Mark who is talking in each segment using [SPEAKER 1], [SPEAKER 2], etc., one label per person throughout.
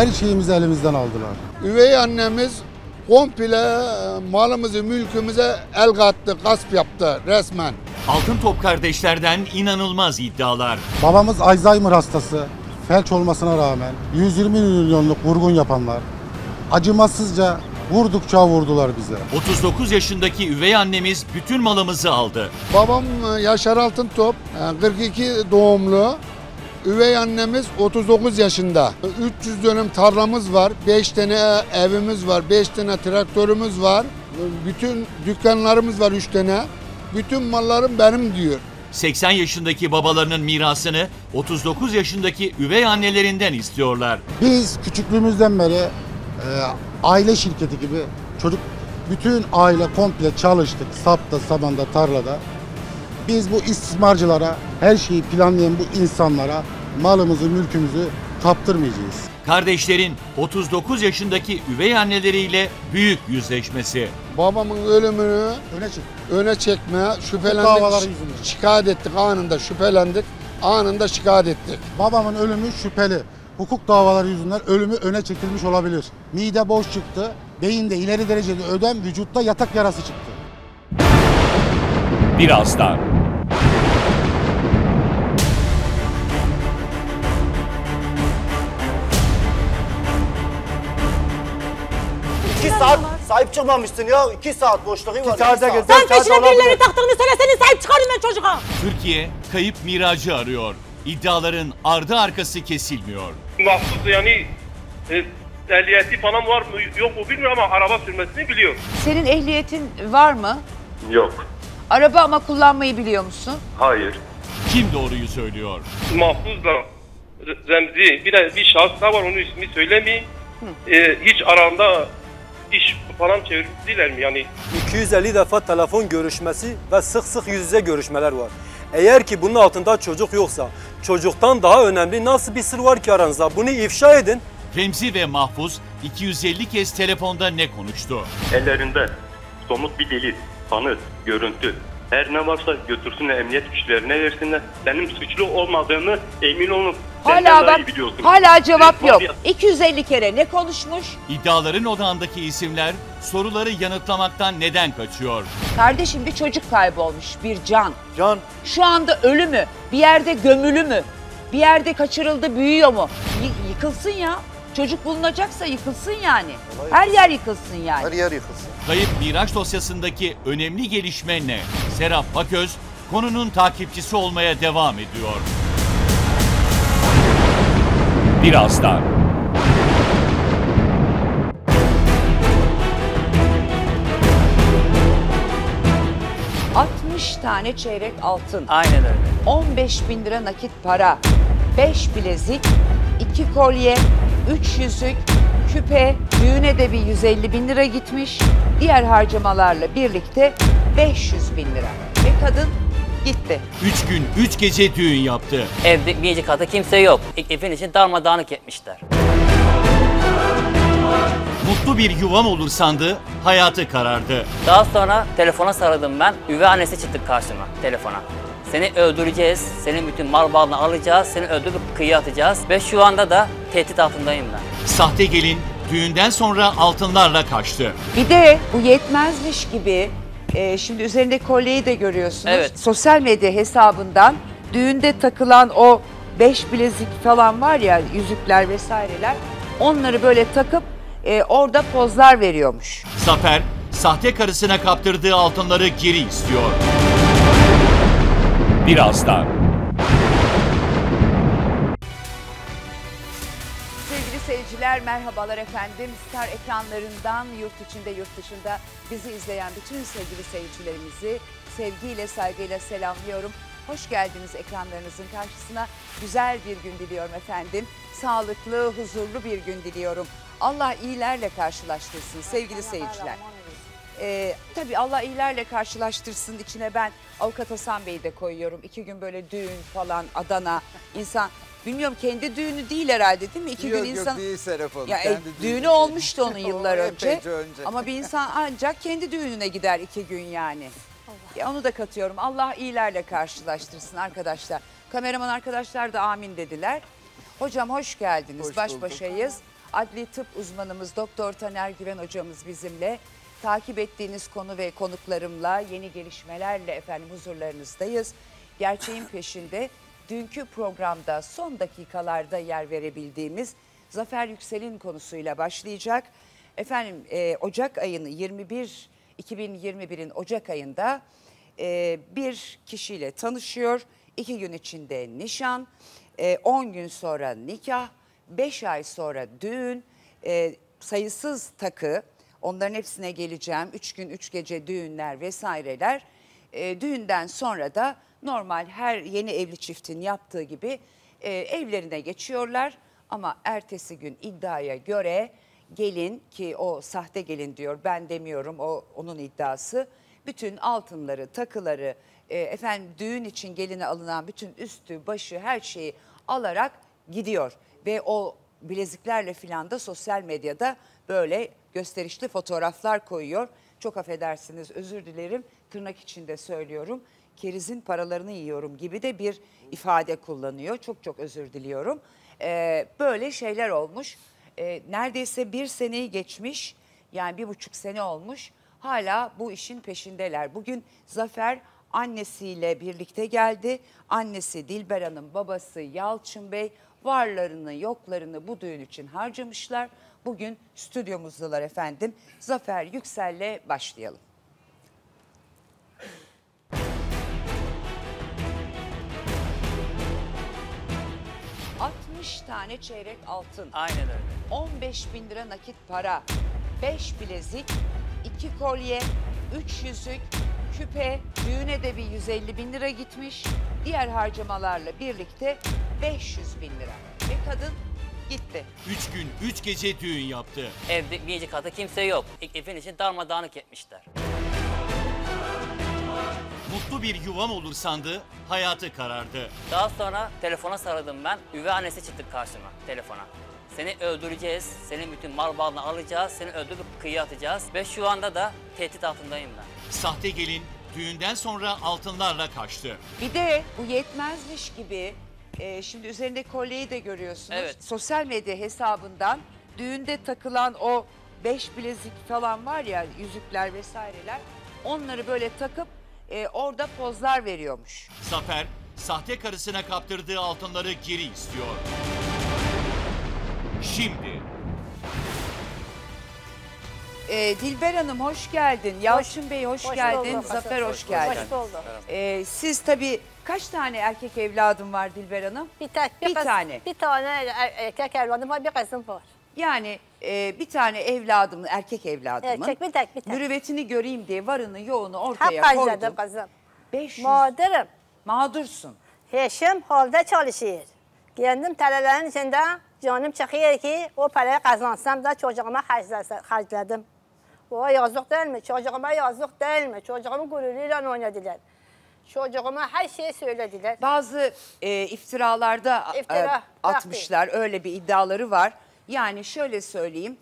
[SPEAKER 1] Her şeyimizi elimizden aldılar.
[SPEAKER 2] Üvey annemiz komple malımızı, mülkümüze el kattı, gasp yaptı resmen.
[SPEAKER 3] Altıntop kardeşlerden inanılmaz iddialar.
[SPEAKER 1] Babamız Alzheimer hastası. Felç olmasına rağmen 120 milyonluk vurgun yapanlar. Acımasızca vurdukça vurdular bize.
[SPEAKER 3] 39 yaşındaki üvey annemiz bütün malımızı aldı.
[SPEAKER 2] Babam Yaşar Altıntop, 42 doğumlu. Üvey annemiz 39 yaşında. 300 dönüm tarlamız var, 5 tane evimiz var, 5 tane traktörümüz var. Bütün dükkanlarımız var 3 tane. Bütün mallarım benim diyor.
[SPEAKER 3] 80 yaşındaki babalarının mirasını 39 yaşındaki üvey annelerinden istiyorlar.
[SPEAKER 1] Biz küçüklüğümüzden beri aile şirketi gibi bütün aile komple çalıştık. Sapta, sabanda, tarlada. Biz bu istismarcılara, her şeyi planlayan bu insanlara malımızı, mülkümüzü kaptırmayacağız.
[SPEAKER 3] Kardeşlerin 39 yaşındaki üvey anneleriyle büyük yüzleşmesi.
[SPEAKER 2] Babamın ölümünü öne çekme, şüphelendik, şikayet ettik anında, şüphelendik, anında şikayet ettik.
[SPEAKER 1] Babamın ölümü şüpheli. Hukuk davaları yüzünden ölümü öne çekilmiş olabilir. Mide boş çıktı, beyinde ileri derecede ödem, vücutta yatak yarası çıktı.
[SPEAKER 3] Birazdan.
[SPEAKER 4] Saat sahip çıkmamışsın ya. 2 saat boşluğu var.
[SPEAKER 5] Sen peşine birileri taktığını söylesene, sahip çıkarayım ben çocuğa.
[SPEAKER 3] Türkiye kayıp miracı arıyor. İddiaların ardı arkası kesilmiyor.
[SPEAKER 6] Mahsus yani ehliyeti falan var mı yok mu bilmiyorum ama araba sürmesini biliyor.
[SPEAKER 7] Senin ehliyetin var mı?
[SPEAKER 6] Yok.
[SPEAKER 7] Araba ama kullanmayı biliyor musun?
[SPEAKER 6] Hayır.
[SPEAKER 3] Kim doğruyu söylüyor?
[SPEAKER 6] Mahfuz'la Remzi bir şahıs daha var, onun ismi söylemeyeyim. Hiç aranda iş falan çevirdiler mi yani?
[SPEAKER 4] 250 defa telefon görüşmesi ve sık sık yüz yüze görüşmeler var. Eğer ki bunun altında çocuk yoksa, çocuktan daha önemli nasıl bir sır var ki aranızda? Bunu ifşa edin.
[SPEAKER 3] Remzi ve Mahfuz 250 kez telefonda ne konuştu?
[SPEAKER 6] Ellerinde somut bir delil, kanıt, görüntü. Her ne varsa götürsünler, emniyet güçlerine versinler. Benim suçlu olmadığımı emin olun.
[SPEAKER 7] Hala cevap yok. 250 kere ne konuşmuş?
[SPEAKER 3] İddiaların odağındaki isimler soruları yanıtlamaktan neden kaçıyor?
[SPEAKER 7] Kardeşim, bir çocuk kaybolmuş, bir can.
[SPEAKER 4] Can.
[SPEAKER 7] Şu anda ölü mü? Bir yerde gömülü mü? Bir yerde kaçırıldı, büyüyor mu? Yıkılsın ya. Çocuk bulunacaksa yıkılsın yani. Her yer yıkılsın yani.
[SPEAKER 4] Her yer yıkılsın.
[SPEAKER 3] Kayıp Miraç dosyasındaki önemli gelişme ne? Serap Baköz konunun takipçisi olmaya devam ediyor. Birazdan.
[SPEAKER 7] ...60 tane çeyrek altın.
[SPEAKER 5] Aynen öyle.
[SPEAKER 7] 15.000 lira nakit para. 5 bilezik, 2 kolye, 3 yüzük, küpe, düğüne de bir 150.000 lira gitmiş. Diğer harcamalarla birlikte 500.000 lira. Ve kadın gitti.
[SPEAKER 3] 3 gün 3 gece düğün yaptı.
[SPEAKER 5] Evde bir gece katı kimse yok. Evin için darmadağınık etmişler.
[SPEAKER 3] Mutlu bir yuvam olur sandı, hayatı karardı.
[SPEAKER 5] Daha sonra telefona sarıldım ben. Üvey annesi çıktı karşıma telefona. Seni öldüreceğiz, senin bütün mal varlığını alacağız, seni öldürüp kıyıya atacağız. Ve şu anda da tehdit altındayım ben.
[SPEAKER 3] Sahte gelin düğünden sonra altınlarla kaçtı.
[SPEAKER 7] Bir de bu yetmezmiş gibi şimdi üzerindeki kolyeyi de görüyorsunuz.
[SPEAKER 5] Evet.
[SPEAKER 7] Sosyal medya hesabından düğünde takılan o 5 bilezik falan var ya, yüzükler vesaireler, onları böyle takıp orada pozlar veriyormuş.
[SPEAKER 3] Zafer, sahte karısına kaptırdığı altınları geri istiyor. Birazdan.
[SPEAKER 7] Sevgili seyirciler, merhabalar efendim. Star ekranlarından yurt içinde yurt dışında bizi izleyen bütün sevgili seyircilerimizi sevgiyle, saygıyla selamlıyorum. Hoş geldiniz ekranlarınızın karşısına. Güzel bir gün diliyorum efendim. Sağlıklı, huzurlu bir gün diliyorum. Allah iyilerle karşılaştırsın sevgili seyirciler. Tabii Allah iyilerle karşılaştırsın, içine ben Avukat Hasan Bey'i de koyuyorum. 2 gün böyle düğün falan, Adana, insan... Bilmiyorum, kendi düğünü değil herhalde, değil mi? 2 gün insan...
[SPEAKER 8] Yok değil Serap Hanım.
[SPEAKER 7] Ya, düğünü olmuştu onun yıllar önce. Ama bir insan ancak kendi düğününe gider 2 gün yani. Ya, onu da katıyorum. Allah iyilerle karşılaştırsın arkadaşlar. Kameraman arkadaşlar da amin dediler. Hocam hoş geldiniz. Baş başayız. adli tıp uzmanımız Doktor Taner Güven hocamız bizimle. Takip ettiğiniz konu ve konuklarımla yeni gelişmelerle efendim huzurlarınızdayız. Gerçeğin peşinde dünkü programda son dakikalarda yer verebildiğimiz Zafer Yüksel'in konusuyla başlayacak. Efendim Ocak ayını 2021'in Ocak ayında bir kişiyle tanışıyor. 2 gün içinde nişan, 10 gün sonra nikah, 5 ay sonra düğün, sayısız takı, onların hepsine geleceğim. 3 gün 3 gece düğünler vesaireler. Düğünden sonra da normal her yeni evli çiftin yaptığı gibi evlerine geçiyorlar. Ama ertesi gün iddiaya göre gelin, ki o sahte gelin diyor, ben demiyorum, o onun iddiası, bütün altınları, takıları, efendim düğün için geline alınan bütün üstü, başı, her şeyi alarak gidiyor. Ve o bileziklerle filan da sosyal medyada böyle gösterişli fotoğraflar koyuyor. Çok affedersiniz, özür dilerim, tırnak içinde söylüyorum. Kerizin paralarını yiyorum gibi de bir ifade kullanıyor. Çok çok özür diliyorum. Böyle şeyler olmuş. Neredeyse 1 seneyi geçmiş, yani 1,5 sene olmuş. Hala bu işin peşindeler. Bugün Zafer annesiyle birlikte geldi. Annesi Dilber Hanım, babası Yalçın Bey varlarını yoklarını bu düğün için harcamışlar. Bugün stüdyomuzdalar efendim. Zafer Yüksel'le başlayalım. ...60 tane çeyrek altın.
[SPEAKER 5] Aynen öyle.
[SPEAKER 7] 15.000 lira nakit para, 5 bilezik, 2 kolye, 3 yüzük, küpe, düğüne de bir 150.000 lira gitmiş. Diğer harcamalarla birlikte 500.000 lira. Ve kadın gitti.
[SPEAKER 3] 3 gün 3 gece düğün yaptı.
[SPEAKER 5] Evde bir katı kimse yok. Evin için darmadağınık etmişler.
[SPEAKER 3] Mutlu bir yuvam olur sandı, hayatı karardı.
[SPEAKER 5] Daha sonra telefona sarıldım ben. Üvey annesi çıktı karşıma telefona. Seni öldüreceğiz, senin bütün mal varlığını alacağız, seni öldürüp kıyıya atacağız. Ve şu anda da tehdit altındayım ben.
[SPEAKER 3] Sahte gelin düğünden sonra altınlarla kaçtı.
[SPEAKER 7] Bir de bu yetmezmiş gibi şimdi üzerinde kolyeyi de görüyorsunuz.
[SPEAKER 5] Evet.
[SPEAKER 7] Sosyal medya hesabından düğünde takılan o 5 bilezik falan var ya, yüzükler vesaireler, onları böyle takıp orada pozlar veriyormuş.
[SPEAKER 3] Zafer, sahte karısına kaptırdığı altınları geri istiyor. Şimdi.
[SPEAKER 7] Dilber Hanım hoş geldin. Yalçın Bey hoş geldin.
[SPEAKER 8] bulduk.
[SPEAKER 7] Zafer hoş geldin.
[SPEAKER 8] Hoş bulduk.
[SPEAKER 7] Siz tabii kaç tane erkek evladım var Dilber Hanım?
[SPEAKER 8] Bir
[SPEAKER 7] Bir tane.
[SPEAKER 8] Bir tane erkek evladım var, bir kızım var.
[SPEAKER 7] Yani bir tane evladım, erkek evladımın
[SPEAKER 8] Erkek, bir tek.
[SPEAKER 7] mürüvvetini göreyim diye varını yoğunu
[SPEAKER 8] Hep
[SPEAKER 7] ortaya
[SPEAKER 8] harcadım
[SPEAKER 7] koydum.
[SPEAKER 8] kızım.
[SPEAKER 7] 500
[SPEAKER 8] Mağdurum.
[SPEAKER 7] mağdursun.
[SPEAKER 8] Eşim halde çalışıyor. Kendim talelerin içinde canım çıkıyor ki o parayı kazansam da çocuğuma harcadım. O yazık değil mi? Çocuğuma yazık değil mi? Çocuğumun gururuyla oynadılar. Çocuğuma her şeyi söylediler.
[SPEAKER 7] Bazı iftiralarda
[SPEAKER 8] İftira,
[SPEAKER 7] atmışlar, öyle bir iddiaları var. Yani şöyle söyleyeyim,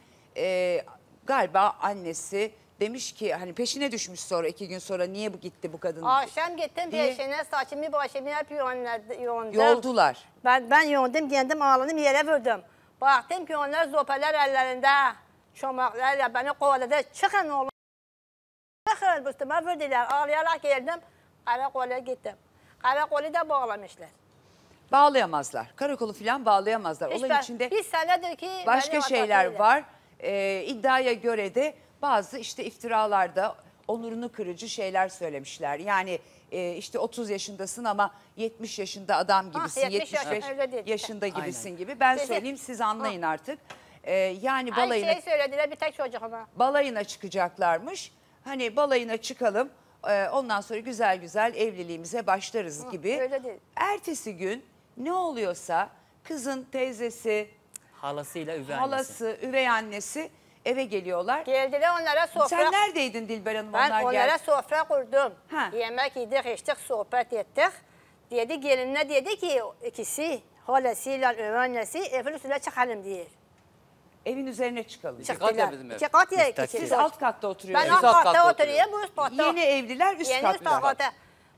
[SPEAKER 7] galiba annesi demiş ki hani peşine düşmüş, sonra 2 gün sonra niye bu gitti bu kadın
[SPEAKER 8] Akşam gittim
[SPEAKER 7] diye
[SPEAKER 8] peşine, saçımı başımı hep yoğundum.
[SPEAKER 7] yoldular.
[SPEAKER 8] Ben yoğundum, kendim ağladım, yere vurdum. Baktım ki onlar zopalar ellerinde, çomaklarla beni kovaladı. Çıkın oğlum. Çıkın üstüme vurdular. Ağlayarak geldim, karakola gittim. Karakolu da bağlamışlar.
[SPEAKER 7] Bağlayamazlar. Karakolu falan bağlayamazlar. Olay içinde
[SPEAKER 8] bir senedir ki
[SPEAKER 7] başka
[SPEAKER 8] beni
[SPEAKER 7] şeyler
[SPEAKER 8] ataklıyorlar.
[SPEAKER 7] var. İddiaya göre de bazı işte iftiralarda onurunu kırıcı şeyler söylemişler. Yani işte 30 yaşındasın ama 70 yaşında adam gibisin,
[SPEAKER 8] 70 yaş,
[SPEAKER 7] 75
[SPEAKER 8] öyle değil.
[SPEAKER 7] yaşında gibisin gibi. Ben
[SPEAKER 8] Dedi.
[SPEAKER 7] söyleyeyim, siz anlayın artık. Yani
[SPEAKER 8] Her
[SPEAKER 7] balayına,
[SPEAKER 8] şeyi söylediler bir tek çocuğuma.
[SPEAKER 7] balayına çıkacaklarmış. Hani balayına çıkalım, ondan sonra güzel güzel evliliğimize başlarız gibi.
[SPEAKER 8] öyle değil.
[SPEAKER 7] Ertesi gün ne oluyorsa kızın teyzesi,
[SPEAKER 5] Halasıyla üvey annesi.
[SPEAKER 7] halası, üvey annesi eve geliyorlar.
[SPEAKER 8] Geldiler onlara sofra.
[SPEAKER 7] Sen neredeydin Dilber Hanım?
[SPEAKER 8] Ben
[SPEAKER 7] onlar
[SPEAKER 8] onlara
[SPEAKER 7] geldi.
[SPEAKER 8] sofra kurdum.
[SPEAKER 7] Ha.
[SPEAKER 8] Yemek yedik, içtik, sohbet ettik. Dedi gelinine dedi ki ikisi halasıyla üvey annesi evin üstüne çıkalım diye.
[SPEAKER 7] Evin üzerine çıkalım.
[SPEAKER 5] kat ya bizim ev.
[SPEAKER 8] 2 kat ya
[SPEAKER 5] Müstakil.
[SPEAKER 8] ikisi.
[SPEAKER 7] Siz alt katta
[SPEAKER 8] Ben
[SPEAKER 7] oturuyorsunuz.
[SPEAKER 8] alt
[SPEAKER 5] alt
[SPEAKER 8] katta
[SPEAKER 5] katta
[SPEAKER 8] oturuyorum, bu üst katta.
[SPEAKER 7] Yeni evliler üst
[SPEAKER 8] Yeni üst
[SPEAKER 7] katta.
[SPEAKER 8] katta.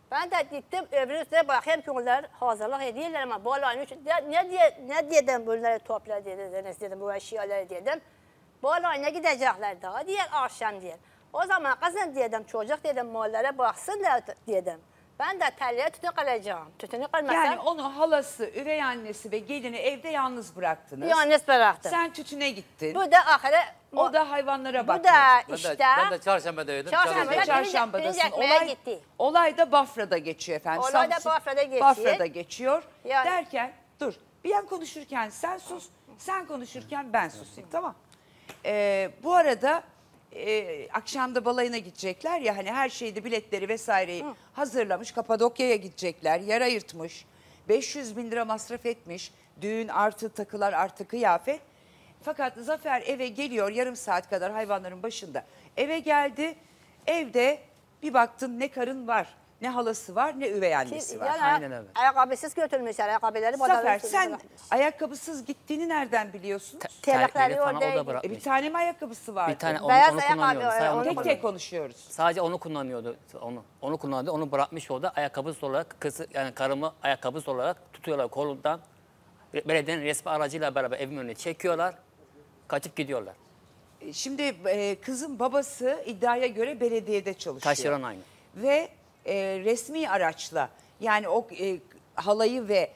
[SPEAKER 8] Ben de gittim öbür üstüne bakayım ki onlar hazırlık ediyorlar ama balayın ne dedim bunları topla dediniz dedim bu eşyaları dedim. Balayına gidecekler daha diğer akşam diye. O zaman kızım dedim çocuk dedim mallara baksınlar dedim. Ben de telleye tütün kalacağım. Tütünü kalmasam
[SPEAKER 7] Yani onu halası, üvey annesi ve gelini evde yalnız bıraktınız.
[SPEAKER 8] yalnız bıraktım.
[SPEAKER 7] Sen tütüne gittin.
[SPEAKER 8] Bu da ahire
[SPEAKER 7] O da hayvanlara
[SPEAKER 8] bu
[SPEAKER 7] baktı.
[SPEAKER 8] da işte
[SPEAKER 9] Ben de çarşambadaydım.
[SPEAKER 8] Çarşamba.
[SPEAKER 7] Sen de çarşambadasın.
[SPEAKER 8] Pirinç ekmeğe gitti.
[SPEAKER 7] Olay da Bafra'da geçiyor efendim.
[SPEAKER 8] Olay da
[SPEAKER 7] Samsun-
[SPEAKER 8] Bafra'da geçiyor.
[SPEAKER 7] Bafra'da geçiyor.
[SPEAKER 8] Yani-
[SPEAKER 7] Derken dur bir an konuşurken sen sus, sen konuşurken ben susayım tamam. Bu arada akşamda balayına gidecekler ya hani her şeyde biletleri vesaireyi hazırlamış. Kapadokya'ya gidecekler. Yer ayırtmış. 500 bin lira masraf etmiş. Düğün artı takılar artı kıyafet. Fakat Zafer eve geliyor yarım saat kadar hayvanların başında. Eve geldi. Evde bir baktın ne karın var, ne halası var, ne üvey annesi var.
[SPEAKER 8] Yani ayakkabısız götürmüşler. Ayakkabıları
[SPEAKER 7] Zafer sen ayakkabısız gittiğini nereden biliyorsun?
[SPEAKER 8] Telefleri
[SPEAKER 5] Terlikleri falan
[SPEAKER 8] oradaydı.
[SPEAKER 5] o da bırakmış.
[SPEAKER 7] Bir tane mi ayakkabısı vardı?
[SPEAKER 5] Bir tane onu,
[SPEAKER 8] Beyaz
[SPEAKER 5] onu
[SPEAKER 8] ayakkabı,
[SPEAKER 5] kullanıyordu. Sadece
[SPEAKER 8] onu
[SPEAKER 5] onu,
[SPEAKER 7] Tek
[SPEAKER 5] kullanıyordu.
[SPEAKER 7] tek konuşuyoruz.
[SPEAKER 5] Sadece onu kullanıyordu. Onu kullanıyordu. Onu bırakmış orada. Ayakkabısız olarak kızı yani karımı ayakkabısız olarak tutuyorlar kolundan. Belediyenin resmi aracıyla beraber evin önüne çekiyorlar. Kaçıp gidiyorlar.
[SPEAKER 7] Şimdi kızın babası iddiaya göre belediyede çalışıyor.
[SPEAKER 5] Taşeron aynı.
[SPEAKER 7] Ve resmi araçla yani o halayı ve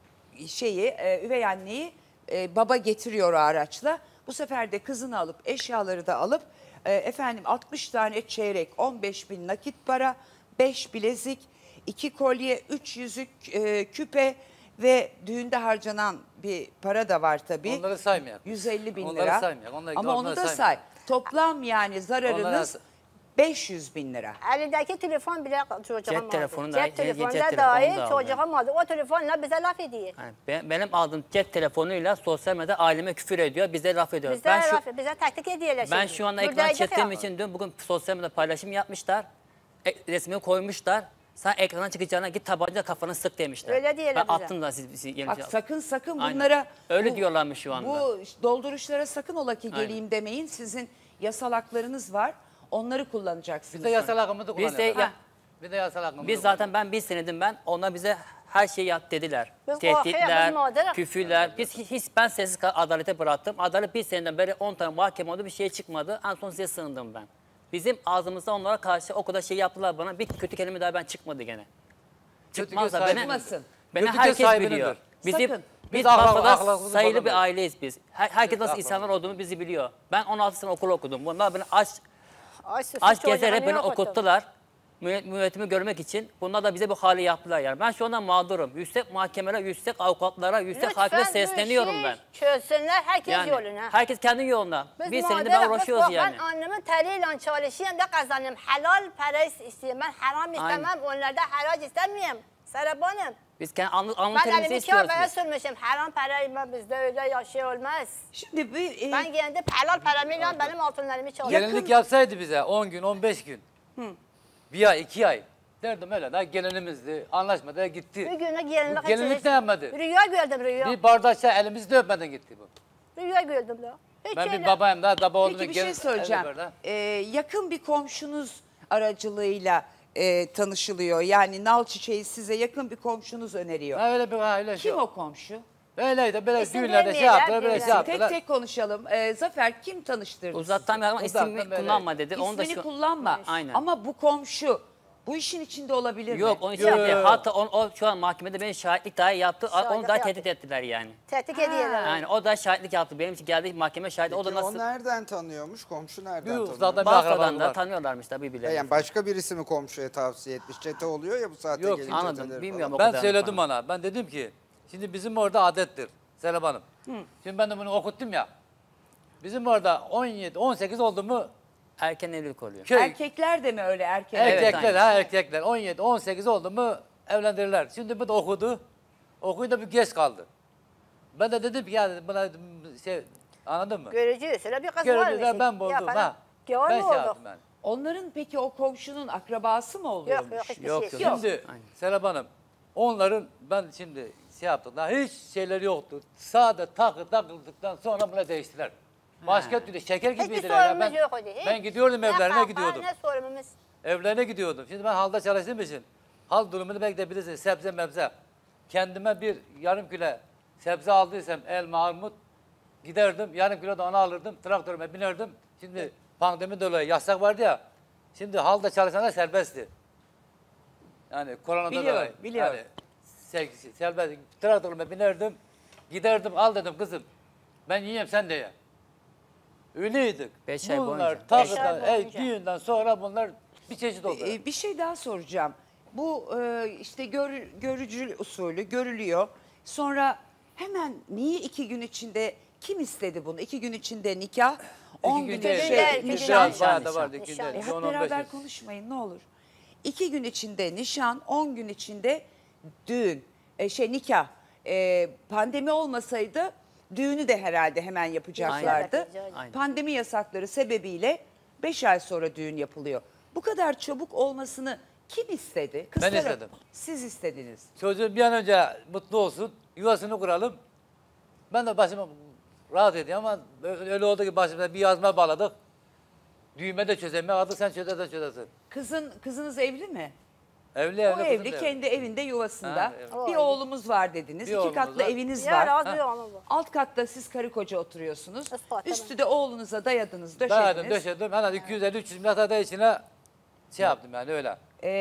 [SPEAKER 7] üvey anneyi baba getiriyor o araçla. Bu sefer de kızını alıp eşyaları da alıp 60 tane çeyrek, 15 bin nakit para, 5 bilezik, 2 kolye, 3 yüzük, küpe ve düğünde harcanan bir para da var tabii.
[SPEAKER 9] Onları saymayak.
[SPEAKER 7] 150 bin
[SPEAKER 9] Onları
[SPEAKER 7] lira.
[SPEAKER 9] saymayak.
[SPEAKER 7] Ama onu da say. Toplam yani zararınız 500 bin lira.
[SPEAKER 8] Elindeki telefon bile çocuğa
[SPEAKER 5] Cep
[SPEAKER 8] aldı.
[SPEAKER 5] telefonu da-
[SPEAKER 8] Cep telefonu
[SPEAKER 5] cep
[SPEAKER 8] da
[SPEAKER 5] telefonu
[SPEAKER 8] dahil
[SPEAKER 5] da aldı.
[SPEAKER 8] çocuğa aldı. O telefonla bize laf ediyor.
[SPEAKER 5] Yani benim aldığım cep telefonuyla sosyal medyada aileme küfür ediyor. Bize laf ediyor.
[SPEAKER 8] Bize taktik ediyorlar
[SPEAKER 5] Ben
[SPEAKER 8] şimdi.
[SPEAKER 5] şu anda ekran
[SPEAKER 8] Buradaydık
[SPEAKER 5] çektiğim
[SPEAKER 8] ya.
[SPEAKER 5] için dün bugün sosyal medyada paylaşım yapmışlar. Resmini koymuşlar. Sen ekrana çıkacağına git tabanca kafanı sık demişler.
[SPEAKER 8] Öyle diyelim
[SPEAKER 5] Ben
[SPEAKER 8] bize.
[SPEAKER 5] attım da siz
[SPEAKER 7] Bak sakın
[SPEAKER 5] Aynen.
[SPEAKER 7] bunlara...
[SPEAKER 5] Öyle diyorlarmış şu anda.
[SPEAKER 7] Bu dolduruşlara sakın ola ki
[SPEAKER 5] Aynen.
[SPEAKER 7] geleyim demeyin. Sizin yasal haklarınız var. Onları kullanacaksınız.
[SPEAKER 9] Biz de yasal hakkımızı
[SPEAKER 5] Biz
[SPEAKER 9] kullanıyoruz.
[SPEAKER 5] de
[SPEAKER 9] Bir de yasal hakkımızı
[SPEAKER 5] biz zaten ben bir senedim ben. Onlar bize her şeyi yap dediler.
[SPEAKER 8] Biz korkuyoruz,
[SPEAKER 5] Tehditler,
[SPEAKER 8] mağduruz.
[SPEAKER 5] küfürler. Biz ben sessiz adalete bıraktım. Adalet bir seneden beri 10 tane mahkeme oldu bir şey çıkmadı. En son size sığındım ben. Bizim ağzımızda onlara karşı o kadar şey yaptılar bana. Bir kötü kelime daha ben çıkmadı gene. Çıkmaz da beni,
[SPEAKER 7] Çıkmasın.
[SPEAKER 5] beni
[SPEAKER 9] Kötü
[SPEAKER 5] herkes
[SPEAKER 9] sahibinindir.
[SPEAKER 5] biliyor.
[SPEAKER 7] Sakın.
[SPEAKER 5] Biz
[SPEAKER 9] Biz ahlak-
[SPEAKER 5] Bafra'da
[SPEAKER 9] ahlakımızı
[SPEAKER 5] sayılı bir
[SPEAKER 9] bozamıyoruz.
[SPEAKER 5] aileyiz biz. Herkes nasıl insanlar olduğumu bizi biliyor. Ben 16 sene okul okudum. Bunlar beni aç gezerek beni okuttular. Müvettimi görmek için. Bunlar da bize bu hali yaptılar yani. Ben şu anda mağdurum. Yüksek mahkemelere, yüksek avukatlara, yüksek hakime sesleniyorum ben.
[SPEAKER 8] Çözsünler herkes
[SPEAKER 5] Yani
[SPEAKER 8] yoluna.
[SPEAKER 5] herkes kendi yoluna. Bir senedir ben
[SPEAKER 8] mağduruz,
[SPEAKER 5] uğraşıyoruz
[SPEAKER 8] bak,
[SPEAKER 5] yani.
[SPEAKER 8] Ben annemin teriyle çalışıyorum da kazanıyorum. Helal para istiyorum. Ben haram istemem.
[SPEAKER 5] Aynen.
[SPEAKER 8] Onlarda harac istemiyorum. Serap Hanım.
[SPEAKER 5] Biz kendi alnı
[SPEAKER 8] Ben
[SPEAKER 5] terimizi
[SPEAKER 8] elimi
[SPEAKER 5] istiyoruz
[SPEAKER 8] kâbeye
[SPEAKER 5] biz.
[SPEAKER 8] sürmüşüm. Haram parayı ben bizde öyle yaşıyor olmaz.
[SPEAKER 7] Şimdi bir
[SPEAKER 8] Ben kendi helal paramıyla benim altınlarımı çalışıyorum.
[SPEAKER 9] Gelinlik yapsaydı bize 10 gün, 15 gün. Bir ay, 2 ay. Derdim öyle daha gelinimizdi. Anlaşmadı gitti.
[SPEAKER 8] Bir güne gelinlik
[SPEAKER 9] Gelinlik ne yapmadı?
[SPEAKER 8] Rüya gördüm rüya.
[SPEAKER 9] Bir bardak çay elimizde öpmeden gitti bu.
[SPEAKER 8] Rüya gördüm da. Hiç
[SPEAKER 9] Ben bir
[SPEAKER 8] öyle-
[SPEAKER 9] babayım da baba oldum.
[SPEAKER 7] Peki bir şey söyleyeceğim. Yakın bir komşunuz aracılığıyla tanışılıyor. Yani nal çiçeği size yakın bir komşunuz öneriyor.
[SPEAKER 9] Öyle bir aile
[SPEAKER 7] Kim
[SPEAKER 9] şey.
[SPEAKER 7] o komşu?
[SPEAKER 9] Öyleydi böyle
[SPEAKER 8] İsim
[SPEAKER 9] düğünlerde şey
[SPEAKER 8] vermeyeler,
[SPEAKER 9] yaptılar böyle şey
[SPEAKER 8] bilmem.
[SPEAKER 9] yaptılar.
[SPEAKER 7] Tek tek konuşalım. Zafer kim tanıştırdı
[SPEAKER 5] Uzaktan bir ama
[SPEAKER 9] Uzaktan
[SPEAKER 5] ismini
[SPEAKER 9] böyle.
[SPEAKER 5] kullanma dedi.
[SPEAKER 7] sizi?
[SPEAKER 5] Onu da
[SPEAKER 7] İsmini kullanma.
[SPEAKER 5] Aynen.
[SPEAKER 7] Ama bu komşu bu işin içinde olabilir
[SPEAKER 5] Yok
[SPEAKER 7] mi?
[SPEAKER 5] onun için değil. Hatta o şu an mahkemede beni şahitlik dahi yaptı. Onu
[SPEAKER 8] Şahitlik
[SPEAKER 5] da
[SPEAKER 8] yaptı.
[SPEAKER 5] tehdit ettiler yani.
[SPEAKER 8] Tehdit ediyorlar.
[SPEAKER 5] Yani o da şahitlik yaptı. Benim için geldi mahkeme şahidi. O da
[SPEAKER 10] Peki
[SPEAKER 5] nasıl?
[SPEAKER 10] o nereden tanıyormuş? Komşu nereden
[SPEAKER 9] Yuh,
[SPEAKER 10] tanıyor?
[SPEAKER 9] zaten bir
[SPEAKER 5] Bafra'dan
[SPEAKER 9] akrabamız
[SPEAKER 5] da
[SPEAKER 9] var.
[SPEAKER 5] tanıyorlarmış da birbirlerini.
[SPEAKER 10] Yani başka birisi mi komşuya tavsiye etmiş? Çete oluyor ya bu saatte
[SPEAKER 9] Yok,
[SPEAKER 10] gelin
[SPEAKER 5] anladım.
[SPEAKER 10] çeteleri
[SPEAKER 5] Bilmiyorum
[SPEAKER 10] falan.
[SPEAKER 5] o
[SPEAKER 9] Ben
[SPEAKER 5] kadar
[SPEAKER 9] söyledim
[SPEAKER 5] falan.
[SPEAKER 9] ona. Ben dedim ki şimdi bizim orada adettir Serap Hanım. Şimdi ben de bunu okuttum ya. Bizim orada 17, 18 oldu mu
[SPEAKER 5] Erken evlilik oluyor.
[SPEAKER 9] köy
[SPEAKER 7] Erkekler de mi öyle erkekler?
[SPEAKER 5] Evet,
[SPEAKER 9] erkekler
[SPEAKER 5] aynen.
[SPEAKER 9] erkekler 17, 18 oldu mu evlendirirler. Şimdi bu da okudu. Okuyu da bir geç kaldı. Ben de dedim ki ya dedim, buna dedim, şey anladın mı?
[SPEAKER 8] Görücü usulü bir kız
[SPEAKER 9] Görücü
[SPEAKER 8] varmış.
[SPEAKER 9] de ben buldum ha.
[SPEAKER 8] Gavur
[SPEAKER 9] Ben
[SPEAKER 8] mu
[SPEAKER 9] şey
[SPEAKER 8] olduk?
[SPEAKER 9] yaptım ben.
[SPEAKER 7] Onların peki o komşunun akrabası mı oluyormuş?
[SPEAKER 8] Yok yok hiçbir
[SPEAKER 5] Yok,
[SPEAKER 8] şey.
[SPEAKER 5] yok.
[SPEAKER 9] Şimdi Serap Hanım onların ben şimdi şey yaptım daha hiç şeyleri yoktu. Sade takıldıktan sonra bunu değiştiler. Başka türlü şeker
[SPEAKER 8] Hiçbir
[SPEAKER 9] gibiydiler ya.
[SPEAKER 8] sorunumuz yok o değil.
[SPEAKER 9] Ben gidiyordum
[SPEAKER 8] Ne
[SPEAKER 9] evlerine
[SPEAKER 8] kafa,
[SPEAKER 9] gidiyordum.
[SPEAKER 8] Ne sorunumuz.
[SPEAKER 9] Evlerine gidiyordum. Şimdi ben halda çalıştığım için hal durumunu belki de bilirsin. Sebze mebze. Kendime bir yarım kilo sebze aldıysam elma, armut giderdim. Yarım kilo da onu alırdım. Traktörüme binerdim. Şimdi pandemi dolayı yasak vardı ya. Şimdi halda çalışanlar serbestti. Yani koronadan dolayı.
[SPEAKER 7] Biliyorum.
[SPEAKER 9] Yani, serbest. Traktörüme binerdim. Giderdim al dedim kızım. Ben yiyeyim sen de ye. Öyleydik.
[SPEAKER 5] 5 ay boyunca.
[SPEAKER 9] Bunlar
[SPEAKER 8] 5 ay
[SPEAKER 9] tabii
[SPEAKER 8] boyunca.
[SPEAKER 9] düğünden sonra bunlar bir çeşit oldu.
[SPEAKER 7] Bir şey daha soracağım. Bu işte görücü usulü görülüyor. Sonra hemen niye 2 gün içinde kim istedi bunu? 2 gün içinde nikah, 10
[SPEAKER 9] gün
[SPEAKER 7] günde
[SPEAKER 9] değil,
[SPEAKER 7] nişan.
[SPEAKER 9] bayağı da vardı.
[SPEAKER 8] Nişan.
[SPEAKER 7] Hep
[SPEAKER 9] 10-15
[SPEAKER 7] beraber
[SPEAKER 9] gün.
[SPEAKER 7] konuşmayın ne olur. 2 gün içinde nişan, 10 gün içinde düğün, nikah. Pandemi olmasaydı düğünü de herhalde hemen yapacaklardı.
[SPEAKER 5] Aynen.
[SPEAKER 7] Pandemi yasakları sebebiyle 5 ay sonra düğün yapılıyor. Bu kadar çabuk olmasını kim istedi? Kız
[SPEAKER 9] Ben
[SPEAKER 7] tarafı.
[SPEAKER 9] istedim.
[SPEAKER 7] Siz istediniz.
[SPEAKER 9] Çocuğum bir an önce mutlu olsun, yuvasını kuralım. Ben de başıma rahat edeyim ama öyle oldu ki başımıza bir yazma bağladık. Düğme de çözemiyor, sen çözersin.
[SPEAKER 7] Kızınız evli mi?
[SPEAKER 9] Evli
[SPEAKER 7] O
[SPEAKER 9] kızım
[SPEAKER 7] evli,
[SPEAKER 9] da
[SPEAKER 7] kendi evinde yuvasında.
[SPEAKER 9] Ha, evet.
[SPEAKER 7] Bir oğlumuz var dediniz.
[SPEAKER 9] Bir
[SPEAKER 7] 2
[SPEAKER 9] oğlumuz
[SPEAKER 7] katlı
[SPEAKER 9] var.
[SPEAKER 7] eviniz
[SPEAKER 8] Ya
[SPEAKER 7] var.
[SPEAKER 8] az bir oğlum bu.
[SPEAKER 7] Alt katta siz karı koca oturuyorsunuz.
[SPEAKER 8] Ispat,
[SPEAKER 7] Üstü de oğlunuza dayadınız,
[SPEAKER 9] Dayadım,
[SPEAKER 7] döşediniz.
[SPEAKER 9] döşedim. Hemen 250-300 metre de içine şey yaptım yani öyle.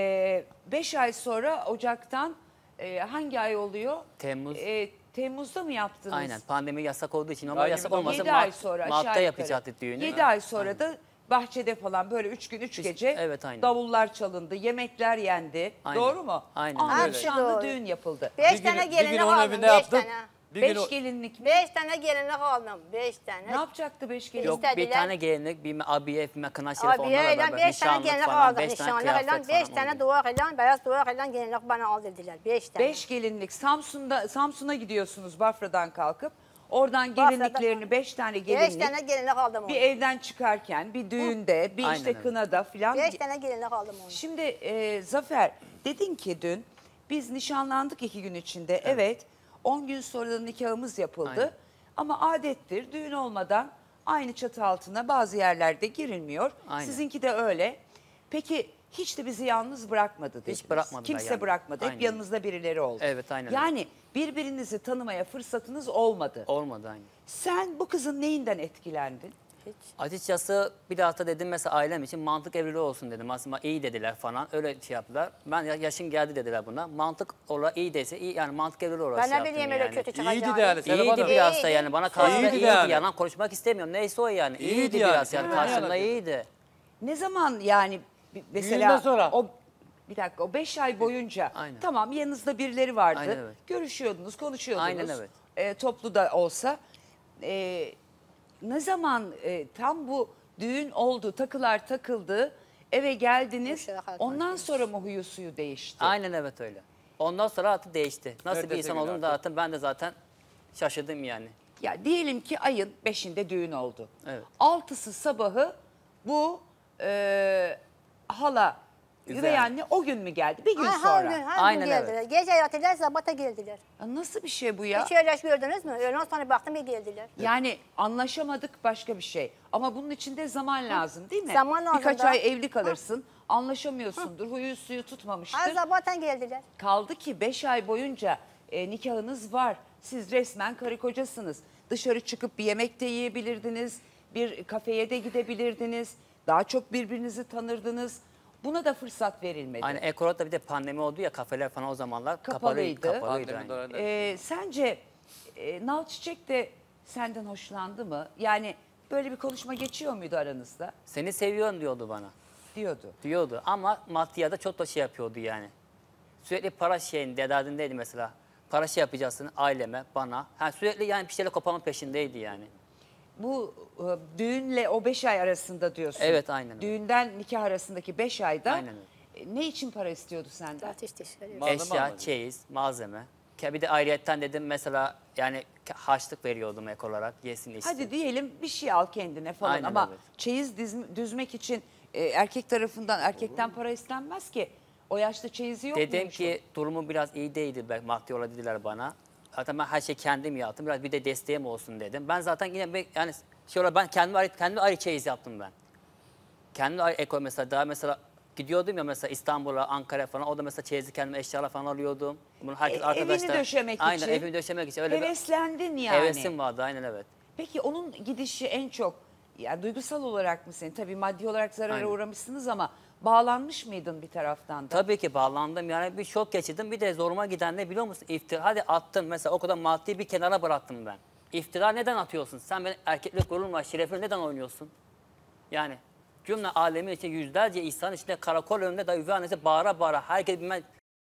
[SPEAKER 7] 5 ay sonra Ocak'tan hangi ay oluyor?
[SPEAKER 5] Temmuz.
[SPEAKER 7] Temmuz'da mı yaptınız?
[SPEAKER 5] Aynen pandemi yasak olduğu için ama
[SPEAKER 9] Aynen.
[SPEAKER 5] yasak olmasa
[SPEAKER 7] 7 ay sonra
[SPEAKER 5] Mart'ta
[SPEAKER 7] aşağı
[SPEAKER 5] yapacaktık düğünü.
[SPEAKER 7] 7 ay sonra da bahçede falan böyle 3 gün 3 gece
[SPEAKER 5] evet, aynen.
[SPEAKER 7] davullar çalındı, yemekler yendi.
[SPEAKER 5] Aynen.
[SPEAKER 7] Doğru mu?
[SPEAKER 5] Aynen
[SPEAKER 7] Aa,
[SPEAKER 5] öyle.
[SPEAKER 7] nişanlı
[SPEAKER 8] Doğru.
[SPEAKER 7] düğün yapıldı.
[SPEAKER 8] 5
[SPEAKER 9] Bir gün-
[SPEAKER 8] tane
[SPEAKER 9] bir gün
[SPEAKER 8] gelinlik
[SPEAKER 9] onun
[SPEAKER 8] aldım.
[SPEAKER 9] evinde
[SPEAKER 8] 5
[SPEAKER 9] yaptık.
[SPEAKER 8] tane.
[SPEAKER 9] Bir gün
[SPEAKER 7] 5 gelinlik mi?
[SPEAKER 8] 5 tane gelinlik aldım. 5 tane.
[SPEAKER 7] Ne yapacaktı 5 gelinlik?
[SPEAKER 5] Yok bir
[SPEAKER 8] istediler.
[SPEAKER 5] tane gelinlik, bir abiye, bir kına şerifi
[SPEAKER 8] Abi
[SPEAKER 5] onlarla
[SPEAKER 8] öyle
[SPEAKER 5] beraber.
[SPEAKER 8] 5 tane
[SPEAKER 5] Nişanlık
[SPEAKER 8] gelinlik
[SPEAKER 5] falan,
[SPEAKER 8] aldım.
[SPEAKER 5] 5 tane
[SPEAKER 8] Nişanlık
[SPEAKER 5] kıyafet
[SPEAKER 8] ile 5
[SPEAKER 5] falan
[SPEAKER 8] tane
[SPEAKER 5] oldu.
[SPEAKER 8] duvak ile beyaz duvak ile gelinlik bana al dediler. 5 tane.
[SPEAKER 7] 5 gelinlik. Samsun'a gidiyorsunuz Bafra'dan kalkıp. Oradan gelinliklerini 5 tane
[SPEAKER 8] 5
[SPEAKER 7] gelinlik.
[SPEAKER 8] tane gelinlik aldım
[SPEAKER 7] Bir
[SPEAKER 8] onu.
[SPEAKER 7] evden çıkarken, bir düğünde, bir
[SPEAKER 5] Aynen
[SPEAKER 7] işte
[SPEAKER 5] öyle.
[SPEAKER 7] kınada filan.
[SPEAKER 8] 5 tane gelinlik aldım onu.
[SPEAKER 7] Şimdi Zafer dedin ki dün biz nişanlandık 2 gün içinde. Evet 10 gün sonra da nikahımız yapıldı.
[SPEAKER 5] Aynen.
[SPEAKER 7] Ama adettir düğün olmadan aynı çatı altına bazı yerlerde girilmiyor.
[SPEAKER 5] Aynen.
[SPEAKER 7] Sizinki de öyle. Peki hiç de bizi yalnız bırakmadı dediniz.
[SPEAKER 5] bırakmadılar
[SPEAKER 7] Kimse
[SPEAKER 5] yani.
[SPEAKER 7] bırakmadı. Hep
[SPEAKER 5] Aynen.
[SPEAKER 7] yanınızda birileri oldu.
[SPEAKER 5] Evet, aynen öyle.
[SPEAKER 7] Yani birbirinizi tanımaya fırsatınız olmadı.
[SPEAKER 5] Olmadı aynı.
[SPEAKER 7] Sen bu kızın neyinden etkilendin?
[SPEAKER 5] Açıkçası bir hafta dedim mesela ailem için mantık evliliği olsun dedim. Aslında iyi dediler falan öyle şey yaptılar. Ben yaşın geldi dediler buna. Mantık olarak iyi dese iyi yani mantık evliliği olarak
[SPEAKER 8] Ben
[SPEAKER 5] şey
[SPEAKER 8] ne
[SPEAKER 5] yaptım
[SPEAKER 8] bileyim
[SPEAKER 5] yani.
[SPEAKER 8] öyle kötü çıkacağını.
[SPEAKER 9] İyiydi de yani. Serap
[SPEAKER 5] İyiydi
[SPEAKER 9] Hanım.
[SPEAKER 5] biraz da yani bana karşımda
[SPEAKER 9] İyiydi
[SPEAKER 5] iyiydi
[SPEAKER 9] yani.
[SPEAKER 5] yalan konuşmak istemiyorum. Neyse o yani.
[SPEAKER 9] İyiydi
[SPEAKER 5] İyiydi
[SPEAKER 9] yani.
[SPEAKER 5] biraz yani
[SPEAKER 9] Ha.
[SPEAKER 5] karşımda
[SPEAKER 9] Yani.
[SPEAKER 5] iyiydi.
[SPEAKER 7] Ne zaman yani
[SPEAKER 9] Düğünden
[SPEAKER 7] mesela
[SPEAKER 9] sonra.
[SPEAKER 7] bir dakika o 5 ay boyunca
[SPEAKER 5] Aynen.
[SPEAKER 7] tamam yanınızda birileri vardı.
[SPEAKER 5] Aynen, evet.
[SPEAKER 7] Görüşüyordunuz, konuşuyordunuz.
[SPEAKER 5] Aynen, evet.
[SPEAKER 7] Toplu da olsa. Ne zaman tam bu düğün oldu, takılar takıldı, eve geldiniz.
[SPEAKER 8] Boşuna kalkmak
[SPEAKER 7] Ondan
[SPEAKER 8] demiş.
[SPEAKER 7] sonra mı huyu suyu değişti?
[SPEAKER 5] Aynen evet öyle. Ondan sonra hayatı değişti. Nasıl bir
[SPEAKER 9] Ertesi
[SPEAKER 5] insan
[SPEAKER 9] gün
[SPEAKER 5] olduğunu
[SPEAKER 9] artık.
[SPEAKER 5] zaten ben de zaten şaşırdım yani.
[SPEAKER 7] Ya diyelim ki ayın 5'inde düğün oldu.
[SPEAKER 5] Evet.
[SPEAKER 7] 6'sı sabahı bu hala
[SPEAKER 5] Güzel.
[SPEAKER 7] üvey anne o gün mü geldi? Bir gün
[SPEAKER 8] Her
[SPEAKER 7] sonra.
[SPEAKER 8] gün, her
[SPEAKER 5] Aynen
[SPEAKER 8] gün geldiler. Gece yatırlar, sabahta geldiler.
[SPEAKER 7] Ya nasıl bir şey bu ya?
[SPEAKER 8] Hiç öyle gördünüz mü? Öğleden sonra baktım bir geldiler.
[SPEAKER 7] Yani anlaşamadık başka bir şey. Ama bunun için de zaman lazım değil mi?
[SPEAKER 8] Zaman lazım
[SPEAKER 7] Birkaç
[SPEAKER 8] da.
[SPEAKER 7] ay evli kalırsın, anlaşamıyorsundur, huyu suyu tutmamıştır.
[SPEAKER 8] Her sabahtan geldiler.
[SPEAKER 7] Kaldı ki 5 ay boyunca nikahınız var. Siz resmen karı kocasınız. Dışarı çıkıp bir yemek de yiyebilirdiniz, bir kafeye de gidebilirdiniz. Daha çok birbirinizi tanırdınız. Buna da fırsat verilmedi.
[SPEAKER 5] Hani Ekorat'ta bir de pandemi oldu ya kafeler falan o zamanlar
[SPEAKER 7] Kapalıydı.
[SPEAKER 5] kapalıydı
[SPEAKER 9] Pandemi
[SPEAKER 5] yani.
[SPEAKER 9] döneminde.
[SPEAKER 7] Sence Nal Çiçek de senden hoşlandı mı? Yani böyle bir konuşma geçiyor muydu aranızda?
[SPEAKER 5] Seni seviyorum diyordu bana.
[SPEAKER 7] Diyordu.
[SPEAKER 5] Ama maddiyata çok da şey yapıyordu yani. Sürekli para şeyinde derdindeydi mesela. Para şey yapacaksın aileme, bana. Sürekli yani bir şeyler koparma peşindeydi yani.
[SPEAKER 7] Bu düğünle o 5 ay arasında diyorsun.
[SPEAKER 5] Evet, aynen öyle.
[SPEAKER 7] Düğünden nikah arasındaki 5 ayda
[SPEAKER 5] Aynen öyle.
[SPEAKER 7] ne için para istiyordu senden?
[SPEAKER 8] Ateş teşekkür
[SPEAKER 9] Malzeme
[SPEAKER 5] Eşya,
[SPEAKER 9] almadı.
[SPEAKER 5] çeyiz, malzeme. Bir de ayrıyetten dedim mesela yani harçlık veriyordum ek olarak yesin içsin.
[SPEAKER 7] Hadi diyelim bir şey al kendine falan
[SPEAKER 5] Aynen
[SPEAKER 7] ama
[SPEAKER 5] evet.
[SPEAKER 7] çeyiz düzmek için erkekten para istenmez ki. O yaşta çeyizi yok
[SPEAKER 5] Dedim
[SPEAKER 7] muymuş
[SPEAKER 5] ki durumu biraz iyi değildi maddi olarak dediler bana. Zaten ben her şey kendim yaptım. Biraz bir de desteğim olsun dedim. Ben zaten yine yani ben kendi ayrı çeyiz yaptım ben. Kendi ayrı mesela daha mesela Gidiyordum ya mesela İstanbul'a, Ankara falan. Orada mesela çeyizli kendime eşyalar falan alıyordum. Bunu herkes arkadaşlar.
[SPEAKER 7] Evini döşemek
[SPEAKER 5] aynen,
[SPEAKER 7] için.
[SPEAKER 5] evimi döşemek için. Öyle
[SPEAKER 7] Heveslendin
[SPEAKER 5] bir
[SPEAKER 7] yani.
[SPEAKER 5] hevesim vardı aynen evet.
[SPEAKER 7] Peki onun gidişi en çok yani duygusal olarak mı senin? Tabii maddi olarak zarara
[SPEAKER 5] Aynen.
[SPEAKER 7] uğramışsınız ama bağlanmış mıydın bir taraftan da?
[SPEAKER 5] Tabii ki bağlandım yani bir şok geçirdim. Bir de zoruma giden ne biliyor musun? İftira. Hadi attın mesela o kadar maddi bir kenara bıraktım ben. İftira neden atıyorsun? Sen benim erkeklik gururumla, şerefimle neden oynuyorsun? Yani cümle alemin için yüzlerce insan içinde karakol önünde da üvey annesi bağıra bağıra herkes bilmem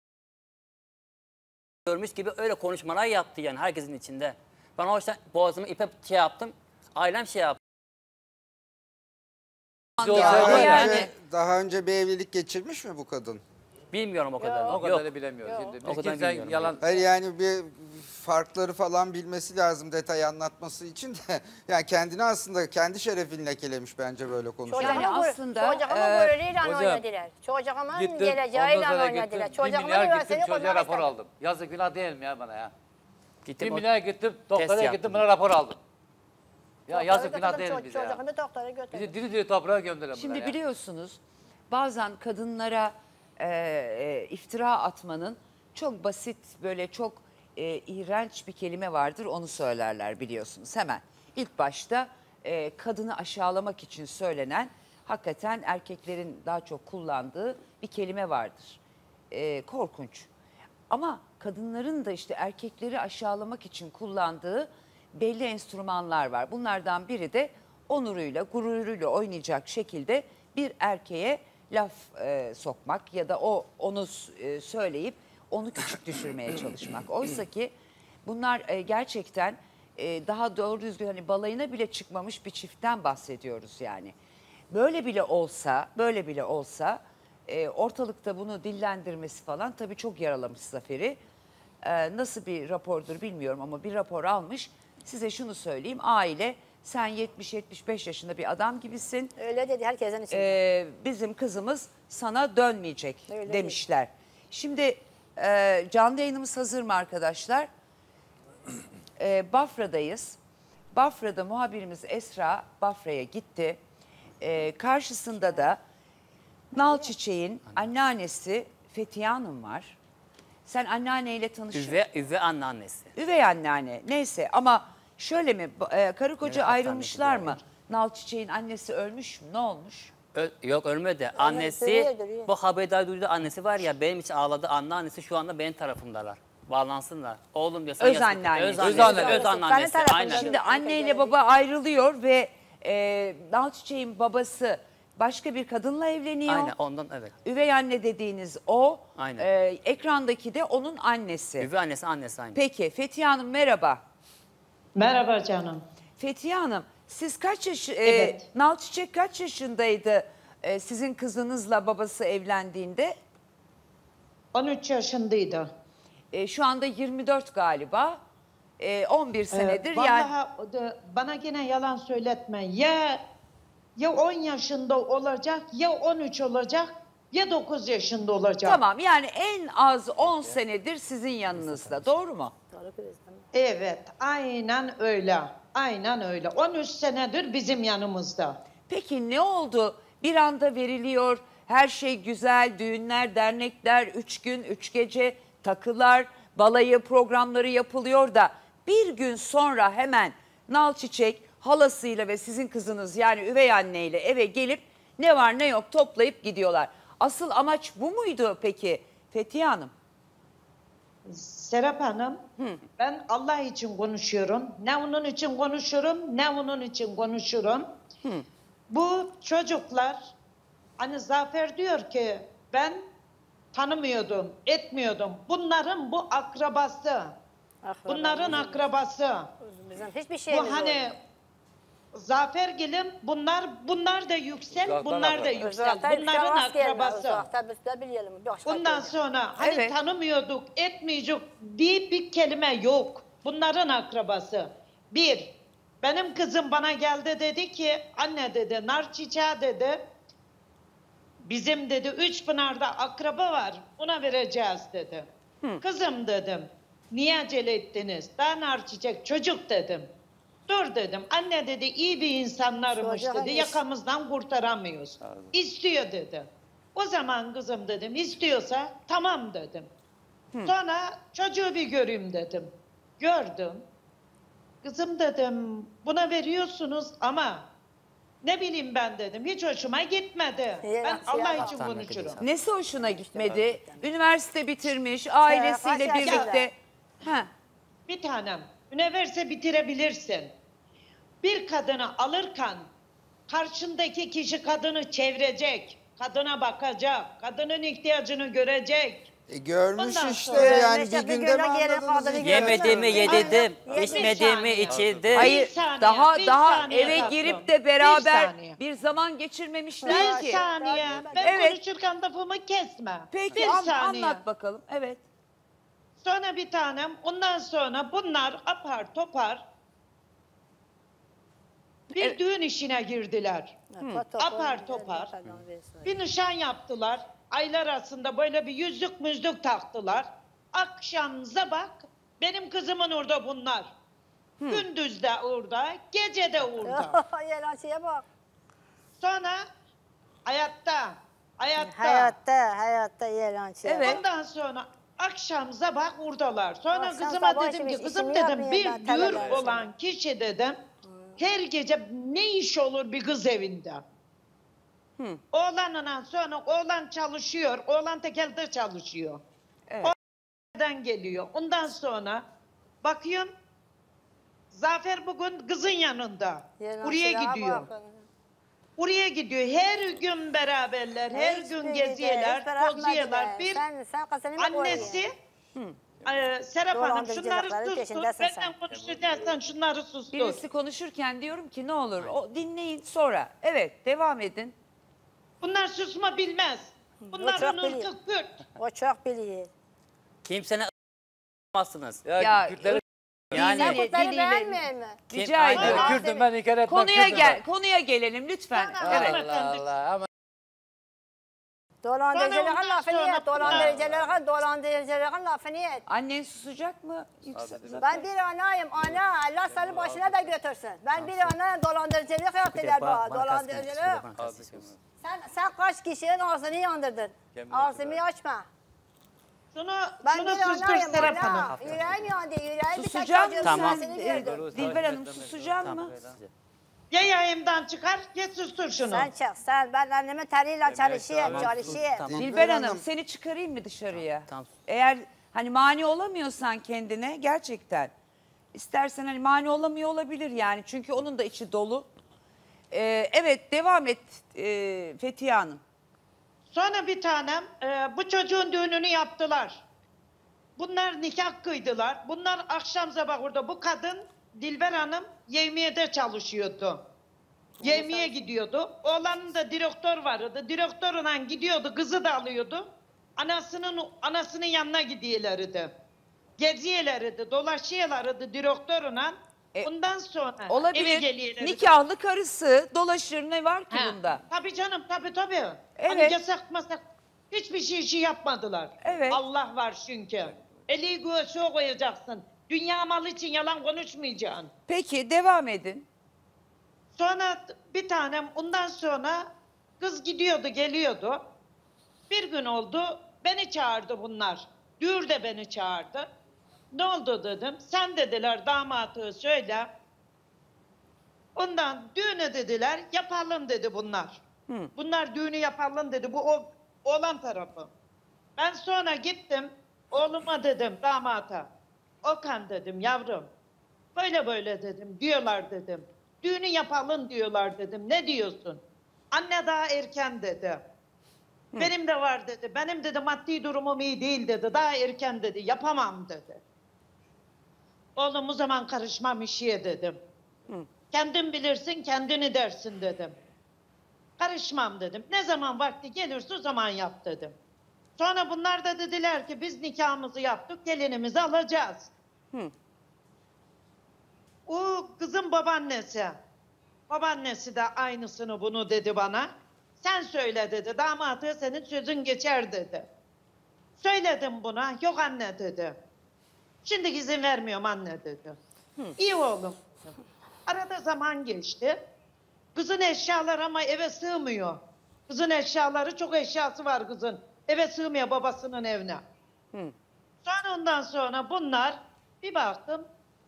[SPEAKER 5] görmüş gibi öyle konuşmalar yaptı yani herkesin içinde. Ben o yüzden boğazımı ipe şey yaptım. Ailem şey yaptı.
[SPEAKER 10] Daha önce bir evlilik geçirmiş mi bu kadın?
[SPEAKER 5] Bilmiyorum o kadar.
[SPEAKER 9] O kadarını bilemiyoruz. Şimdi
[SPEAKER 5] O
[SPEAKER 9] biz
[SPEAKER 5] kadar
[SPEAKER 9] kimse
[SPEAKER 5] bilmiyorum.
[SPEAKER 9] yalan...
[SPEAKER 10] Hayır yani bir farkları falan bilmesi lazım detay anlatması için de. Yani kendini aslında kendi şerefini lekelemiş bence böyle konuşuyor.
[SPEAKER 7] Yani aslında,
[SPEAKER 8] Çocuğumun gururuyla
[SPEAKER 9] hocam,
[SPEAKER 8] oynadılar. Çocuğumun
[SPEAKER 9] Gittim,
[SPEAKER 8] geleceğiyle
[SPEAKER 9] ondan sonra
[SPEAKER 8] oynadılar.
[SPEAKER 9] gittim, 1
[SPEAKER 8] Çocuğumun
[SPEAKER 9] milyar gittim
[SPEAKER 8] üniversitede
[SPEAKER 9] çocuğa
[SPEAKER 8] koymak
[SPEAKER 9] rapor
[SPEAKER 8] istedim.
[SPEAKER 9] aldım. Yazık günah değil mi ya bana ya?
[SPEAKER 5] Gittim
[SPEAKER 9] 1
[SPEAKER 5] o-
[SPEAKER 9] milyar gittim,
[SPEAKER 5] Test
[SPEAKER 9] doktora
[SPEAKER 5] yaptım.
[SPEAKER 9] gittim bana rapor aldım. Ya
[SPEAKER 8] Doktora
[SPEAKER 9] yazık günah
[SPEAKER 8] götürdüm,
[SPEAKER 9] değil mi bize ya?
[SPEAKER 8] Çocuğumu doktora götürdüm.
[SPEAKER 9] Bizi diri diri toprağa gömdüler
[SPEAKER 7] Şimdi
[SPEAKER 9] bunlar ya.
[SPEAKER 7] biliyorsunuz bazen kadınlara iftira atmanın çok basit böyle çok iğrenç bir kelime vardır onu söylerler biliyorsunuz hemen. İlk başta kadını aşağılamak için söylenen hakikaten erkeklerin daha çok kullandığı bir kelime vardır. Korkunç. Ama kadınların da işte erkekleri aşağılamak için kullandığı belli enstrümanlar var. Bunlardan biri de onuruyla, gururuyla oynayacak şekilde bir erkeğe laf sokmak ya da onu söyleyip onu küçük düşürmeye çalışmak. Oysa ki bunlar gerçekten daha doğru düzgün hani balayına bile çıkmamış bir çiftten bahsediyoruz yani. Böyle bile olsa ortalıkta bunu dillendirmesi falan tabii çok yaralamış Zafer'i. Nasıl bir rapordur bilmiyorum ama bir rapor almış. Size şunu söyleyeyim aile sen 70-75 yaşında bir adam gibisin.
[SPEAKER 8] Öyle dedi herkesin içinde.
[SPEAKER 7] Bizim kızımız sana dönmeyecek
[SPEAKER 8] Öyle
[SPEAKER 7] demişler. Şimdi canlı yayınımız hazır mı arkadaşlar? Bafra'dayız. Bafra'da muhabirimiz Esra Bafra'ya gitti. Karşısında da Nal Çiçek'in anneannesi Fethiye Hanım var. Sen anneanneyle tanıştın.
[SPEAKER 5] Üvey anneannesi.
[SPEAKER 7] Üvey anneanne neyse ama şöyle mi karı koca
[SPEAKER 5] Evet,
[SPEAKER 7] ayrılmışlar
[SPEAKER 5] hastanede
[SPEAKER 7] mı? Nal Çiçek'in annesi ölmüş mü? Ne olmuş?
[SPEAKER 5] Yok ölmedi. Annesi
[SPEAKER 8] duruyor.
[SPEAKER 5] bu haberdar duyduğu annesi var ya benim için ağladı. Anneannesi şu anda benim tarafımdalar. Bağlansınlar. Oğlum diyor. sen
[SPEAKER 7] Öz
[SPEAKER 5] yazık-
[SPEAKER 7] anneannesi.
[SPEAKER 5] Öz
[SPEAKER 9] Öz
[SPEAKER 5] annesi.
[SPEAKER 9] annesi.
[SPEAKER 5] Öz anneannesi.
[SPEAKER 8] Benim tarafımda.
[SPEAKER 5] Aynen.
[SPEAKER 7] Şimdi anneyle baba ayrılıyor ve Nal Çiçek'in babası başka bir kadınla evleniyor.
[SPEAKER 5] Aynen ondan evet.
[SPEAKER 7] Üvey anne dediğiniz o.
[SPEAKER 5] Aynen.
[SPEAKER 7] Ekrandaki de onun annesi.
[SPEAKER 5] Üvey annesi aynı.
[SPEAKER 7] Peki Fethiye Hanım merhaba.
[SPEAKER 11] Merhaba canım.
[SPEAKER 7] Fethiye Hanım siz kaç yaş
[SPEAKER 11] Evet.
[SPEAKER 7] Nal Çiçek kaç yaşındaydı sizin kızınızla babası evlendiğinde?
[SPEAKER 11] 13 yaşındaydı.
[SPEAKER 7] Şu anda 24 galiba. 11 senedir yani.
[SPEAKER 11] Vallahi bana gene yalan söyletme. Ya 10 yaşında olacak, ya 13 olacak, ya 9 yaşında olacak.
[SPEAKER 7] Tamam yani en az 10 senedir sizin yanınızda doğru mu?
[SPEAKER 11] Evet, aynen öyle. Aynen öyle. 13 senedir bizim yanımızda.
[SPEAKER 7] Peki ne oldu? Bir anda veriliyor, her şey güzel, düğünler, dernekler, 3 gün, 3 gece, takılar, balayı programları yapılıyor da bir gün sonra hemen Nal Çiçek halasıyla ve sizin kızınız yani üvey anneyle eve gelip ne var ne yok toplayıp gidiyorlar. Asıl amaç bu muydu peki Fethiye Hanım?
[SPEAKER 11] Serap Hanım, ben Allah için konuşuyorum. Ne onun için konuşurum, ne onun için konuşurum. Bu çocuklar, hani Zafer diyor ki ben tanımıyordum, etmiyordum. Bunların bu akrabası. Bunların akrabası.
[SPEAKER 8] Bizim hiçbir şeyimiz
[SPEAKER 11] Bu hani Zafergil'im bunlar da yüksel,
[SPEAKER 9] Uzaktan
[SPEAKER 11] bunlar da
[SPEAKER 9] akraba.
[SPEAKER 11] yüksel. Bunların akrabası. Bundan sonra hani
[SPEAKER 7] Evet.
[SPEAKER 11] tanımıyorduk, etmeyecek diye bir kelime yok. Bunların akrabası. Bir, benim kızım bana geldi dedi ki anne dedi nar çiçeği dedi. Bizim dedi Üçpınar'da akraba var ona vereceğiz dedi. Kızım dedim niye acele ettiniz? Daha nar çiçek çocuk dedim. Dur dedim. Anne dedi iyi bir insanlarmış
[SPEAKER 8] Çocuğa
[SPEAKER 11] dedi.
[SPEAKER 8] geç.
[SPEAKER 11] Yakamızdan kurtaramıyoruz. İstiyor dedi. O zaman kızım dedim istiyorsa tamam dedim. Sonra çocuğu bir göreyim dedim. Gördüm. Kızım dedim buna veriyorsunuz ama ne bileyim ben dedim. Hiç hoşuma gitmedi. Ben Allah için konuşurum.
[SPEAKER 7] Nesi hoşuna gitmedi? Üniversite bitirmiş, ailesiyle
[SPEAKER 8] kaç yaşında?
[SPEAKER 7] birlikte. Ha.
[SPEAKER 11] Bir tanem, üniversite bitirebilirsin. Bir kadını alırken karşındaki kişi kadını çevirecek, kadına bakacak, kadının ihtiyacını görecek.
[SPEAKER 10] Görmüş
[SPEAKER 11] Ondan
[SPEAKER 10] işte
[SPEAKER 11] sonra
[SPEAKER 10] yani
[SPEAKER 8] işte
[SPEAKER 10] bir
[SPEAKER 8] bir
[SPEAKER 10] günde mi
[SPEAKER 8] güne geri
[SPEAKER 10] anladınız?
[SPEAKER 8] kadını
[SPEAKER 10] İki
[SPEAKER 5] Yemediğimi
[SPEAKER 10] günde mi?
[SPEAKER 5] yedirdim,
[SPEAKER 11] Bir
[SPEAKER 5] içmediğimi
[SPEAKER 11] saniye.
[SPEAKER 5] içirdim.
[SPEAKER 7] Hayır,
[SPEAKER 11] Bir saniye,
[SPEAKER 7] daha
[SPEAKER 11] bir saniye
[SPEAKER 7] eve
[SPEAKER 11] tatlım.
[SPEAKER 7] girip de
[SPEAKER 11] Bir
[SPEAKER 7] beraber
[SPEAKER 11] saniye.
[SPEAKER 7] bir zaman geçirmemişler
[SPEAKER 11] Bir
[SPEAKER 7] ki.
[SPEAKER 11] saniye, ben
[SPEAKER 7] Evet.
[SPEAKER 11] konuşurken lafımı kesme.
[SPEAKER 7] Peki
[SPEAKER 11] bir saniye.
[SPEAKER 7] anlat bakalım. Evet.
[SPEAKER 11] Sonra bir tanem, ondan sonra bunlar apar topar bir düğün işine girdiler. Apar topar. Bir nişan yaptılar. Aylar arasında böyle bir yüzlük müzlük taktılar. Akşam bak benim kızımın orada bunlar. Gündüz de orada, gece de orada.
[SPEAKER 8] Yalancıya bak.
[SPEAKER 11] Sonra hayatta.
[SPEAKER 8] Hayatta yalancıya.
[SPEAKER 7] Evet.
[SPEAKER 11] Ondan sonra akşam sabah oradalar. Sonra
[SPEAKER 8] Akşam
[SPEAKER 11] kızıma
[SPEAKER 8] sabah
[SPEAKER 11] dedim ki
[SPEAKER 8] işimi
[SPEAKER 11] kızım dedim
[SPEAKER 8] yapmayayım
[SPEAKER 11] bir
[SPEAKER 8] ben,
[SPEAKER 11] dür
[SPEAKER 8] teleler
[SPEAKER 11] olan kişi dedim her gece ne iş olur bir kız evinde. Oğlanla sonra oğlan çalışıyor. Oğlan tekelde çalışıyor.
[SPEAKER 7] Evet.
[SPEAKER 11] Oğlan geliyor. Ondan sonra bakıyorum Zafer bugün kızın yanında. Oraya gidiyor. Oraya gidiyor. Her gün beraberler. Her gün geziyorlar. Tozuyorlar. Bir annesi Serap Hanım şunları sustur. Benden konuşacaksan şunları sustur.
[SPEAKER 7] Birisi konuşurken diyorum ki ne olur o dinleyin sonra. Evet devam edin.
[SPEAKER 11] Bunlar susma bilmez. Bunların ırkı Kürt.
[SPEAKER 8] O çok biliyor.
[SPEAKER 5] Kimsene a**mazsınız.
[SPEAKER 7] Ya,
[SPEAKER 9] Kürtleri
[SPEAKER 5] Yani
[SPEAKER 8] Sen kurtları
[SPEAKER 7] diliyle-
[SPEAKER 8] beğenmiyor mu?
[SPEAKER 7] Rica
[SPEAKER 5] Aynen.
[SPEAKER 7] ediyorum.
[SPEAKER 9] Kürt'üm ben inkar etmem.
[SPEAKER 7] Konuya
[SPEAKER 9] Kürt'üm
[SPEAKER 7] gel,
[SPEAKER 9] ben.
[SPEAKER 7] konuya gelelim lütfen.
[SPEAKER 11] Tamam.
[SPEAKER 7] Evet.
[SPEAKER 11] Evet.
[SPEAKER 9] Allah Allah ama
[SPEAKER 8] Dolandırıcıların
[SPEAKER 11] Sonra
[SPEAKER 8] lafını
[SPEAKER 11] ondan
[SPEAKER 8] et.
[SPEAKER 11] sonra-
[SPEAKER 8] Dolandırıcıların lafını et.
[SPEAKER 7] Annen susacak mı? Yüksel-
[SPEAKER 8] Ben bir anayım, ana. Allah seni başına da götürsün. Ben bir anayım, dolandırıcılık yaptılar bana. Dolandırıcılık. Sen kaç kişinin ağzını yandırdın? Ağzımı açma.
[SPEAKER 11] Şunu
[SPEAKER 8] Ben
[SPEAKER 11] sustur
[SPEAKER 8] bir anayım,
[SPEAKER 11] Serap Hanım.
[SPEAKER 8] ana. Yüreğim yandı, yüreğim bir tek
[SPEAKER 7] Susacak
[SPEAKER 8] çocuğumun
[SPEAKER 5] Tamam.
[SPEAKER 8] sesini
[SPEAKER 7] Sen,
[SPEAKER 8] duydum.
[SPEAKER 7] Dilber Hanım susacak mı?
[SPEAKER 11] Ya yayımdan çıkar ya sustur şunu.
[SPEAKER 8] Sen çık, sen. Ben annemin teriyle çalışayım,
[SPEAKER 5] Tamam,
[SPEAKER 8] çalışayım.
[SPEAKER 5] tamam.
[SPEAKER 7] Dilber
[SPEAKER 10] Hanım.
[SPEAKER 7] Hanım seni çıkarayım mı dışarıya?
[SPEAKER 5] Tamam.
[SPEAKER 7] Eğer hani mani olamıyorsan kendine gerçekten istersen hani mani olamıyor olabilir yani çünkü onun da içi dolu. Evet devam et Fethiye Hanım.
[SPEAKER 11] Sonra bir tanem bu çocuğun düğününü yaptılar. Bunlar nikah kıydılar. Bunlar akşam sabah orada bu kadın Dilber Hanım yevmiyede çalışıyordu. Yevmiye gidiyordu. Oğlanın da direktör vardı. Direktörle gidiyordu. Kızı da alıyordu. Anasının yanına gidiyorlardı. Geziyorlardı, dolaşıyorlardı direktörle. Ondan sonra eve
[SPEAKER 7] Olabilir.
[SPEAKER 11] geliyorlardı.
[SPEAKER 7] Nikahlı karısı dolaşır ne var ki
[SPEAKER 11] Ha,
[SPEAKER 7] bunda?
[SPEAKER 11] Tabii canım tabii. Hani
[SPEAKER 7] Evet.
[SPEAKER 11] yasak masak hiçbir şey yapmadılar.
[SPEAKER 7] Evet.
[SPEAKER 11] Allah var çünkü. Eli göğsüne koyacaksın. Dünya malı için yalan konuşmayacaksın.
[SPEAKER 7] Peki devam edin.
[SPEAKER 11] Sonra bir tanem ondan sonra kız gidiyordu geliyordu. Bir gün oldu beni çağırdı bunlar. Düğür de beni çağırdı. Ne oldu dedim. Sen dediler damatı söyle. Ondan düğünü dediler yapalım dedi bunlar. Bunlar düğünü yapalım dedi. Bu oğlan tarafı. Ben sonra gittim oğluma dedim damata. Okan dedim yavrum. Böyle dedim diyorlar dedim. Düğünü yapalım diyorlar dedim. Ne diyorsun? Anne daha erken dedi. Benim de var dedi. Benim dedi maddi durumum iyi değil dedi. Daha erken dedi. Yapamam dedi. Oğlum o zaman karışmam işe dedim. Kendin bilirsin kendini dersin dedim. Karışmam dedim. Ne zaman vakti gelirse o zaman yap dedim. Sonra bunlar da dediler ki biz nikahımızı yaptık gelinimizi alacağız. O kızın babaannesi. Babaannesi de aynısını bunu dedi bana. Sen söyle dedi. Damatı senin sözün geçer dedi. Söyledim buna. Yok anne dedi. Şimdi izin vermiyorum anne dedi. İyi oğlum. Arada zaman geçti. Kızın eşyaları ama eve sığmıyor. Kızın eşyaları, çok eşyası var kızın. Eve sığmıyor babasının evine. Sonra ondan sonra bunlar bir baktım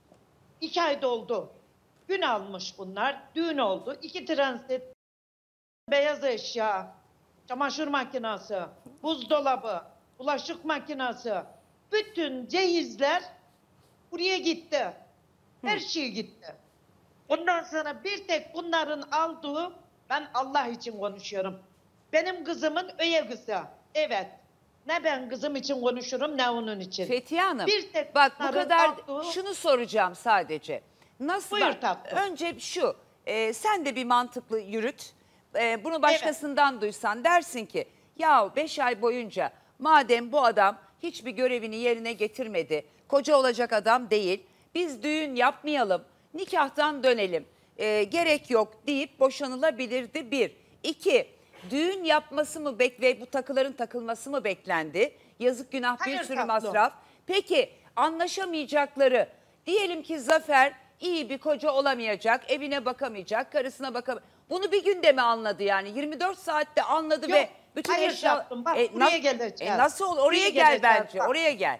[SPEAKER 11] 2 ay doldu. Gün almış bunlar. Düğün oldu. 2 transit, beyaz eşya, çamaşır makinesi, buzdolabı, bulaşık makinesi. Bütün cehizler buraya gitti. Her şey gitti. Ondan sonra bir tek bunların aldığı, ben Allah için konuşuyorum. Benim kızımın öye kızı. Evet. Ne ben kızım için konuşurum ne onun için.
[SPEAKER 7] Fethiye Hanım,
[SPEAKER 11] Bir tek
[SPEAKER 7] bak bu
[SPEAKER 11] bunların
[SPEAKER 7] kadar
[SPEAKER 11] aldığı-
[SPEAKER 7] şunu soracağım sadece. Nasıl?
[SPEAKER 11] Buyur tatlım.
[SPEAKER 7] Önce şu, sen de bir mantıklı yürüt. Bunu başkasından duysan dersin ki, ya 5 ay boyunca madem bu adam hiçbir görevini yerine getirmedi, koca olacak adam değil, biz düğün yapmayalım, nikahtan dönelim, gerek yok deyip boşanılabilirdi bir. 2, düğün yapması mı ve bu takıların takılması mı beklendi? Yazık günah bir
[SPEAKER 11] Hayır
[SPEAKER 7] sürü
[SPEAKER 11] tatlım.
[SPEAKER 7] masraf. Peki anlaşamayacakları, diyelim ki Zafer iyi bir koca olamayacak, evine bakamayacak, karısına bakamayacak. Bunu bir günde mi anladı yani? 24 saatte anladı
[SPEAKER 11] Yok,
[SPEAKER 7] ve bütün
[SPEAKER 11] hayır
[SPEAKER 7] eşya...
[SPEAKER 11] tatlım, bak buraya geleceğiz.
[SPEAKER 7] Nasıl olur? Oraya
[SPEAKER 11] Buraya
[SPEAKER 7] gel
[SPEAKER 11] geleceğiz,
[SPEAKER 7] bence,
[SPEAKER 11] bak.
[SPEAKER 7] oraya gel.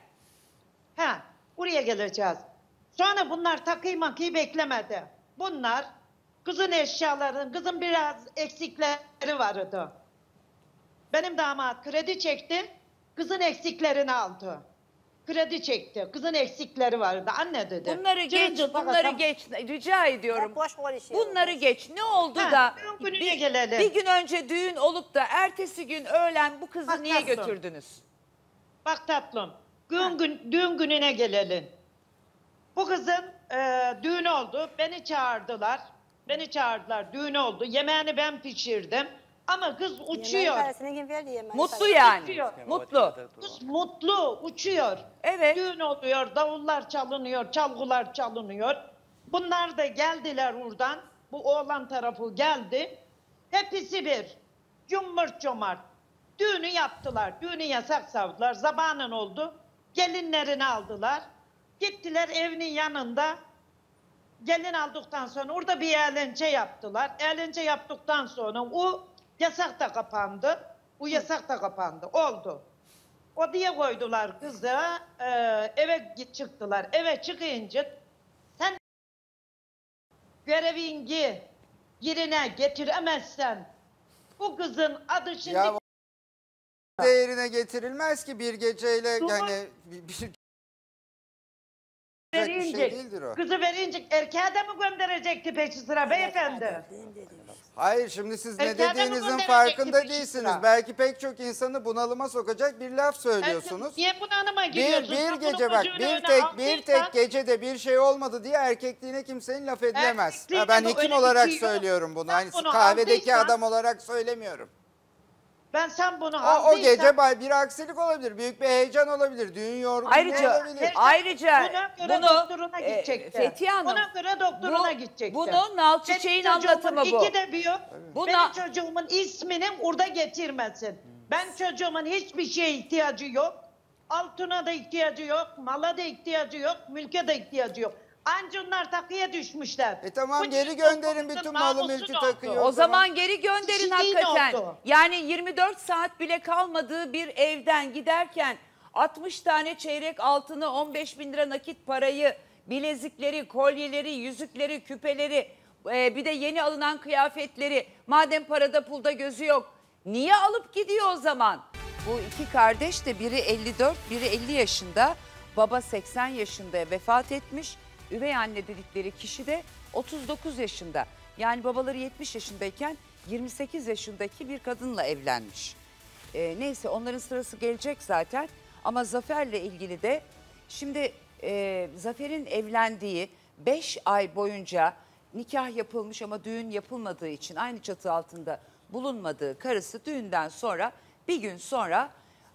[SPEAKER 11] Ha, buraya geleceğiz. Sonra bunlar takıyı makıyı beklemedi. Bunlar kızın eşyalarının, kızın biraz eksikleri vardı. Benim damat kredi çekti, kızın eksiklerini aldı. Kredi çekti, kızın eksikleri vardı. Anne dedi.
[SPEAKER 7] Bunları geç, bunları geç. Rica ediyorum.
[SPEAKER 8] Boş konuşuyor.
[SPEAKER 7] Bunları geç. Ne oldu
[SPEAKER 11] Ha,
[SPEAKER 7] da
[SPEAKER 11] düğün gününe gelelim.
[SPEAKER 7] bir gün önce düğün olup da ertesi gün öğlen bu kızı
[SPEAKER 11] Bak
[SPEAKER 7] niye
[SPEAKER 11] tatlım.
[SPEAKER 7] götürdünüz?
[SPEAKER 11] Bak tatlım, düğün gününe gelelim. Bu kızın düğün oldu, beni çağırdılar. Beni çağırdılar, düğün oldu. Yemeğini ben pişirdim. Ama kız uçuyor.
[SPEAKER 8] Yemeğin parasını kim verdi yemeğin
[SPEAKER 7] Mutlu
[SPEAKER 8] parasını?
[SPEAKER 7] yani.
[SPEAKER 11] Uçuyor.
[SPEAKER 7] Mutlu.
[SPEAKER 11] Kız mutlu, uçuyor.
[SPEAKER 7] Evet.
[SPEAKER 11] Düğün oluyor, davullar çalınıyor, çalgılar çalınıyor. Bunlar da geldiler oradan. Bu oğlan tarafı geldi. Hepsi bir. Cumhurt cömert. Düğünü yaptılar. Düğünü yasak savdılar. Zamanın oldu. Gelinlerini aldılar. Gittiler evinin yanında. Gelin aldıktan sonra orada bir eğlence yaptılar. Eğlence yaptıktan sonra o yasak da kapandı. Bu yasak da kapandı. Oldu. O diye koydular kızı. Eve çıktılar. Eve çıkınca sen görevini yerine getiremezsen bu kızın adı şimdi...
[SPEAKER 10] Ya değerine getirilmez ki bir geceyle
[SPEAKER 11] Dur.
[SPEAKER 10] yani bir şey
[SPEAKER 11] verince,
[SPEAKER 10] değildir o.
[SPEAKER 11] kızı verince erkeğe de mi gönderecekti peşi sıra beyefendi?
[SPEAKER 10] Hayır şimdi siz ne
[SPEAKER 11] Erkeğe de mi
[SPEAKER 10] dediğinizin
[SPEAKER 11] gönderecekti
[SPEAKER 10] farkında
[SPEAKER 11] peşi
[SPEAKER 10] değilsiniz.
[SPEAKER 11] sıra?
[SPEAKER 10] Belki pek çok insanı bunalıma sokacak bir laf söylüyorsunuz.
[SPEAKER 11] Niye bunalıma
[SPEAKER 10] Bir
[SPEAKER 11] giriyorsun? Sen
[SPEAKER 10] gece
[SPEAKER 11] bunun
[SPEAKER 10] bak
[SPEAKER 11] ucunu
[SPEAKER 10] bir
[SPEAKER 11] öne
[SPEAKER 10] tek
[SPEAKER 11] aldıysan-
[SPEAKER 10] gecede bir şey olmadı diye erkekliğine kimsenin laf edilemez.
[SPEAKER 11] Erkekliğine
[SPEAKER 10] Ben
[SPEAKER 11] bu
[SPEAKER 10] hekim
[SPEAKER 11] öyle
[SPEAKER 10] olarak
[SPEAKER 11] bir şey yok.
[SPEAKER 10] söylüyorum bunu.
[SPEAKER 11] Sen
[SPEAKER 10] Hani
[SPEAKER 11] bunu
[SPEAKER 10] kahvedeki
[SPEAKER 11] aldıysan-
[SPEAKER 10] adam olarak söylemiyorum.
[SPEAKER 11] Sen bunu
[SPEAKER 10] O
[SPEAKER 11] aldıysan...
[SPEAKER 10] gece bir aksilik olabilir, büyük bir heyecan olabilir, düğün yorgunluğu olabilir.
[SPEAKER 7] Ayrıca
[SPEAKER 11] Buna göre doktoruna gidecekti.
[SPEAKER 7] Fethiye Hanım,
[SPEAKER 11] Buna göre doktoruna
[SPEAKER 7] bu-
[SPEAKER 11] gidecekti.
[SPEAKER 7] bunu Nal Çiçek'in
[SPEAKER 11] Benim çocuğumun
[SPEAKER 7] anlatımı bu.
[SPEAKER 11] 2'de bir yok.
[SPEAKER 7] Bu
[SPEAKER 11] Benim
[SPEAKER 7] Na-
[SPEAKER 11] çocuğumun ismini orada getirmesin. Ben çocuğumun hiçbir şeye ihtiyacı yok. Altına da ihtiyacı yok, mala da ihtiyacı yok, mülke de ihtiyacı yok. Anca onlar takıya düşmüşler.
[SPEAKER 10] Tamam
[SPEAKER 11] Bu
[SPEAKER 10] geri
[SPEAKER 11] çocuk
[SPEAKER 10] gönderin
[SPEAKER 11] toplumun
[SPEAKER 10] bütün malı
[SPEAKER 11] namusu
[SPEAKER 10] mülkü
[SPEAKER 11] ne
[SPEAKER 10] takıyor.
[SPEAKER 11] oldu?
[SPEAKER 7] O zaman geri gönderin
[SPEAKER 11] Kişiliğin
[SPEAKER 7] hakikaten.
[SPEAKER 11] oldu.
[SPEAKER 7] Yani 24 saat bile kalmadığı bir evden giderken 60 tane çeyrek altını, 15 bin lira nakit parayı, bilezikleri, kolyeleri, yüzükleri, küpeleri, bir de yeni alınan kıyafetleri, madem parada pulda gözü yok, niye alıp gidiyor o zaman? Bu iki kardeş de biri 54, biri 50 yaşında, baba 80 yaşında vefat etmiş. Üvey anne dedikleri kişi de 39 yaşında. Yani babaları 70 yaşındayken 28 yaşındaki bir kadınla evlenmiş. Neyse onların sırası gelecek zaten. Ama Zafer'le ilgili de şimdi Zafer'in evlendiği 5 ay boyunca nikah yapılmış ama düğün yapılmadığı için aynı çatı altında bulunmadığı karısı düğünden sonra bir gün sonra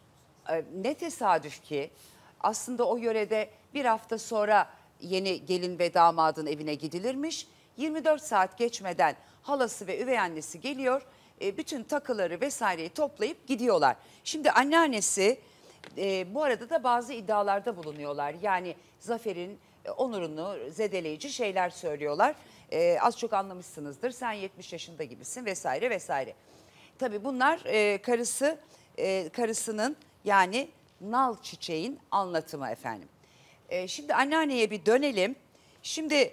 [SPEAKER 7] ne tesadüf ki aslında o yörede bir hafta sonra yeni gelin ve damadın evine gidilirmiş. 24 saat geçmeden halası ve üvey annesi geliyor. Bütün takıları vesaireyi toplayıp gidiyorlar. Şimdi anneannesi bu arada da bazı iddialarda bulunuyorlar. Yani Zafer'in onurunu zedeleyici şeyler söylüyorlar. Az çok anlamışsınızdır. Sen 70 yaşında gibisin vesaire vesaire. tabii bunlar karısının yani Nal Çiçek'in anlatımı efendim. Şimdi anneanneye bir dönelim. Şimdi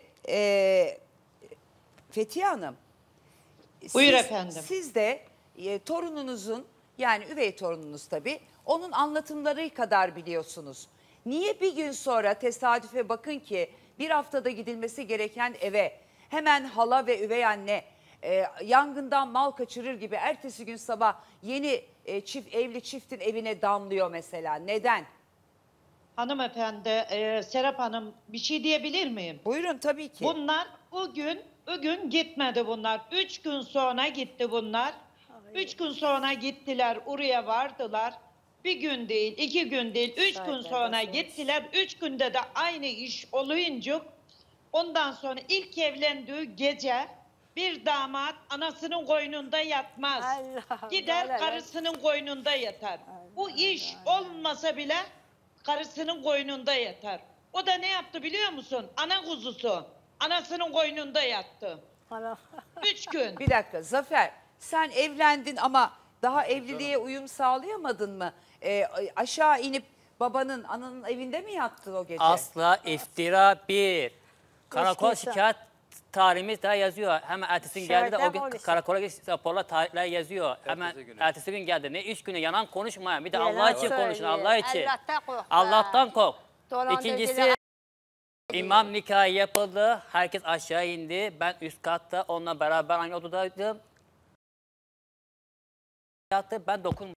[SPEAKER 7] Fethiye Hanım.
[SPEAKER 11] Buyur efendim.
[SPEAKER 7] Siz de torununuzun yani üvey torununuz tabii onun anlatımları kadar biliyorsunuz. Niye bir gün sonra tesadüfe bakın ki bir haftada gidilmesi gereken eve hemen hala ve üvey anne yangından mal kaçırır gibi ertesi gün sabah yeni evli çiftin evine damlıyor mesela. Neden?
[SPEAKER 11] Hanımefendi, Serap Hanım bir şey diyebilir miyim?
[SPEAKER 7] Buyurun tabii ki.
[SPEAKER 11] Bunlar o gün gitmedi bunlar. 3 gün sonra gitti bunlar. 3 gün sonra gittiler, oraya vardılar. Bir gün değil, 2 gün değil, 3 gün sonra gittiler. 3 günde de aynı iş oluyunca ondan sonra ilk evlendiği gece bir damat anasının koynunda yatmaz. Gider karısının koynunda yatar. Bu iş olmasa bile karısının koynunda yatar. O da ne yaptı biliyor musun? Ana kuzusu. Anasının koynunda yattı. 3 gün.
[SPEAKER 7] Bir dakika Zafer, sen evlendin ama daha evliliğe uyum sağlayamadın mı? Aşağı inip babanın, ananın evinde mi yattın o gece?
[SPEAKER 5] Asla iftira bir. Karakol şikayet tarihimiz daha yazıyor. Hemen ertesi gün geldi de o gün karakola raporla tarihler yazıyor. Hemen ertesi gün geldi. Ne 3 güne yalan konuşmayın. Bir de Allah için konuşun, Allah için. Allah'tan kork. İkincisi imam nikahı yapıldı. Herkes aşağı indi. Ben üst katta onunla beraber aynı odadaydım. Ben dokunmadım.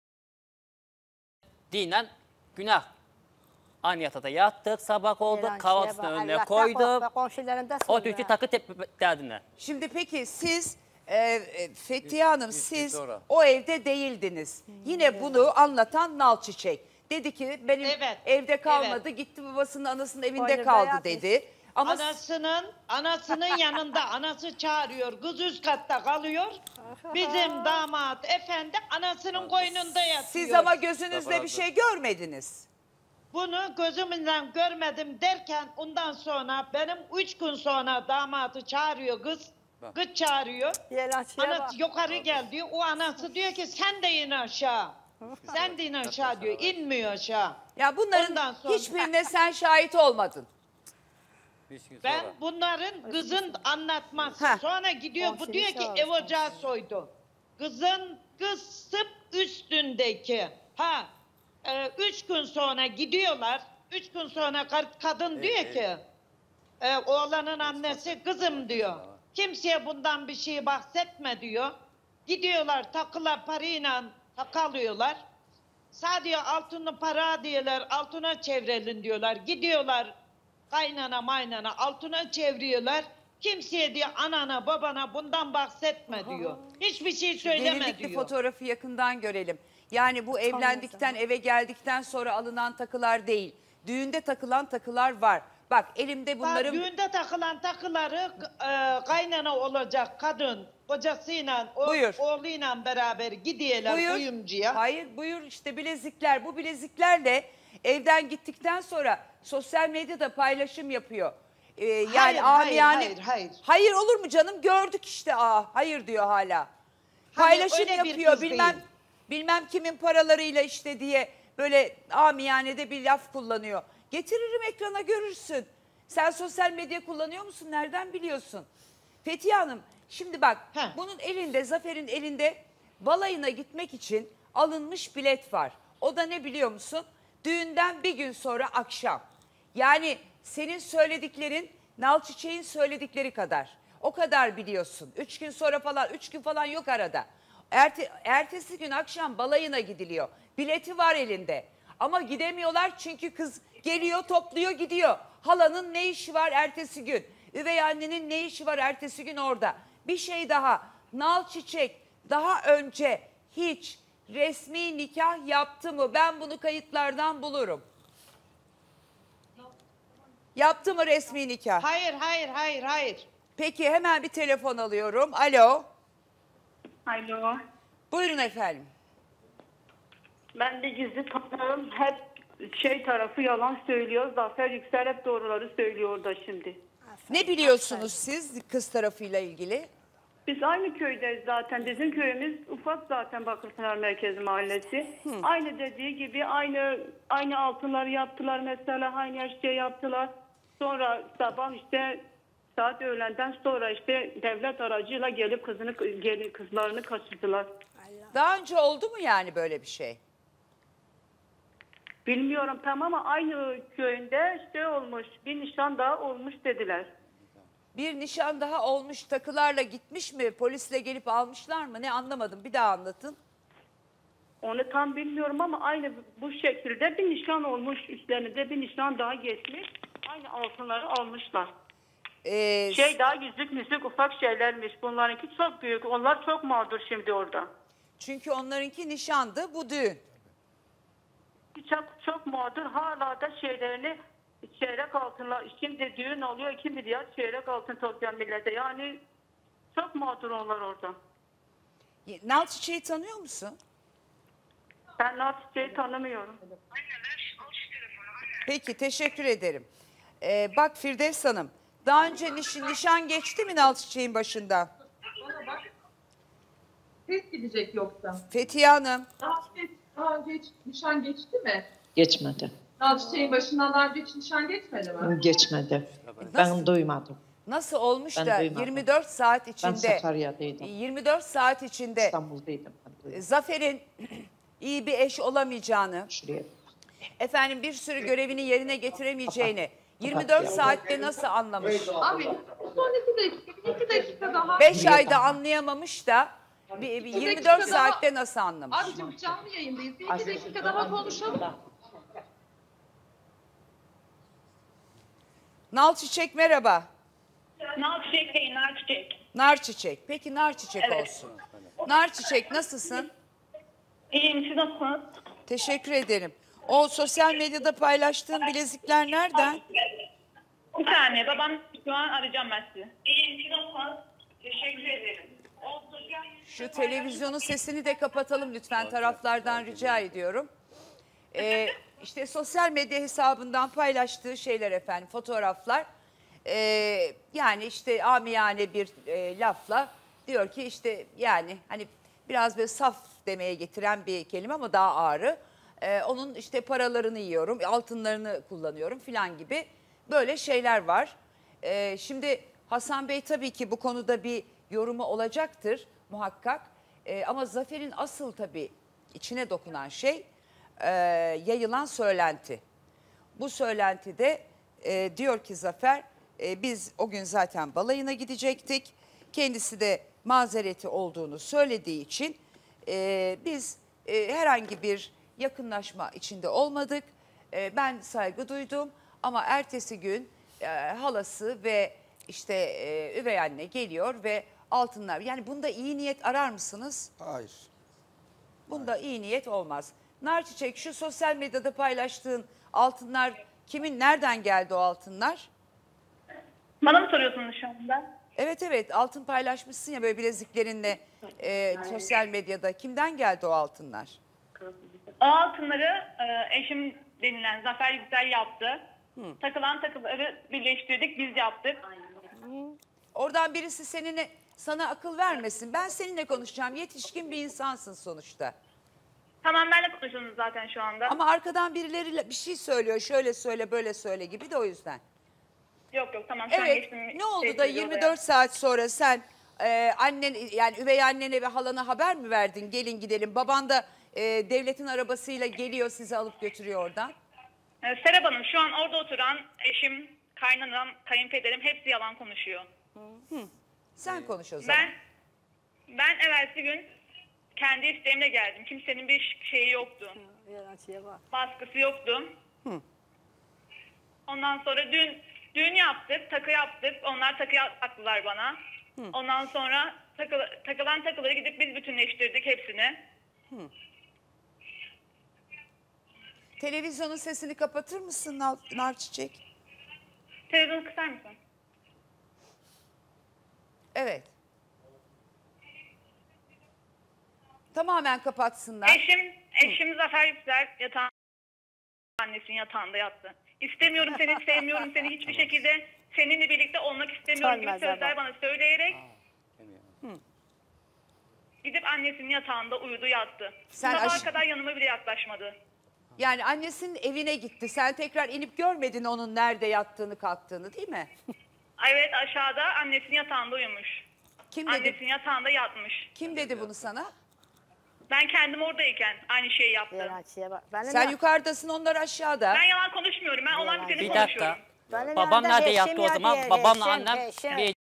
[SPEAKER 5] Dinen günah. Aynı yatakta yattık, sabah oldu, kahvaltısını önüne koydum. O tüçü takı derdine.
[SPEAKER 7] Şimdi peki siz Fethiye Hanım siz o evde değildiniz. Yine bunu anlatan Nal Çiçek. Dedi ki benim evde kalmadı, gitti babasının anasının evinde kaldı dedi. Ama
[SPEAKER 11] anasının yanında anası çağırıyor. Kız üst katta kalıyor. Bizim damat efendi anasının koynunda yatıyor.
[SPEAKER 7] Siz ama gözünüzde bir şey görmediniz.
[SPEAKER 11] Bunu gözümle görmedim derken ondan sonra benim 3 gün sonra damatı çağırıyor kız. Kız çağırıyor. Anası yukarı gel diyor. O anası diyor ki sen de in aşağı. Sen de in aşağı diyor. İnmiyor aşağı.
[SPEAKER 7] Ya bunların hiçbirine sen şahit olmadın.
[SPEAKER 11] Ben bunların kızın anlatması. Sonra gidiyor bu diyor ki ev ocağı soydu. Kız sıp üstündeki. 3 gün sonra gidiyorlar. 3 gün sonra kadın diyor ki oğlanın annesi kızım diyor. Kimseye bundan bir şey bahsetme diyor. Gidiyorlar takıla parayla takalıyorlar. Sadece altını para diyorlar, altına çevirelim diyorlar. Gidiyorlar kaynana maynana altına çeviriyorlar. Kimseye diyor anana babana bundan bahsetme diyor. Hiçbir şey söyleme
[SPEAKER 7] Delilikli
[SPEAKER 11] diyor.
[SPEAKER 7] fotoğrafı yakından görelim. Yani bu evlendikten eve geldikten sonra alınan takılar değil. Düğünde takılan takılar var. Bak elimde bunların...
[SPEAKER 11] Düğünde takılan takıları kaynana olacak kadın kocasıyla oğluyla beraber gidiyorlar kuyumcuya.
[SPEAKER 7] Hayır buyur işte bilezikler. Bu bileziklerle evden gittikten sonra sosyal medyada paylaşım yapıyor. Yani hayır olur mu canım gördük işte hayır diyor hala. Paylaşım yapıyor bilmem kimin paralarıyla işte diye böyle amiyanede bir laf kullanıyor. Getiririm ekrana görürsün. Sen sosyal medya kullanıyor musun? Nereden biliyorsun? Fethiye Hanım şimdi bak bunun elinde Zafer'in elinde balayına gitmek için alınmış bilet var. O da ne biliyor musun? Düğünden bir gün sonra akşam. Yani senin söylediklerin Nal Çiçek'in söyledikleri kadar. O kadar biliyorsun. 3 gün sonra falan 3 gün falan yok arada. Ertesi gün akşam balayına gidiliyor. Bileti var elinde. Ama gidemiyorlar çünkü kız geliyor topluyor gidiyor. Halanın ne işi var ertesi gün? Üvey annenin ne işi var ertesi gün orada? Bir şey daha. Nal Çiçek daha önce hiç resmi nikah yaptı mı? Ben bunu kayıtlardan bulurum. Yaptı mı resmi nikah?
[SPEAKER 11] Hayır.
[SPEAKER 7] Peki hemen bir telefon alıyorum. Alo.
[SPEAKER 12] Alo.
[SPEAKER 7] Buyurun efendim.
[SPEAKER 12] Ben de gizli tanığım. Hep tarafı yalan söylüyor. Zafer Yüksel hep doğruları söylüyor da şimdi.
[SPEAKER 7] Ne biliyorsunuz siz kız tarafıyla ilgili?
[SPEAKER 12] Biz aynı köydeyiz zaten. Bizim köyümüz ufak zaten, Bakırpınar Merkezi Mahallesi. Aynı dediği gibi aynı altınları yaptılar mesela, aynı her şeyi yaptılar. Sonra sabah işte saat öğlenden sonra işte devlet aracıyla gelip kızlarını kaçırdılar.
[SPEAKER 7] Daha önce oldu mu yani böyle bir şey?
[SPEAKER 12] Bilmiyorum tam ama aynı köyünde şey olmuş, bir nişan daha olmuş dediler.
[SPEAKER 7] Bir nişan daha olmuş, takılarla gitmiş mi? Polisle gelip almışlar mı? Ne, anlamadım. Bir daha anlatın.
[SPEAKER 12] Onu tam bilmiyorum ama aynı bu şekilde bir nişan olmuş, üstlerinde bir nişan daha geçmiş. Aynı altınları almışlar. Daha yüzük müzik ufak şeylermiş. Bunlarınki çok büyük. Onlar çok mağdur şimdi orada.
[SPEAKER 7] Çünkü onlarınki nişandı, bu düğün.
[SPEAKER 12] Çok mağdur. Hala da şeylerini çeyrek altınla, şimdi düğün oluyor 2 milyar çeyrek altın toplayan millete. Yani çok mağdur onlar orada.
[SPEAKER 7] Nal Çiçek'i tanıyor musun?
[SPEAKER 12] Ben Nal Çiçek'i tanımıyorum.
[SPEAKER 7] Peki, teşekkür ederim. Bak Firdevs Hanım, daha önce nişan geçti mi Nal Çiçek'in başından?
[SPEAKER 13] Test gidecek yoksa.
[SPEAKER 7] Fethiye Hanım.
[SPEAKER 13] Daha önce hiç nişan geçti mi?
[SPEAKER 14] Geçmedi.
[SPEAKER 13] Nal Çiçek'in başından daha önce hiç nişan geçmedi mi?
[SPEAKER 14] Geçmedi. Ben duymadım.
[SPEAKER 7] Nasıl olmuş
[SPEAKER 14] Ben
[SPEAKER 7] da
[SPEAKER 14] duymadım.
[SPEAKER 7] 24 saat içinde...
[SPEAKER 14] Ben Sakarya'daydım.
[SPEAKER 7] 24 saat içinde...
[SPEAKER 14] İstanbul'daydım.
[SPEAKER 7] Zafer'in iyi bir eş olamayacağını...
[SPEAKER 14] Şuraya.
[SPEAKER 7] Efendim bir sürü görevini yerine getiremeyeceğini... 24 saatte nasıl anlamış?
[SPEAKER 13] Abi son 2 dakika daha...
[SPEAKER 7] 5 ayda anlayamamış da... 24 saatte nasıl anlamış?
[SPEAKER 13] Abicim canlı yayındayız. 2 dakika daha konuşalım.
[SPEAKER 7] Nal Çiçek merhaba.
[SPEAKER 12] Nal Çiçek değil, Nar Çiçek.
[SPEAKER 7] Nar Çiçek. Peki Nar Çiçek
[SPEAKER 12] Evet.
[SPEAKER 7] olsun. Nar Çiçek nasılsın?
[SPEAKER 12] İyiyim, siz nasılsınız?
[SPEAKER 7] Teşekkür ederim. O sosyal medyada paylaştığın bilezikler nereden?
[SPEAKER 12] Bir saniye, babam şu an arayacağım ben sizi. İyiyim, siz nasılsınız? Teşekkür ederim.
[SPEAKER 7] Şu televizyonun sesini de kapatalım lütfen, taraflardan rica ediyorum. İşte sosyal medya hesabından paylaştığı şeyler efendim, fotoğraflar. Yani işte amiyane bir lafla diyor ki işte yani hani biraz böyle saf demeye getiren bir kelime ama daha ağrı. Onun işte paralarını yiyorum, altınlarını kullanıyorum filan gibi böyle şeyler var. Şimdi Hasan Bey tabii ki bu konuda bir yorumu olacaktır muhakkak. Ama Zafer'in asıl tabii içine dokunan şey yayılan söylenti. Bu söylentide diyor ki Zafer, biz o gün zaten balayına gidecektik. Kendisi de mazereti olduğunu söylediği için biz herhangi bir yakınlaşma içinde olmadık. Ben saygı duydum ama ertesi gün halası ve işte üvey anne geliyor ve altınlar. Yani bunda iyi niyet arar mısınız?
[SPEAKER 10] Hayır.
[SPEAKER 7] Bunda iyi niyet olmaz. Nar Çiçek, şu sosyal medyada paylaştığın altınlar kimin, nereden geldi o altınlar?
[SPEAKER 12] Bana mı soruyorsunuz şu anda?
[SPEAKER 7] Evet, altın paylaşmışsın ya böyle bileziklerinle sosyal medyada. Kimden geldi o altınlar?
[SPEAKER 12] O altınları eşim denilen Zafer Yüksel yaptı. Takılan takıları birleştirdik, biz yaptık.
[SPEAKER 7] Oradan birisi sana akıl vermesin. Ben seninle konuşacağım. Yetişkin bir insansın sonuçta.
[SPEAKER 12] Tamam, benle konuşuyorsunuz zaten şu anda.
[SPEAKER 7] Ama arkadan birileri bir şey söylüyor. Şöyle söyle, böyle söyle gibi de o yüzden.
[SPEAKER 12] Yok tamam. Şu an
[SPEAKER 7] Evet,
[SPEAKER 12] geçtim,
[SPEAKER 7] ne oldu da 24 saat sonra sen annen, yani üvey annene ve halana haber mi verdin? Gelin gidelim. Baban da devletin arabasıyla geliyor, sizi alıp götürüyor oradan.
[SPEAKER 12] Serap Hanım, şu an orada oturan eşim, kaynanam, kayınpederim hepsi yalan konuşuyor.
[SPEAKER 7] Sen konuş o zaman.
[SPEAKER 12] Ben evvelsi gün kendi isteğimle geldim. Kimsenin bir şeyi yoktu. Baskısı yoktu. Ondan sonra düğün yaptık, takı yaptık. Onlar takı taktılar bana. Ondan sonra takılan takıları gidip biz bütünleştirdik hepsini.
[SPEAKER 7] Televizyonun sesini kapatır mısın Nar Çiçek?
[SPEAKER 12] Televizyonu kısar mısın?
[SPEAKER 7] Evet. Tamamen kapatsınlar.
[SPEAKER 12] Eşim Zafer Yüksel annesinin yatağında yattı. İstemiyorum seni, sevmiyorum seni hiçbir şekilde, seninle birlikte olmak istemiyorum gibi sözler bana söyleyerek Gidip annesinin yatağında uyudu yattı.
[SPEAKER 7] Sen
[SPEAKER 12] Sabaha kadar yanıma bile yaklaşmadı.
[SPEAKER 7] Yani annesinin evine gitti. Sen tekrar inip görmedin onun nerede yattığını kalktığını değil mi?
[SPEAKER 12] Evet aşağıda annesinin yatağında uyumuş.
[SPEAKER 7] Kim dedi?
[SPEAKER 12] Annesinin yatağında yatmış.
[SPEAKER 7] Kim dedi bunu sana?
[SPEAKER 12] Ben kendim oradayken aynı şeyi yaptım.
[SPEAKER 7] Sen yukarıdasın, onlar aşağıda.
[SPEAKER 12] Ben yalan konuşmuyorum. Ben olan biteni
[SPEAKER 5] Bir
[SPEAKER 12] konuşuyorum.
[SPEAKER 5] dakika. Babam nerede yattı o zaman? Babamla annem bir...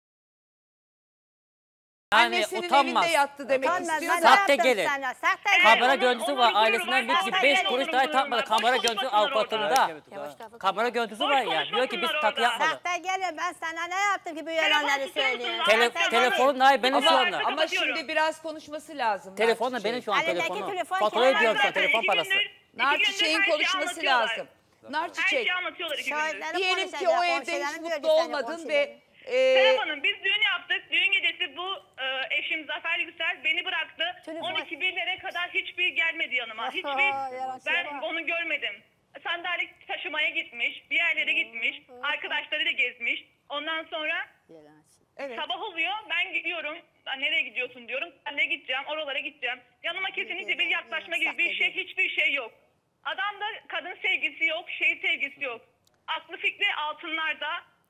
[SPEAKER 5] Yani
[SPEAKER 7] Annesinin
[SPEAKER 5] utanmaz.
[SPEAKER 7] evinde yattı demek istiyor.
[SPEAKER 5] Sahte gelin. Kamera
[SPEAKER 12] onun-
[SPEAKER 5] görüntüsü
[SPEAKER 12] onun
[SPEAKER 5] var.
[SPEAKER 12] gururu
[SPEAKER 5] Ailesinden
[SPEAKER 12] var.
[SPEAKER 5] bir 5 kuruş
[SPEAKER 12] Onun
[SPEAKER 5] dahi
[SPEAKER 12] gururu
[SPEAKER 5] takmadı.
[SPEAKER 12] var.
[SPEAKER 5] Kamera
[SPEAKER 12] Boş
[SPEAKER 5] görüntüsü
[SPEAKER 12] konuşmasınlar
[SPEAKER 5] avukatında.
[SPEAKER 12] orada.
[SPEAKER 5] Kamera görüntüsü var ya. Diyor ki biz takı yapmadık.
[SPEAKER 8] Sahte gelin, ben sana ne yaptım ki bu yalanları söylüyorsun?
[SPEAKER 5] Telefon dahi benim şu anda.
[SPEAKER 7] Ama şimdi biraz konuşması lazım.
[SPEAKER 5] Telefon da
[SPEAKER 7] Narçiçek'in.
[SPEAKER 5] benim şu an
[SPEAKER 8] Elindeki
[SPEAKER 5] telefonu.
[SPEAKER 8] telefon
[SPEAKER 5] Faturayı
[SPEAKER 8] kendi
[SPEAKER 5] diyorum sana,
[SPEAKER 12] zaten
[SPEAKER 5] telefon
[SPEAKER 12] iki
[SPEAKER 5] parası.
[SPEAKER 12] gündür-
[SPEAKER 7] Narçiçek'in
[SPEAKER 12] her şeyi
[SPEAKER 7] konuşması
[SPEAKER 12] anlatıyorlar.
[SPEAKER 7] lazım.
[SPEAKER 12] Her
[SPEAKER 7] Narçiçek,
[SPEAKER 12] şeyi anlatıyorlar iki gündür.
[SPEAKER 8] Şahitlerim
[SPEAKER 7] diyelim ki
[SPEAKER 8] konuşacak,
[SPEAKER 7] o evde hiç
[SPEAKER 8] komşularım diyor ki
[SPEAKER 7] mutlu
[SPEAKER 8] senin
[SPEAKER 7] olmadın ve
[SPEAKER 12] Serap Hanım biz düğün yaptık. Düğün gecesi bu eşim Zafer Yüksel beni bıraktı.
[SPEAKER 8] Telefon-
[SPEAKER 12] 12.00'lere kadar hiçbir gelmedi yanıma.
[SPEAKER 8] Aha,
[SPEAKER 12] Hiçbir
[SPEAKER 8] yaratıcı
[SPEAKER 12] ben
[SPEAKER 8] bak.
[SPEAKER 12] onu görmedim. Sandalye taşımaya gitmiş, bir yerlere gitmiş, arkadaşlarıyla gezmiş. Ondan sonra
[SPEAKER 7] evet.
[SPEAKER 12] sabah oluyor, ben gidiyorum. Nereye gidiyorsun diyorum. Nereye gideceğim, oralara gideceğim. Yanıma kesinlikle bir yaklaşma gibi bir şey, hiçbir şey yok. Adamda kadın sevgisi yok, sevgisi yok. Aklı fikri altınlarda,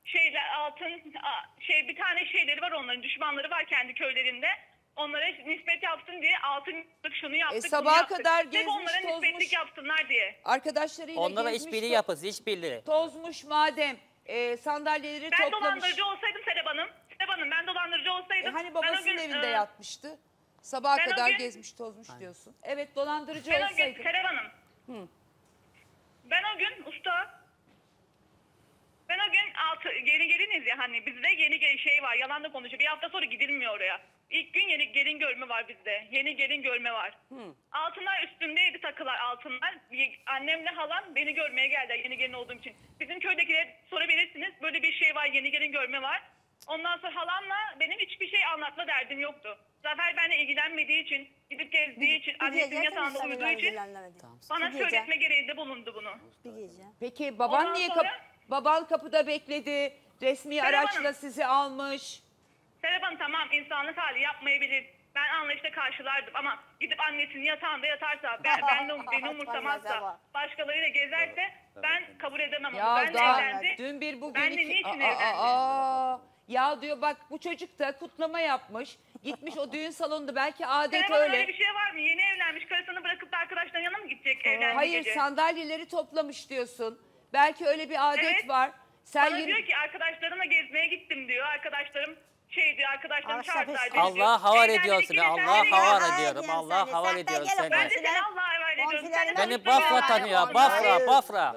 [SPEAKER 12] bir tane şeyleri var onların, düşmanları var kendi köylerinde. Onlara nispet yapsın diye altın yaptık, şunu yaptık, bunu
[SPEAKER 7] sabaha
[SPEAKER 12] yaptık.
[SPEAKER 7] kadar
[SPEAKER 12] Sırf
[SPEAKER 7] gezmiş,
[SPEAKER 12] onlara nispetlik
[SPEAKER 7] tozmuş.
[SPEAKER 12] yapsınlar diye.
[SPEAKER 7] Arkadaşlarıyla
[SPEAKER 5] Onlara
[SPEAKER 7] gezmiş,
[SPEAKER 5] işbirliği yapız, işbirliği.
[SPEAKER 7] tozmuş madem. Sandalyeleri
[SPEAKER 12] Ben
[SPEAKER 7] toplamış.
[SPEAKER 12] dolandırıcı olsaydım Serap Hanım, ben dolandırıcı olsaydım.
[SPEAKER 7] Hani
[SPEAKER 12] ben o
[SPEAKER 7] babasının
[SPEAKER 12] gün,
[SPEAKER 7] evinde yatmıştı. Sabaha
[SPEAKER 12] ben o
[SPEAKER 7] kadar
[SPEAKER 12] gün-
[SPEAKER 7] gezmiş tozmuş diyorsun. Evet, dolandırıcı
[SPEAKER 12] Ben o gün
[SPEAKER 7] olsaydı.
[SPEAKER 12] Serap Hanım. Ben o gün usta. Ben o gün yeni geliniz ya hani bizde yeni gelin şey var yalan da konuşuyor. Bir hafta sonra gidilmiyor oraya. İlk gün yeni gelin görme var bizde. Yeni gelin görme var. Altınlar üstündeydi takılar altınlar. Annemle halam beni görmeye geldiler yeni gelin olduğum için. Bizim köydekilere sorabilirsiniz. Böyle bir şey var yeni gelin görme var. Ondan sonra halamla benim hiçbir şey anlatma derdim yoktu. Zafer benimle ilgilenmediği için, gidip gezdiği için, annesinin yatağında uyuduğu için bana söyletme gereğinde bulundu bunu.
[SPEAKER 7] Peki baban
[SPEAKER 12] Ondan
[SPEAKER 7] niye
[SPEAKER 12] sonra-
[SPEAKER 7] baban kapıda bekledi? Resmi
[SPEAKER 12] Serap
[SPEAKER 7] araçla
[SPEAKER 12] Hanım.
[SPEAKER 7] sizi almış.
[SPEAKER 12] Serap Hanım tamam insanlık hali yapmayabilir. Ben anlayışla karşılardım ama gidip annesinin yatağında yatarsa, beni umursamazsa, başkalarıyla gezerse ben kabul edemem onu.
[SPEAKER 7] Ya
[SPEAKER 12] Ben
[SPEAKER 7] daha
[SPEAKER 12] evlendi.
[SPEAKER 7] dün bir bugün
[SPEAKER 12] Ben de
[SPEAKER 7] iki.
[SPEAKER 12] niçin evlendi?
[SPEAKER 7] Ya diyor bak bu çocuk da kutlama yapmış. Gitmiş o düğün salonunda belki adet
[SPEAKER 12] Serap Hanım
[SPEAKER 7] öyle.
[SPEAKER 12] öyle bir şey var mı? Yeni evlenmiş karısını bırakıp da arkadaşların yanına mı gidecek evlendiği
[SPEAKER 7] Hayır
[SPEAKER 12] gece?
[SPEAKER 7] sandalyeleri toplamış diyorsun. Belki öyle bir adet
[SPEAKER 12] Evet.
[SPEAKER 7] var. Sen
[SPEAKER 12] Bana
[SPEAKER 7] yeni-
[SPEAKER 12] diyor ki arkadaşlarımla gezmeye gittim diyor. Arkadaşlarım arkadaşlarım çağırdılar beni diyor.
[SPEAKER 5] Allah'a havale
[SPEAKER 12] Evlendik
[SPEAKER 5] ediyorsun.
[SPEAKER 12] yine sen
[SPEAKER 5] Allah'a
[SPEAKER 12] nereye
[SPEAKER 5] havale
[SPEAKER 12] geldin?
[SPEAKER 5] ediyorum. Allah'a havale ediyorum seni.
[SPEAKER 12] Ben de seni Allah'a havale ediyorum. Sen de
[SPEAKER 5] Beni
[SPEAKER 12] konuşma
[SPEAKER 5] Bafra
[SPEAKER 12] ya.
[SPEAKER 5] tanıyor. Bafra.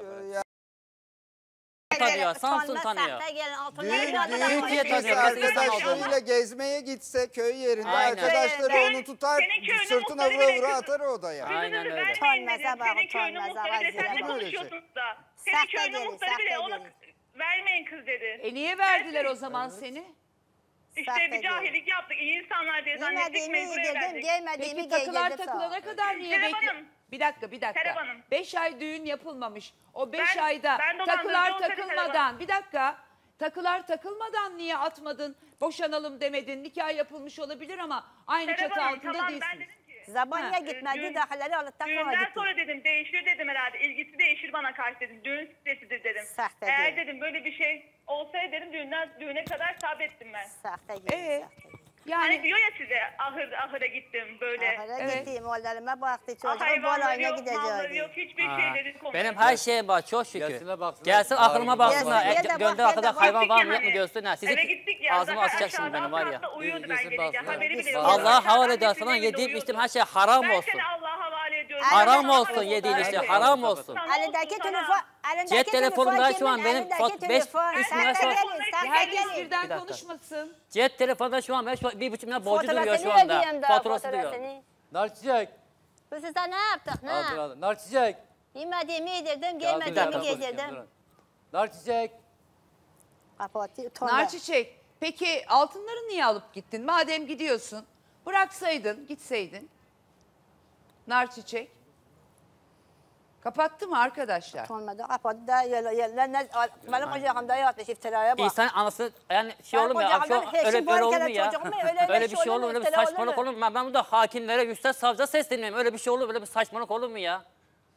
[SPEAKER 5] Tanıyor. Samsun tanıyor. Türkiye tanıyor.
[SPEAKER 10] Arkadaşlarıyla gezmeye gitse köy yerinde
[SPEAKER 5] Aynen.
[SPEAKER 10] arkadaşları
[SPEAKER 12] Evet.
[SPEAKER 10] onu tutar
[SPEAKER 12] Senin köyünün
[SPEAKER 10] sırtına
[SPEAKER 12] muhtarı
[SPEAKER 10] vura
[SPEAKER 12] bile
[SPEAKER 10] vura
[SPEAKER 12] kız-
[SPEAKER 10] atar odaya.
[SPEAKER 5] Aynen öyle.
[SPEAKER 12] Vermeyin dedim.
[SPEAKER 8] Utanmaz ha,
[SPEAKER 12] Senin köyünün
[SPEAKER 8] utanmaz ha,
[SPEAKER 12] muhtarı bile sen de
[SPEAKER 10] vaziyet.
[SPEAKER 12] konuşuyorsunuz da. Senin
[SPEAKER 8] Sahte
[SPEAKER 12] köyünün
[SPEAKER 8] gelin,
[SPEAKER 12] muhtarı bile
[SPEAKER 8] sahte
[SPEAKER 12] ona
[SPEAKER 8] gelin.
[SPEAKER 12] vermeyin kız dedi.
[SPEAKER 7] Niye verdiler o zaman seni?
[SPEAKER 12] İşte
[SPEAKER 8] Sahte
[SPEAKER 12] bir cahillik yaptık. İyi insanlar diye zannettik
[SPEAKER 8] Giymediğimi
[SPEAKER 12] mecbur
[SPEAKER 8] giydirdim,
[SPEAKER 12] evlendik.
[SPEAKER 8] giymediğimi
[SPEAKER 7] Peki takılar
[SPEAKER 8] giydirdim.
[SPEAKER 7] takılana kadar niye
[SPEAKER 12] Serap
[SPEAKER 7] bekle?
[SPEAKER 12] Hanım.
[SPEAKER 7] Bir dakika.
[SPEAKER 12] Serap Hanım.
[SPEAKER 7] 5 ay düğün yapılmamış. O 5
[SPEAKER 12] Ben-
[SPEAKER 7] ayda
[SPEAKER 12] ben dolandırıcı
[SPEAKER 7] takılar
[SPEAKER 12] olsaydım Serap
[SPEAKER 7] takılmadan, bir dakika. Takılar takılmadan niye atmadın? Boşanalım demedin. Nikah yapılmış olabilir ama aynı
[SPEAKER 12] Serap
[SPEAKER 7] çatı
[SPEAKER 12] Hanım,
[SPEAKER 7] altında
[SPEAKER 12] tamam,
[SPEAKER 7] değilsiniz.
[SPEAKER 12] ben dedim ki
[SPEAKER 8] Zabanya gitmedi,
[SPEAKER 12] düğün-
[SPEAKER 8] dahilleri aldıktan sonra
[SPEAKER 12] düğünden
[SPEAKER 8] gitti.
[SPEAKER 12] sonra dedim değişir dedim herhalde. İlgisi değişir bana karşı dedim. Düğün stresidir dedim.
[SPEAKER 8] Sahte
[SPEAKER 12] Eğer
[SPEAKER 8] değil.
[SPEAKER 12] dedim böyle bir şey olsaydı dedim düğüne kadar sabrettim ben.
[SPEAKER 8] Sahte gelin,
[SPEAKER 7] Ee?
[SPEAKER 8] sahte gelin.
[SPEAKER 12] Hani
[SPEAKER 7] Yani
[SPEAKER 12] diyor ya size ahıra gittim böyle.
[SPEAKER 8] Ahıra
[SPEAKER 7] Evet.
[SPEAKER 8] gittim, oğullarıma baktı, çocuğum bol
[SPEAKER 12] Hayvanları
[SPEAKER 8] oyuna
[SPEAKER 12] yok, malları yok,
[SPEAKER 8] gideceğiz.
[SPEAKER 12] hiçbir şeyleri konuşuyor.
[SPEAKER 5] Benim her şeyim var çok şükür.
[SPEAKER 9] Gelsinler baksınlar.
[SPEAKER 5] Gelsin aklıma baksınlar.
[SPEAKER 8] Gelsin, gel de
[SPEAKER 5] Gönlü
[SPEAKER 8] bak,
[SPEAKER 5] arkada
[SPEAKER 8] gel de
[SPEAKER 5] hayvan var mı
[SPEAKER 12] bak.
[SPEAKER 5] yok mu görsünler. Sizin
[SPEAKER 12] Eve gittik ya.
[SPEAKER 5] ağzımı
[SPEAKER 12] Zafer
[SPEAKER 5] açacaksınız
[SPEAKER 12] aşağıda
[SPEAKER 5] benim var ya.
[SPEAKER 12] alt katta uyuyordu ben
[SPEAKER 9] Gelsin
[SPEAKER 12] gelince.
[SPEAKER 9] baksınlar.
[SPEAKER 12] Haberi bile yok.
[SPEAKER 5] Allah'a
[SPEAKER 12] Aşağıda
[SPEAKER 5] havale ediyorsun
[SPEAKER 12] annesinin
[SPEAKER 5] lan.
[SPEAKER 12] evinde
[SPEAKER 5] Yediğim
[SPEAKER 12] uyuyordu.
[SPEAKER 5] içtim her şey haram
[SPEAKER 12] Ben
[SPEAKER 5] olsun.
[SPEAKER 12] seni Allah'a havale ediyorum.
[SPEAKER 5] Haram
[SPEAKER 12] Allah'a
[SPEAKER 5] olsun
[SPEAKER 12] havale
[SPEAKER 5] yediğin
[SPEAKER 12] ediyorum.
[SPEAKER 5] işte haram olsun.
[SPEAKER 12] Sana
[SPEAKER 8] Elindeki
[SPEAKER 12] olsun,
[SPEAKER 8] telefon,
[SPEAKER 12] sana.
[SPEAKER 8] elindeki
[SPEAKER 5] Cep telefonumda şu an
[SPEAKER 8] kimin?
[SPEAKER 5] benim
[SPEAKER 8] Elindeki
[SPEAKER 5] 5
[SPEAKER 8] telefon,
[SPEAKER 5] 3
[SPEAKER 8] sahte
[SPEAKER 5] milyon
[SPEAKER 8] gelin, sahte
[SPEAKER 7] herkes
[SPEAKER 8] gelin.
[SPEAKER 7] birden
[SPEAKER 5] Bir dakika.
[SPEAKER 7] konuşmasın.
[SPEAKER 5] Cep telefonda şu an 1,5 milyon borcu duruyor
[SPEAKER 8] Fotoğrafını
[SPEAKER 5] şu anda.
[SPEAKER 8] ödeyeyim daha,
[SPEAKER 5] Faturası diyor.
[SPEAKER 8] fotoğrafını.
[SPEAKER 9] Narçiçek.
[SPEAKER 8] Bu size ne yaptık, ne?
[SPEAKER 9] Aldır. Narçiçek.
[SPEAKER 8] Yemediğimi yedirdim,
[SPEAKER 5] dakika,
[SPEAKER 8] giymediğimi
[SPEAKER 5] dur,
[SPEAKER 8] giydirdim.
[SPEAKER 9] Narçiçek.
[SPEAKER 8] Kapattı, utandı.
[SPEAKER 7] Narçiçek, peki altınları niye alıp gittin? Madem gidiyorsun, bıraksaydın, gitseydin. Narçiçek. Kapattı mı arkadaşlar?
[SPEAKER 8] Olmadı. Kapattı da yerlerine benim ocağımda yatmış iftiraya bak.
[SPEAKER 5] İnsan anası yani şey olur mu ya? Öyle olur mu ya? Öyle bir şey olur mu? Öyle bir saçmalık olur mu? Ben burada hakimlere, yüksek savcıya sesleniyorum. Öyle bir şey olur mu? Öyle bir saçmalık olur mu ya?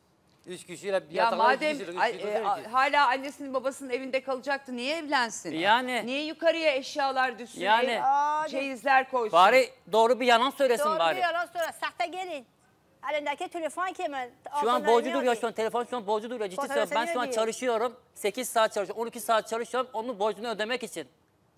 [SPEAKER 9] 3 kişiyle bir
[SPEAKER 7] Ya
[SPEAKER 9] yatakta
[SPEAKER 7] madem
[SPEAKER 9] 3 kişiyle
[SPEAKER 7] hala annesinin babasının evinde kalacaktı niye evlensin?
[SPEAKER 5] Yani.
[SPEAKER 7] Niye yukarıya eşyalar düşsün?
[SPEAKER 5] Yani.
[SPEAKER 7] Çeyizler koysun.
[SPEAKER 5] Bari doğru bir yalan söylesin
[SPEAKER 8] Doğru
[SPEAKER 5] bari.
[SPEAKER 8] bir yalan sonra sahte gelin. Elindeki telefon kimin?
[SPEAKER 5] Şu an borcu duruyor şu an. Telefon şu an borcu duruyor. Ciddi söylüyorum. Ben şu an çalışıyorum. 8 saat çalışıyorum. 12 saat çalışıyorum. Onun borcunu ödemek için.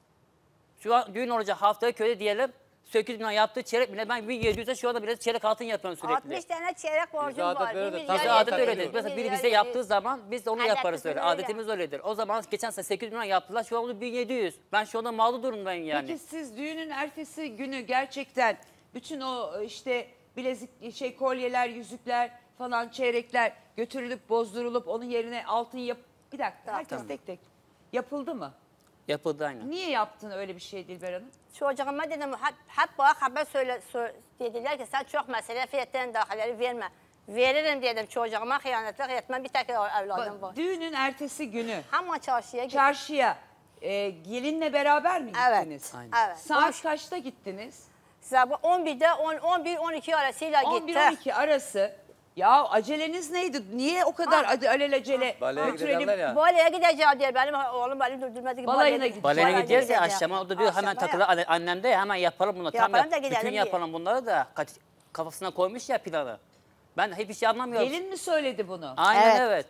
[SPEAKER 5] Şu an düğün olacak haftaya köyde diyelim. 8 milyon yaptığı çeyrek bile ben 1700'e şu anda bile çeyrek altın yapıyorum sürekli.
[SPEAKER 8] 60 tane çeyrek borcum var.
[SPEAKER 5] Tabii adet öyledir. Mesela biri bize yaptığı zaman biz de onu yaparız öyle. Adetimiz öyledir. O zaman geçen sene 8 milyon yaptılar. Şu an 1700. Ben şu anda mağdur durumdayım yani.
[SPEAKER 7] Peki siz düğünün ertesi günü gerçekten bütün o işte bilezik kolyeler, yüzükler falan çeyrekler götürülüp bozdurulup onun yerine altın bir dakika herkes tek tek yapıldı mı?
[SPEAKER 5] Yapıldı aynen.
[SPEAKER 7] Niye yaptın öyle bir şey Dilber Hanım?
[SPEAKER 8] Çocuğuma dedim hep bana haber dediler ki sen çok mesele fiyetten dahileri verme. Veririm dedim çocuğuma hıyanetlik etmem bir tek evladım var.
[SPEAKER 7] Düğünün ertesi günü.
[SPEAKER 8] Ama çarşıya gittim.
[SPEAKER 7] Çarşıya gelinle beraber mi gittiniz?
[SPEAKER 8] Evet. Evet.
[SPEAKER 7] Saat kaçta gittiniz?
[SPEAKER 8] Sabah 11'de 11-12 arasıyla gittik.
[SPEAKER 7] 11-12 arası. Ya aceleniz neydi? Niye o kadar alelacele götürelim?
[SPEAKER 8] Baleye gideceğim diye benim oğlum beni durdurmadı ki
[SPEAKER 7] balayına gideceğim.
[SPEAKER 5] Balayına gideceğiz ya akşama o da diyor hemen takılır annem de hemen yapalım bunu.
[SPEAKER 8] Yapalım da
[SPEAKER 5] bütün yapalım bunları da kafasına koymuş ya planı. Ben hiçbir şey anlamıyorum.
[SPEAKER 7] Gelin mi söyledi bunu?
[SPEAKER 5] Aynen evet.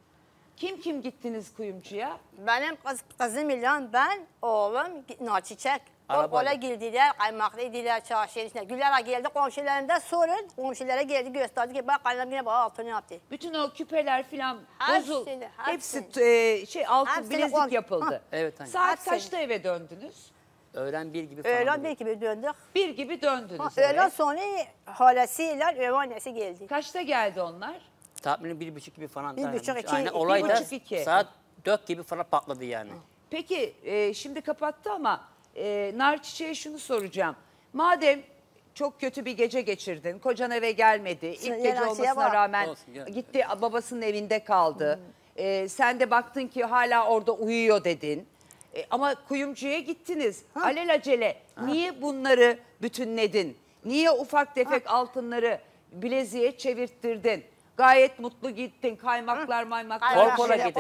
[SPEAKER 7] Kim gittiniz kuyumcuya?
[SPEAKER 8] Benim kızım ile ben, oğlum Naçiçek. Ola girdiler, kaymaklıydılar çarşıya içine. Güler'e geldi komşularında sorun. Komşulara geldi gösterdi ki bak annem yine bana altını yaptı.
[SPEAKER 7] Bütün o küpeler filan bozuldu. Hepsi altın bilezik yapıldı.
[SPEAKER 5] Evet anne.
[SPEAKER 7] Saat kaçta eve döndünüz?
[SPEAKER 5] Öğlen 1 gibi falan.
[SPEAKER 8] Öğlen 1 gibi döndük.
[SPEAKER 7] 1 gibi döndünüz.
[SPEAKER 8] Öğlen sonra halesiyle öve annesi geldi.
[SPEAKER 7] Kaçta geldi onlar?
[SPEAKER 5] Tahmini 1,5 gibi falan.
[SPEAKER 8] 1,5 2.
[SPEAKER 5] Aynen olay da saat 4 gibi falan patladı yani.
[SPEAKER 7] Peki şimdi kapattı ama Nar Çiçek'e şunu soracağım. Madem çok kötü bir gece geçirdin, kocan eve gelmedi, ilk gece olmasına rağmen gitti babasının evinde kaldı. Sen de baktın ki hala orada uyuyor dedin. Ama kuyumcuya gittiniz. Alelacele niye bunları bütünledin? Niye ufak tefek altınları bileziğe çevirttirdin? Gayet mutlu gittin. Kaymaklar maymaklar.
[SPEAKER 5] Kol kola gittik.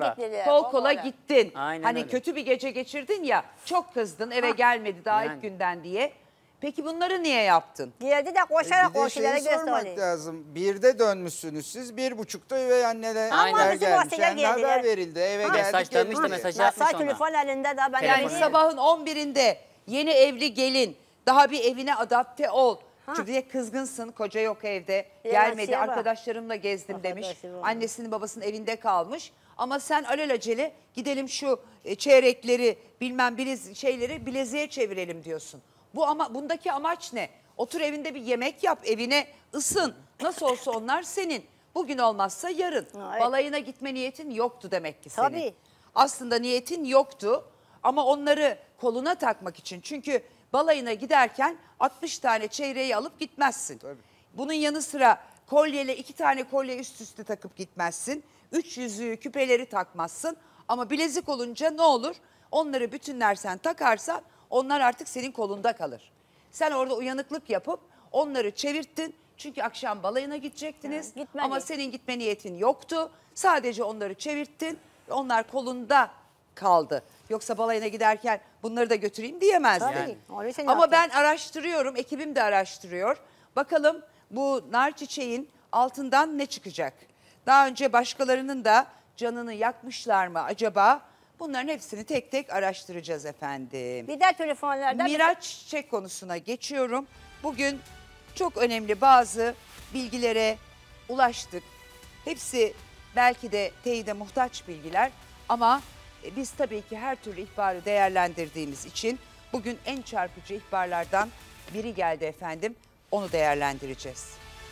[SPEAKER 7] Kol kola gittin.
[SPEAKER 5] Aynen
[SPEAKER 7] hani
[SPEAKER 5] öyle.
[SPEAKER 7] kötü bir gece geçirdin ya. Çok kızdın eve gelmedi daha ilk günden diye. Peki bunları niye yaptın?
[SPEAKER 8] Geldi de koşarak
[SPEAKER 10] Bir de
[SPEAKER 8] komşulara
[SPEAKER 10] şeyi sormak
[SPEAKER 8] gösterdi.
[SPEAKER 10] lazım. 1'de dönmüşsünüz siz. 1.30'da üvey anneler
[SPEAKER 8] Aynen.
[SPEAKER 10] gelmiş.
[SPEAKER 8] Bizim
[SPEAKER 10] Yani haber
[SPEAKER 8] geldiler.
[SPEAKER 10] verildi. Eve
[SPEAKER 5] Mesaj
[SPEAKER 10] geldik.
[SPEAKER 5] dönmüş de
[SPEAKER 10] geldik.
[SPEAKER 5] mesaj yapmış
[SPEAKER 8] Masaj
[SPEAKER 5] ona.
[SPEAKER 8] telefon elinde de ben
[SPEAKER 7] Yani
[SPEAKER 5] Telefonu.
[SPEAKER 7] sabahın 11'inde yeni evli gelin daha bir evine adapte ol. Çünkü kızgınsın, koca yok evde, gelmedi,
[SPEAKER 8] bak.
[SPEAKER 7] arkadaşlarımla gezdim demiş.
[SPEAKER 8] Arkadaşlarım var.
[SPEAKER 7] Annesinin babasının evinde kalmış. Ama sen alelacele gidelim şu çeyrekleri, bilmem şeyleri bileziğe çevirelim diyorsun. Bundaki amaç ne? Otur evinde bir yemek yap, evine ısın. Nasıl olsa onlar senin. Bugün olmazsa yarın.
[SPEAKER 8] Evet.
[SPEAKER 7] Balayına gitme niyetin yoktu demek ki senin.
[SPEAKER 8] Tabii.
[SPEAKER 7] Aslında niyetin yoktu ama onları koluna takmak için. Çünkü balayına giderken 60 tane çeyreği alıp gitmezsin.
[SPEAKER 10] Tabii.
[SPEAKER 7] Bunun yanı sıra kolyeyle 2 tane kolye üst üste takıp gitmezsin. 3 yüzüğü, küpeleri takmazsın. Ama bilezik olunca ne olur? Onları bütünlersen, takarsan onlar artık senin kolunda kalır. Sen orada uyanıklık yapıp onları çevirttin. Çünkü akşam balayına gidecektiniz. Ama senin gitme niyetin yoktu. Sadece onları çevirttin. Onlar kolunda kaldı. Yoksa balayına giderken bunları da götüreyim diyemezdin.
[SPEAKER 8] Tabii.
[SPEAKER 7] Yani. Ama ben araştırıyorum, ekibim de araştırıyor. Bakalım bu nar çiçeğin altından ne çıkacak? Daha önce başkalarının da canını yakmışlar mı acaba? Bunların hepsini tek tek araştıracağız efendim.
[SPEAKER 8] Bir de telefonlarda...
[SPEAKER 7] Miraç Çiçek konusuna geçiyorum. Bugün çok önemli bazı bilgilere ulaştık. Hepsi belki de teyide muhtaç bilgiler ama biz tabii ki her türlü ihbarı değerlendirdiğimiz için bugün en çarpıcı ihbarlardan biri geldi efendim. Onu değerlendireceğiz.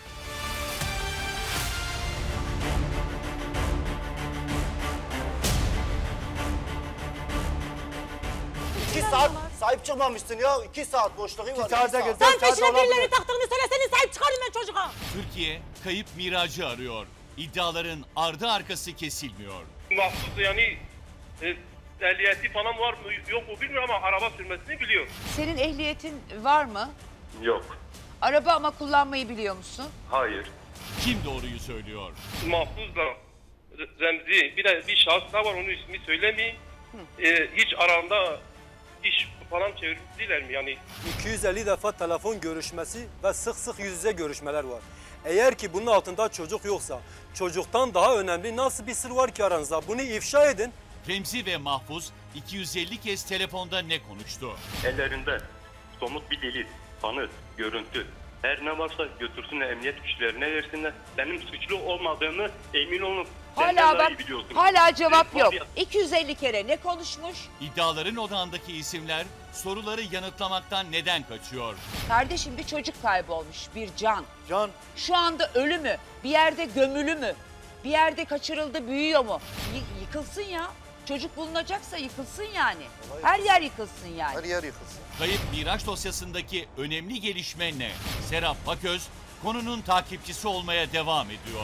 [SPEAKER 15] Saat sahip çıkmamışsın ya. 2 saat boşluğu var.
[SPEAKER 16] Sen peşine birileri taktığını söylesene sahip çıkarım ben çocuğa.
[SPEAKER 3] Türkiye kayıp Miraç'ı arıyor. İddiaların ardı arkası kesilmiyor.
[SPEAKER 16] Mahsus yani ehliyeti falan var mı yok mu bilmiyorum ama araba sürmesini biliyor.
[SPEAKER 7] Senin ehliyetin var mı?
[SPEAKER 6] Yok.
[SPEAKER 7] Araba ama kullanmayı biliyor musun?
[SPEAKER 6] Hayır.
[SPEAKER 3] Kim doğruyu söylüyor?
[SPEAKER 16] Mahfuz'la Remzi bir şahıs daha var, onun ismi söylemeyeyim. Hiç aranda iş falan çevirdiler mi yani?
[SPEAKER 4] 250 defa telefon görüşmesi ve sık sık yüz yüze görüşmeler var. Eğer ki bunun altında çocuk yoksa, çocuktan daha önemli nasıl bir sır var ki aranızda? Bunu ifşa edin.
[SPEAKER 3] Remzi ve Mahfuz 250 kez telefonda ne konuştu?
[SPEAKER 6] Ellerinde somut bir delil, kanıt, görüntü. Her ne varsa götürsünler emniyet güçlerine versinler. Benim suçlu olmadığımı emin olun.
[SPEAKER 7] Hala cevap
[SPEAKER 6] Var
[SPEAKER 7] yok.
[SPEAKER 6] ya-
[SPEAKER 7] 250 kere ne konuşmuş?
[SPEAKER 3] İddiaların odağındaki isimler soruları yanıtlamaktan neden kaçıyor?
[SPEAKER 7] Kardeşim bir çocuk kaybolmuş, bir can.
[SPEAKER 15] Can.
[SPEAKER 7] Şu anda ölü mü? Bir yerde gömülü mü? Bir yerde kaçırıldı, büyüyor mu? Yıkılsın ya. Çocuk bulunacaksa yıkılsın yani. Her yer yıkılsın yani.
[SPEAKER 15] Her yer yıkılsın.
[SPEAKER 3] Kayıp Miraç dosyasındaki önemli gelişme ne? Serap Paköz konunun takipçisi olmaya devam ediyor.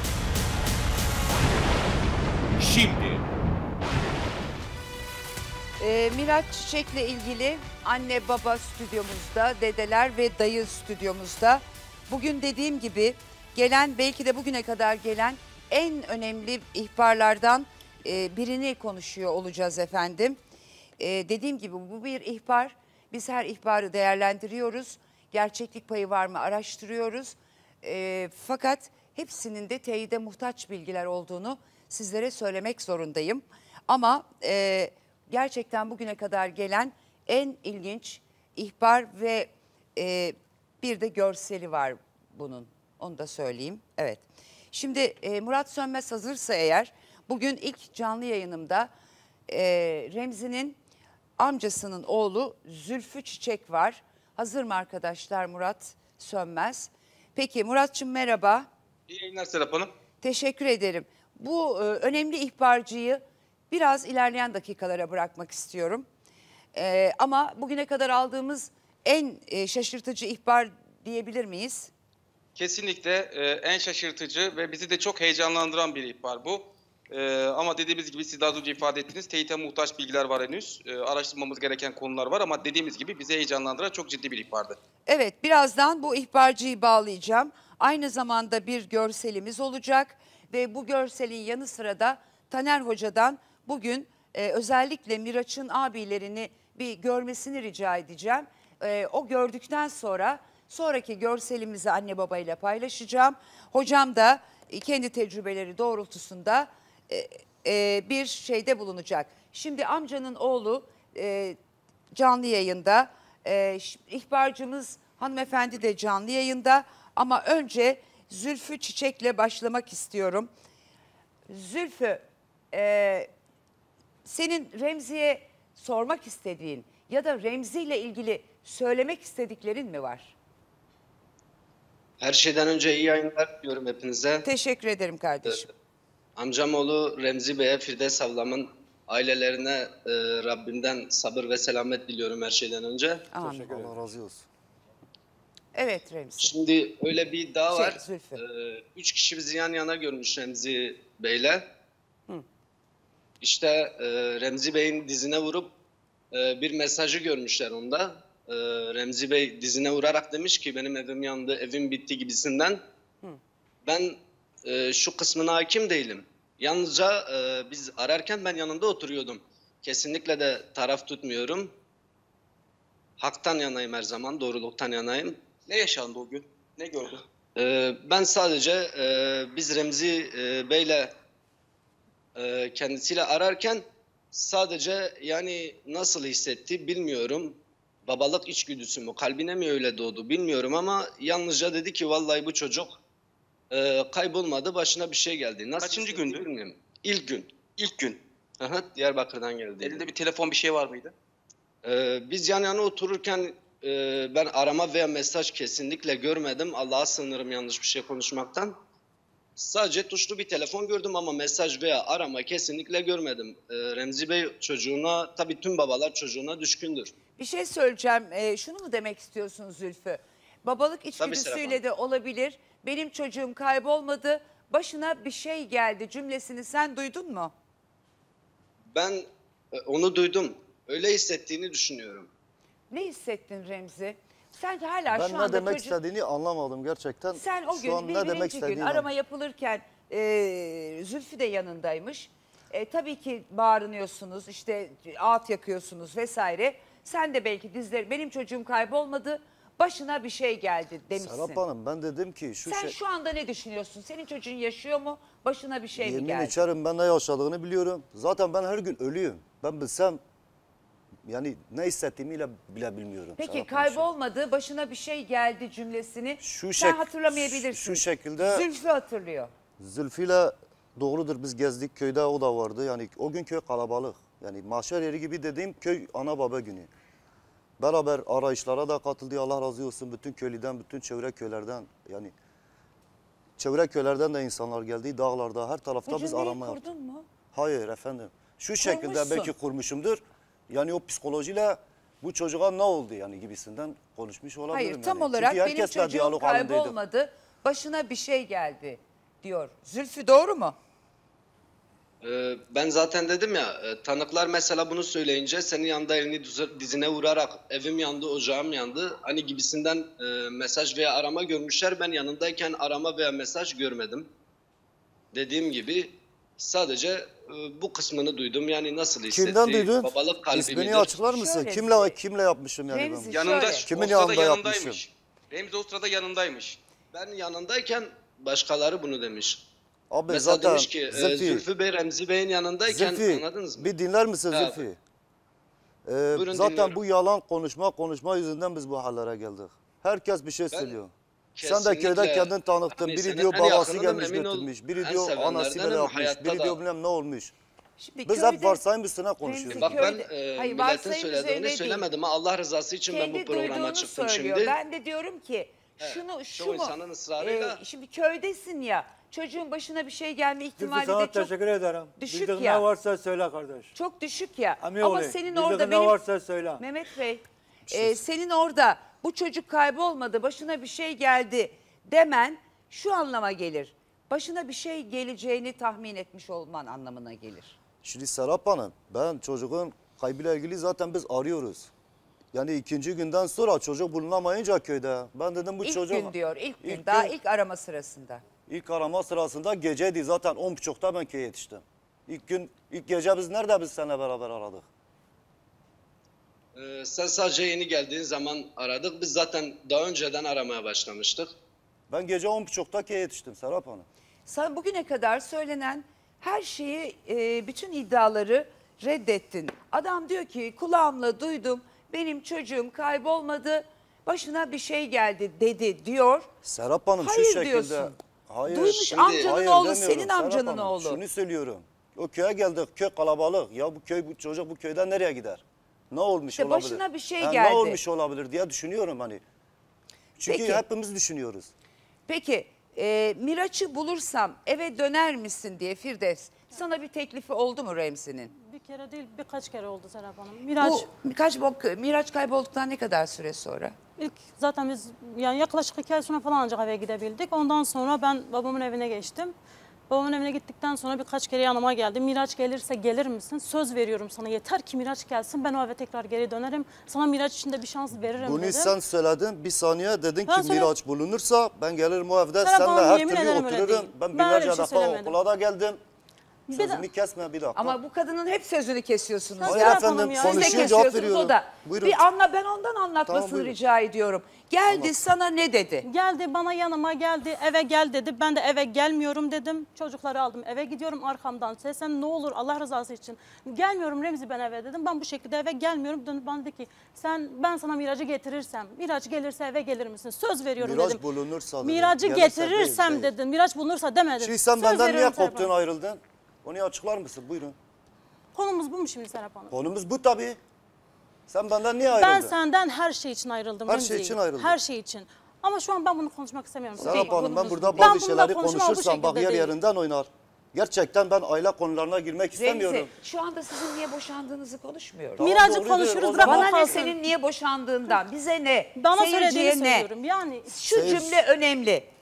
[SPEAKER 3] Şimdi
[SPEAKER 7] Miraç Çiçek'le ilgili anne baba stüdyomuzda, dedeler ve dayı stüdyomuzda. Bugün dediğim gibi gelen, belki de bugüne kadar gelen en önemli ihbarlardan birini konuşuyor olacağız efendim. Dediğim gibi bu bir ihbar. Biz her ihbarı değerlendiriyoruz. Gerçeklik payı var mı araştırıyoruz. Fakat hepsinin de teyide muhtaç bilgiler olduğunu sizlere söylemek zorundayım. Ama gerçekten bugüne kadar gelen en ilginç ihbar ve bir de görseli var bunun. Onu da söyleyeyim. Evet. Şimdi Murat Sönmez hazırsa eğer bugün ilk canlı yayınımda Remzi'nin amcasının oğlu Zülfü Çiçek var. Hazır mı arkadaşlar Murat Sönmez? Peki Murat'cığım merhaba.
[SPEAKER 17] İyi yayınlar Serap Hanım.
[SPEAKER 7] Teşekkür ederim. Bu önemli ihbarcıyı biraz ilerleyen dakikalara bırakmak istiyorum. Ama bugüne kadar aldığımız en şaşırtıcı ihbar diyebilir miyiz?
[SPEAKER 17] Kesinlikle en şaşırtıcı ve bizi de çok heyecanlandıran bir ihbar bu. Ama dediğimiz gibi siz daha önce ifade ettiniz. Teyite muhtaç bilgiler var henüz. Araştırmamız gereken konular var ama dediğimiz gibi bizi heyecanlandıran çok ciddi bir ihbardı.
[SPEAKER 7] Evet, birazdan bu ihbarcıyı bağlayacağım. Aynı zamanda bir görselimiz olacak ve bu görselin yanı sıra da Taner Hoca'dan bugün özellikle Miraç'ın abilerini bir görmesini rica edeceğim. O gördükten sonra sonraki görselimizi anne babayla paylaşacağım. Hocam da kendi tecrübeleri doğrultusunda bir şeyde bulunacak. Şimdi amcanın oğlu canlı yayında, ihbarcımız hanımefendi de canlı yayında ama önce Zülfü Çiçek'le başlamak istiyorum. Zülfü, senin Remzi'ye sormak istediğin ya da Remzi ile ilgili söylemek istediklerin mi var?
[SPEAKER 18] Her şeyden önce iyi yayınlar diliyorum hepinize.
[SPEAKER 7] Teşekkür ederim kardeşim.
[SPEAKER 18] Amcamoğlu Remzi Bey'e, Firdevs ablamın ailelerine Rabbimden sabır ve selamet diliyorum her şeyden önce.
[SPEAKER 7] Amin.
[SPEAKER 15] Allah razı olsun.
[SPEAKER 7] Evet Remzi.
[SPEAKER 18] Şimdi öyle bir iddia var.
[SPEAKER 7] Zülfü.
[SPEAKER 18] 3 kişi bizi yan yana görmüş Remzi Bey'le. İşte Remzi Bey'in dizine vurup bir mesajı görmüşler onda. Remzi Bey dizine vurarak demiş ki benim evim yandı, evim bitti gibisinden. Ben şu kısmına hakim değilim. Yalnızca biz ararken ben yanında oturuyordum. Kesinlikle de taraf tutmuyorum. Haktan yanayım her zaman, doğruluktan yanayım.
[SPEAKER 17] Ne yaşandı o gün? Ne gördün?
[SPEAKER 18] Ben sadece biz Remzi Bey'le kendisiyle ararken sadece yani nasıl hissetti bilmiyorum. Babalık içgüdüsü mü, kalbine mi öyle doğdu bilmiyorum ama yalnızca dedi ki vallahi bu çocuk kaybolmadı, başına bir şey geldi. Nasıl
[SPEAKER 17] Kaçıncı
[SPEAKER 18] hissetti
[SPEAKER 17] gündü?
[SPEAKER 18] bilmiyorum. İlk gün.
[SPEAKER 17] İlk gün.
[SPEAKER 18] Aha, Diyarbakır'dan geldi.
[SPEAKER 17] Elinde bir telefon bir şey var mıydı?
[SPEAKER 18] Biz yan yana otururken ben arama veya mesaj kesinlikle görmedim. Allah'a sığınırım yanlış bir şey konuşmaktan. Sadece tuşlu bir telefon gördüm ama mesaj veya arama kesinlikle görmedim. Remzi Bey çocuğuna, tabii tüm babalar çocuğuna düşkündür.
[SPEAKER 7] Bir şey söyleyeceğim. Şunu mu demek istiyorsun Zülfü? Babalık içgüdüsüyle de olabilir. Benim çocuğum kaybolmadı. başına bir şey geldi cümlesini sen duydun mu?
[SPEAKER 18] Ben onu duydum. Öyle hissettiğini düşünüyorum.
[SPEAKER 7] Ne hissettin Remzi? Sen hala
[SPEAKER 19] Ben
[SPEAKER 7] şu
[SPEAKER 19] ne
[SPEAKER 7] anda
[SPEAKER 19] demek
[SPEAKER 7] çocuk...
[SPEAKER 19] istediğini anlamadım gerçekten.
[SPEAKER 7] Sen o
[SPEAKER 19] Şu an
[SPEAKER 7] gün
[SPEAKER 19] ne demek
[SPEAKER 7] birinci gün
[SPEAKER 19] istediğini
[SPEAKER 7] arama yapılırken Zülfü de yanındaymış. Tabii ki bağırıyorsunuz, işte ağıt yakıyorsunuz vesaire. Sen de belki dizleri, benim çocuğum kaybolmadı, başına bir şey geldi demişsin.
[SPEAKER 19] Serap Hanım ben dedim ki
[SPEAKER 7] Sen şu anda ne düşünüyorsun? Senin çocuğun yaşıyor mu? Başına bir şey mi
[SPEAKER 19] yemin
[SPEAKER 7] geldi?
[SPEAKER 19] içerim ben ne yaşadığını biliyorum. Zaten ben her gün ölüyüm. Ben bilsem yani ne hissettiğimi bile bilmiyorum.
[SPEAKER 7] Peki
[SPEAKER 19] Serap Hanım.
[SPEAKER 7] kaybolmadı, başına bir şey geldi cümlesini sen
[SPEAKER 19] şek-
[SPEAKER 7] hatırlamayabilirsin.
[SPEAKER 19] şu şekilde-
[SPEAKER 7] Zülfü hatırlıyor.
[SPEAKER 19] Zülfü'yle doğrudur biz gezdik köyde o da vardı. Yani o gün köy kalabalık. Yani mahşer yeri gibi dediğim köy ana baba günü. Beraber arayışlara da katıldı Allah razı olsun. Bütün köylüden, bütün çevre köylerden yani çevre köylerden de insanlar geldi. Dağlarda her tarafta
[SPEAKER 7] Bu
[SPEAKER 19] biz
[SPEAKER 7] cümleyi
[SPEAKER 19] arama yaptık.
[SPEAKER 7] kurdun mu?
[SPEAKER 19] Hayır efendim. Şu şekilde
[SPEAKER 7] Kurmuşsun.
[SPEAKER 19] belki kurmuşumdur. Yani o psikolojiyle bu çocuğa ne oldu yani gibisinden konuşmuş olabilirim.
[SPEAKER 7] Hayır tam
[SPEAKER 19] yani.
[SPEAKER 7] olarak
[SPEAKER 19] Çünkü
[SPEAKER 7] benim
[SPEAKER 19] herkesle
[SPEAKER 7] çocuğum
[SPEAKER 19] diyalog halindeydim.
[SPEAKER 7] kaybolmadı, başına bir şey geldi diyor. Zülfü doğru mu?
[SPEAKER 18] Ben zaten dedim ya tanıklar mesela bunu söyleyince senin yanında elini dizine vurarak evim yandı, ocağım yandı hani gibisinden mesaj veya arama görmüşler. Ben yanındayken arama veya mesaj görmedim. Dediğim gibi sadece bu kısmını duydum. Yani nasıl hissetti?
[SPEAKER 19] Kimden duydun?
[SPEAKER 18] Babalık kalbi
[SPEAKER 19] İsmini
[SPEAKER 18] midir?
[SPEAKER 19] açıklar mısın? Kimle yapmışım yani ben?
[SPEAKER 18] Yanında,
[SPEAKER 19] Kimin
[SPEAKER 18] o sırada
[SPEAKER 19] yanında
[SPEAKER 18] yanındaymış.
[SPEAKER 19] yapmışım?
[SPEAKER 18] Remzi o sırada yanındaymış. Ben yanındayken başkaları bunu demiş.
[SPEAKER 19] Abi
[SPEAKER 18] Mesela
[SPEAKER 19] zaten
[SPEAKER 18] demiş ki Zülfü Bey Remzi Bey'in yanındayken
[SPEAKER 19] Zülfü,
[SPEAKER 18] anladınız mı?
[SPEAKER 19] bir dinler misin
[SPEAKER 18] Tabii.
[SPEAKER 19] Zülfü?
[SPEAKER 18] Buyurun,
[SPEAKER 19] Zaten
[SPEAKER 18] dinliyorum.
[SPEAKER 19] bu yalan konuşma yüzünden biz bu hallere geldik. Herkes bir şey söylüyor. Sen de köyde
[SPEAKER 18] kesinlikle-
[SPEAKER 19] kendin tanıttın.
[SPEAKER 18] Hani
[SPEAKER 19] Biri
[SPEAKER 18] senin
[SPEAKER 19] diyor
[SPEAKER 18] en
[SPEAKER 19] babası
[SPEAKER 18] yakınınım,
[SPEAKER 19] gelmiş
[SPEAKER 18] emin ol,
[SPEAKER 19] götürmüş. Biri
[SPEAKER 18] en
[SPEAKER 19] diyor anası
[SPEAKER 18] sevenlerdenim,
[SPEAKER 19] böyle yapmış.
[SPEAKER 18] hayatta
[SPEAKER 19] Biri
[SPEAKER 18] da.
[SPEAKER 19] diyor bilmem ne olmuş.
[SPEAKER 7] Şimdi
[SPEAKER 19] Biz hep varsayım üstüne konuşuyoruz.
[SPEAKER 18] Bak ben
[SPEAKER 7] Hayır,
[SPEAKER 18] milletin
[SPEAKER 7] varsayım
[SPEAKER 18] söylediğini
[SPEAKER 7] üzerine değil.
[SPEAKER 18] söylemedim ama Allah rızası için ben bu
[SPEAKER 7] Kendi
[SPEAKER 18] programa
[SPEAKER 7] duyduğunu
[SPEAKER 18] çıktım
[SPEAKER 7] söylüyor.
[SPEAKER 18] şimdi.
[SPEAKER 7] Ben de diyorum ki şunu
[SPEAKER 18] çoğu
[SPEAKER 7] şu mu?
[SPEAKER 18] insanın ısrarıyla-
[SPEAKER 7] Şimdi köydesin ya. Çocuğun başına bir şey gelme ihtimali
[SPEAKER 20] sana
[SPEAKER 7] de çok
[SPEAKER 20] teşekkür ederim.
[SPEAKER 7] düşük
[SPEAKER 20] Bildiğin
[SPEAKER 7] ya.
[SPEAKER 20] ne varsa söyle kardeş.
[SPEAKER 7] Çok düşük ya.
[SPEAKER 20] Emin
[SPEAKER 7] Ama
[SPEAKER 20] olayım.
[SPEAKER 7] senin
[SPEAKER 20] Bildiğin
[SPEAKER 7] orada
[SPEAKER 20] ne
[SPEAKER 7] benim
[SPEAKER 20] varsa söyle.
[SPEAKER 7] Mehmet Bey, senin orada bu çocuk kaybolmadı, başına bir şey geldi demen şu anlama gelir. Başına bir şey geleceğini tahmin etmiş olman anlamına gelir.
[SPEAKER 19] Şimdi Serap Hanım ben çocuğun kaybıyla ilgili zaten biz arıyoruz. Yani ikinci günden sonra çocuk bulunamayınca köyde ben dedim bu
[SPEAKER 7] İlk
[SPEAKER 19] çocuk...
[SPEAKER 7] gün diyor, ilk gün.
[SPEAKER 19] İlk
[SPEAKER 7] Daha
[SPEAKER 19] gün-
[SPEAKER 7] ilk arama sırasında.
[SPEAKER 19] İlk arama sırasında geceydi zaten 10.30'da ben köye yetiştim. İlk gece biz nerede biz seninle beraber aradık?
[SPEAKER 18] Sen sadece yeni geldiğin zaman aradık. Biz zaten daha önceden aramaya başlamıştık.
[SPEAKER 19] Ben gece 10.30'da köye yetiştim Serap Hanım.
[SPEAKER 7] Sen bugüne kadar söylenen her şeyi, bütün iddiaları reddettin. Adam diyor ki kulağımla duydum, benim çocuğum kaybolmadı, başına bir şey geldi dedi diyor.
[SPEAKER 19] Serap Hanım
[SPEAKER 7] Hayır
[SPEAKER 19] şu şekilde...
[SPEAKER 7] diyorsun.
[SPEAKER 19] Hayır.
[SPEAKER 7] Duymuş amcanın
[SPEAKER 19] hayır
[SPEAKER 7] oğlu,
[SPEAKER 19] demiyorum
[SPEAKER 7] senin
[SPEAKER 19] Serap
[SPEAKER 7] amcanın
[SPEAKER 19] Hanım.
[SPEAKER 7] oğlu.
[SPEAKER 19] Şunu söylüyorum. O köye geldik, köy kalabalık. Ya bu çocuk bu köyden nereye gider? Ne olmuş
[SPEAKER 7] İşte
[SPEAKER 19] olabilir?
[SPEAKER 7] başına bir şey
[SPEAKER 19] Ha,
[SPEAKER 7] geldi.
[SPEAKER 19] Ne olmuş olabilir diye düşünüyorum hani. Çünkü
[SPEAKER 7] Peki.
[SPEAKER 19] hepimiz düşünüyoruz.
[SPEAKER 7] Peki Miraç'ı bulursam eve döner misin diye Firdevs sana bir teklifi oldu mu Remzi'nin?
[SPEAKER 21] Bir kere değil birkaç kere oldu Serap Hanım.
[SPEAKER 7] Miraç kaybolduktan ne kadar süre sonra?
[SPEAKER 21] İlk zaten biz yani yaklaşık 2 ay sonra falan ancak eve gidebildik. Ondan sonra ben babamın evine geçtim. Babamın evine gittikten sonra birkaç kere yanıma geldi. Miraç gelirse gelir misin? Söz veriyorum sana, yeter ki Miraç gelsin, ben o eve tekrar geri dönerim. Sana Miraç için de bir şans veririm
[SPEAKER 19] Bunu
[SPEAKER 21] dedim.
[SPEAKER 19] sen söyledin bir saniye dedin
[SPEAKER 21] Ben
[SPEAKER 19] ki Miraç bulunursa ben gelirim o evde
[SPEAKER 21] Serap
[SPEAKER 19] seninle
[SPEAKER 21] Hanım,
[SPEAKER 19] her
[SPEAKER 21] yemin
[SPEAKER 19] türlü
[SPEAKER 21] ederim öyle
[SPEAKER 19] otururum.
[SPEAKER 21] değil.
[SPEAKER 19] Ben
[SPEAKER 21] Ben öyle
[SPEAKER 19] binlerce
[SPEAKER 21] bir şey
[SPEAKER 19] defa
[SPEAKER 21] söylemedim.
[SPEAKER 19] okula da geldim.
[SPEAKER 21] Bir
[SPEAKER 19] Sözümü kesme bir dakika.
[SPEAKER 7] Ama bu kadının hep sözünü kesiyorsunuz.
[SPEAKER 19] Hayır
[SPEAKER 7] ya.
[SPEAKER 19] efendim,
[SPEAKER 7] Siz de
[SPEAKER 19] konuşuyor, cevap
[SPEAKER 7] kesiyorsunuz
[SPEAKER 19] veriyorum.
[SPEAKER 7] o da.
[SPEAKER 19] Buyurun.
[SPEAKER 7] Bir anla, ben ondan anlatmasını
[SPEAKER 19] Tamam, buyurun.
[SPEAKER 7] rica ediyorum. Geldi sana ne dedi?
[SPEAKER 21] Geldi bana, yanıma geldi, eve gel dedi. Ben de eve gelmiyorum dedim. Çocukları aldım, eve gidiyorum, arkamdan sen ne olur Allah rızası için gelmiyorum Remzi, ben eve dedim. Ben bu şekilde eve gelmiyorum. Dönüp bana dedi ki ben sana Miraç'ı getirirsem, Miraç gelirse eve gelir misin? Söz veriyorum
[SPEAKER 19] Miraç
[SPEAKER 21] dedim.
[SPEAKER 19] bulunursa dedim.
[SPEAKER 21] Miraç'ı
[SPEAKER 19] Gelirse
[SPEAKER 21] getirirsem
[SPEAKER 19] değil, değil.
[SPEAKER 21] dedim. Miraç bulunursa demedim.
[SPEAKER 19] Şimdi sen
[SPEAKER 21] Söz
[SPEAKER 19] benden niye
[SPEAKER 21] veriyorum Serap
[SPEAKER 19] koptun
[SPEAKER 21] Hanım.
[SPEAKER 19] ayrıldın? Onu açıklar mısın? Buyurun.
[SPEAKER 21] Konumuz bu mu şimdi Serap Hanım?
[SPEAKER 19] Konumuz bu tabii. Sen benden niye ayrıldın?
[SPEAKER 21] Ben senden her şey için ayrıldım.
[SPEAKER 19] Her
[SPEAKER 21] Remzi.
[SPEAKER 19] şey için ayrıldın.
[SPEAKER 21] Her şey için. Ama şu an ben bunu konuşmak istemiyorum.
[SPEAKER 19] Serap Hanım ben burada
[SPEAKER 21] Ben
[SPEAKER 19] bazı
[SPEAKER 21] bununla
[SPEAKER 19] şeyleri
[SPEAKER 21] konuşmam bu
[SPEAKER 19] konuşursam bak
[SPEAKER 21] şekilde
[SPEAKER 19] yer
[SPEAKER 21] değil.
[SPEAKER 19] yerinden oynar. Gerçekten ben aile konularına girmek istemiyorum.
[SPEAKER 7] Remzi, şu anda sizin niye boşandığınızı konuşmuyoruz.
[SPEAKER 19] Tamam, Miraç'ı doğrudur.
[SPEAKER 21] konuşuruz,
[SPEAKER 19] O
[SPEAKER 21] bırak
[SPEAKER 19] zaman-
[SPEAKER 7] Bana ne
[SPEAKER 21] kalsın.
[SPEAKER 7] senin niye boşandığından, bize ne?
[SPEAKER 21] Bana
[SPEAKER 7] Seyirciye
[SPEAKER 21] söylediğini
[SPEAKER 7] ne?
[SPEAKER 21] söylüyorum. Yani
[SPEAKER 7] Şu cümle önemli.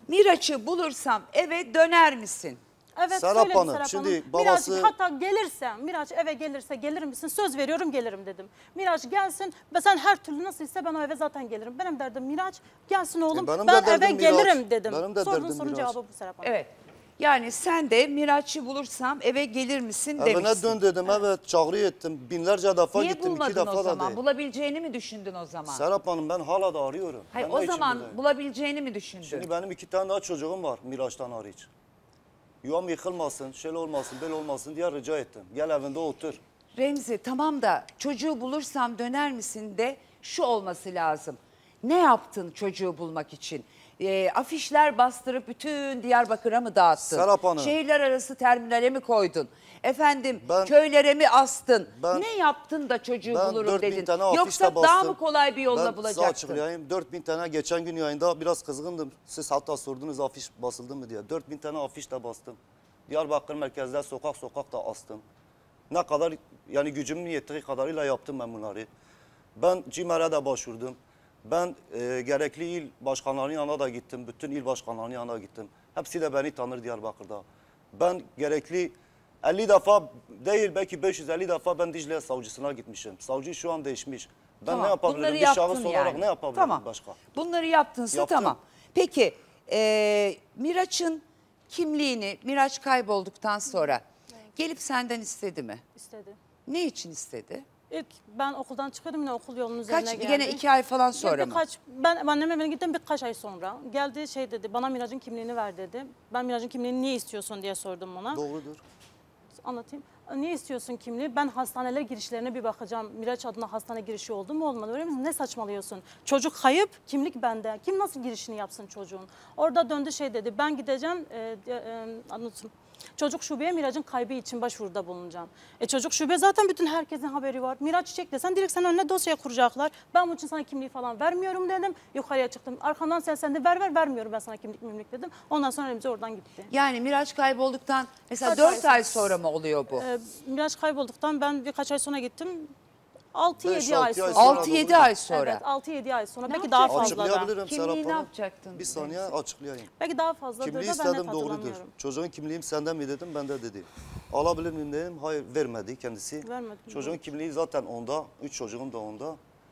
[SPEAKER 7] Miraç'ı bulursam eve döner misin?
[SPEAKER 21] Evet
[SPEAKER 19] Serap
[SPEAKER 21] söyledim
[SPEAKER 19] Hanım,
[SPEAKER 21] Serap
[SPEAKER 19] şimdi
[SPEAKER 21] Hanım.
[SPEAKER 19] babası-
[SPEAKER 21] Miraç hatta gelirse, Miraç eve gelirse gelir misin? Söz veriyorum gelirim dedim. Miraç gelsin ve sen her türlü nasıl ise ben o eve zaten gelirim. Benim derdim Miraç gelsin oğlum
[SPEAKER 19] benim de
[SPEAKER 21] ben
[SPEAKER 19] derdim
[SPEAKER 21] eve
[SPEAKER 19] Miraç.
[SPEAKER 21] gelirim dedim.
[SPEAKER 19] Benim de
[SPEAKER 21] Sorduğun
[SPEAKER 19] derdim
[SPEAKER 21] sorunun
[SPEAKER 19] Miraç.
[SPEAKER 21] cevabı bu Serap Hanım.
[SPEAKER 7] Evet. Yani sen de Miraç'ı bulursam eve gelir misin
[SPEAKER 19] Evine
[SPEAKER 7] demişsin.
[SPEAKER 19] dön dedim, evet çağrı ettim. Binlerce defa
[SPEAKER 7] Niye
[SPEAKER 19] gittim, 2
[SPEAKER 7] bulmadın
[SPEAKER 19] defa
[SPEAKER 7] o
[SPEAKER 19] da
[SPEAKER 7] zaman?
[SPEAKER 19] değil.
[SPEAKER 7] Bulabileceğini mi düşündün o zaman?
[SPEAKER 19] Serap Hanım ben hala da arıyorum.
[SPEAKER 7] Hayır
[SPEAKER 19] Ben
[SPEAKER 7] o
[SPEAKER 19] ne için
[SPEAKER 7] zaman
[SPEAKER 19] buradayım?
[SPEAKER 7] bulabileceğini mi düşündün?
[SPEAKER 19] Şimdi benim 2 tane daha çocuğum var Miraç'tan hariç. Yuvam yıkılmasın, şöyle olmasın, böyle olmasın diye rica ettim. Gel evinde otur.
[SPEAKER 7] Remzi tamam da çocuğu bulursam döner misin de şu olması lazım. Ne yaptın çocuğu bulmak için? Afişler bastırıp bütün Diyarbakır'a mı dağıttın?
[SPEAKER 19] Serap Hanım.
[SPEAKER 7] Şehirler arası terminale mi koydun? Efendim köylere mi astın? Ne yaptın da çocuğu
[SPEAKER 19] Ben
[SPEAKER 7] bulurum
[SPEAKER 19] 4000
[SPEAKER 7] dedin?
[SPEAKER 19] tane afişle
[SPEAKER 7] Yoksa daha
[SPEAKER 19] bastım.
[SPEAKER 7] mı kolay bir yolla
[SPEAKER 19] Ben size
[SPEAKER 7] bulacaktın?
[SPEAKER 19] açıklayayım. 4000 tane geçen gün yayında biraz kızgındım. Siz hatta sordunuz afiş basıldı mı diye. 4000 tane afiş de bastım. Diyarbakır merkezde sokak sokak da astım. Ne kadar yani gücümün yettiği kadarıyla yaptım ben bunları. Ben CİMER'e de başvurdum. Ben gerekli il başkanlarının yanına da gittim. Bütün il başkanlarının yanına gittim. Hepsi de beni tanır Diyarbakır'da. Ben gerekli 50 defa değil belki 550 defa ben Dicle savcısına gitmişim. Savcı şu an değişmiş. Ben
[SPEAKER 7] Tamam,
[SPEAKER 19] ne yapabilirim?
[SPEAKER 7] bunları
[SPEAKER 19] Bir
[SPEAKER 7] yaptın
[SPEAKER 19] şahıs olarak
[SPEAKER 7] yani.
[SPEAKER 19] ne yapabilirim
[SPEAKER 7] Tamam.
[SPEAKER 19] başka?
[SPEAKER 7] Bunları yaptınsa
[SPEAKER 19] Yaptım.
[SPEAKER 7] tamam. Peki Miraç'ın kimliğini Miraç kaybolduktan sonra gelip senden istedi mi?
[SPEAKER 21] İstedi.
[SPEAKER 7] Ne için istedi?
[SPEAKER 21] İlk ben okuldan çıkıyordum yine okul yolunun üzerine
[SPEAKER 7] Kaç
[SPEAKER 21] geldi.
[SPEAKER 7] gene 2 ay falan sonra mı?
[SPEAKER 21] Ben annem evine gittim birkaç ay sonra. Geldi şey dedi bana Miraç'ın kimliğini ver dedi. Ben Miraç'ın kimliğini niye istiyorsun diye sordum ona.
[SPEAKER 19] Doğrudur.
[SPEAKER 21] Anlatayım. Niye istiyorsun kimliği? Ben hastaneler girişlerine bir bakacağım. Miraç adına hastane girişi oldu mu olmadı? Öyle mi? Ne saçmalıyorsun? Çocuk kayıp, kimlik bende. Kim nasıl girişini yapsın çocuğun? Orada döndü şey dedi. Ben gideceğim, anlatayım. Çocuk şubeye Miraç'ın kaybı için başvuruda bulunacağım. Çocuk şube zaten bütün herkesin haberi var. Miraç Çiçek desen direkt senin önüne dosya kuracaklar. Ben bunun için sana kimliği falan vermiyorum dedim. Yukarıya çıktım. Arkamdan sen de vermiyorum ben sana kimlik dedim. Ondan sonra elimize oradan gitti.
[SPEAKER 7] Yani Miraç kaybolduktan mesela
[SPEAKER 21] Kaç
[SPEAKER 7] 4
[SPEAKER 21] ay
[SPEAKER 7] ay sonra mı oluyor bu?
[SPEAKER 21] Miraç kaybolduktan ben birkaç ay sonra gittim. 6-7 ay sonra.
[SPEAKER 7] 6-7 ay sonra.
[SPEAKER 21] Evet 6-7 ay sonra.
[SPEAKER 7] Ne
[SPEAKER 21] Belki daha
[SPEAKER 7] yapacaktın?
[SPEAKER 21] fazla da.
[SPEAKER 19] Açıklayabilirim Serap
[SPEAKER 7] Kimliği ne
[SPEAKER 19] Hanım.
[SPEAKER 7] yapacaktın?
[SPEAKER 19] Bir saniye açıklayayım.
[SPEAKER 21] Belki daha fazla da
[SPEAKER 19] Kimliği
[SPEAKER 21] ben net
[SPEAKER 19] istedim doğrudur.
[SPEAKER 21] hatırlamıyorum.
[SPEAKER 19] Çocuğun kimliğim senden mi dedim ben de dedi. Alabilir miyim dedim. Hayır vermedi kendisi.
[SPEAKER 21] Vermedim.
[SPEAKER 19] Çocuğun kimliği zaten onda. 3 çocuğum da onda.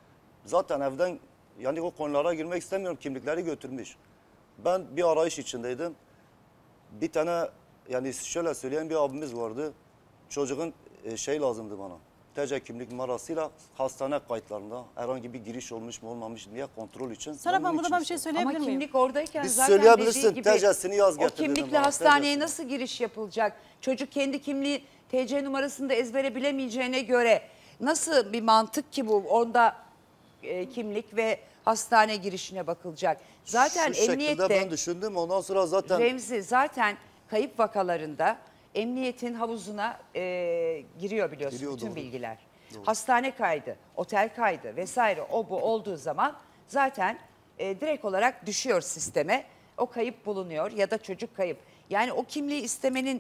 [SPEAKER 19] Zaten evden yani o konulara girmek istemiyorum. Kimlikleri götürmüş. Ben bir arayış içindeydim. Bir tane yani şöyle söyleyeyim bir abimiz vardı. Çocuğun şey lazımdı bana. TC kimlik numarasıyla hastane kayıtlarında herhangi bir giriş olmuş mu olmamış diye kontrol için.
[SPEAKER 21] Serap
[SPEAKER 19] onun
[SPEAKER 21] Hanım burada
[SPEAKER 19] için
[SPEAKER 21] ben bir şey
[SPEAKER 19] istedim.
[SPEAKER 21] söyleyebilir
[SPEAKER 7] Ama
[SPEAKER 21] miyim?
[SPEAKER 7] kimlik oradayken
[SPEAKER 19] Biz
[SPEAKER 7] zaten
[SPEAKER 19] söyleyebilirsin,
[SPEAKER 7] dediği gibi
[SPEAKER 19] TC'sini yaz
[SPEAKER 7] o
[SPEAKER 19] getir dedim
[SPEAKER 7] kimlikle
[SPEAKER 19] bana,
[SPEAKER 7] hastaneye
[SPEAKER 19] TC'sini.
[SPEAKER 7] nasıl giriş yapılacak? Çocuk kendi kimliği TC numarasını da ezbere bilemeyeceğine göre nasıl bir mantık ki bu? Onda kimlik ve hastane girişine bakılacak. Zaten
[SPEAKER 19] Şu şekilde
[SPEAKER 7] emniyette
[SPEAKER 19] ben düşündüm ondan sonra zaten
[SPEAKER 7] Remzi zaten kayıp vakalarında emniyetin havuzuna giriyor biliyorsun
[SPEAKER 19] Giriyor,
[SPEAKER 7] bütün
[SPEAKER 19] doğru.
[SPEAKER 7] bilgiler. Hastane kaydı, otel kaydı vesaire o bu olduğu zaman zaten direkt olarak düşüyor sisteme. O kayıp bulunuyor ya da çocuk kayıp. Yani o kimliği istemenin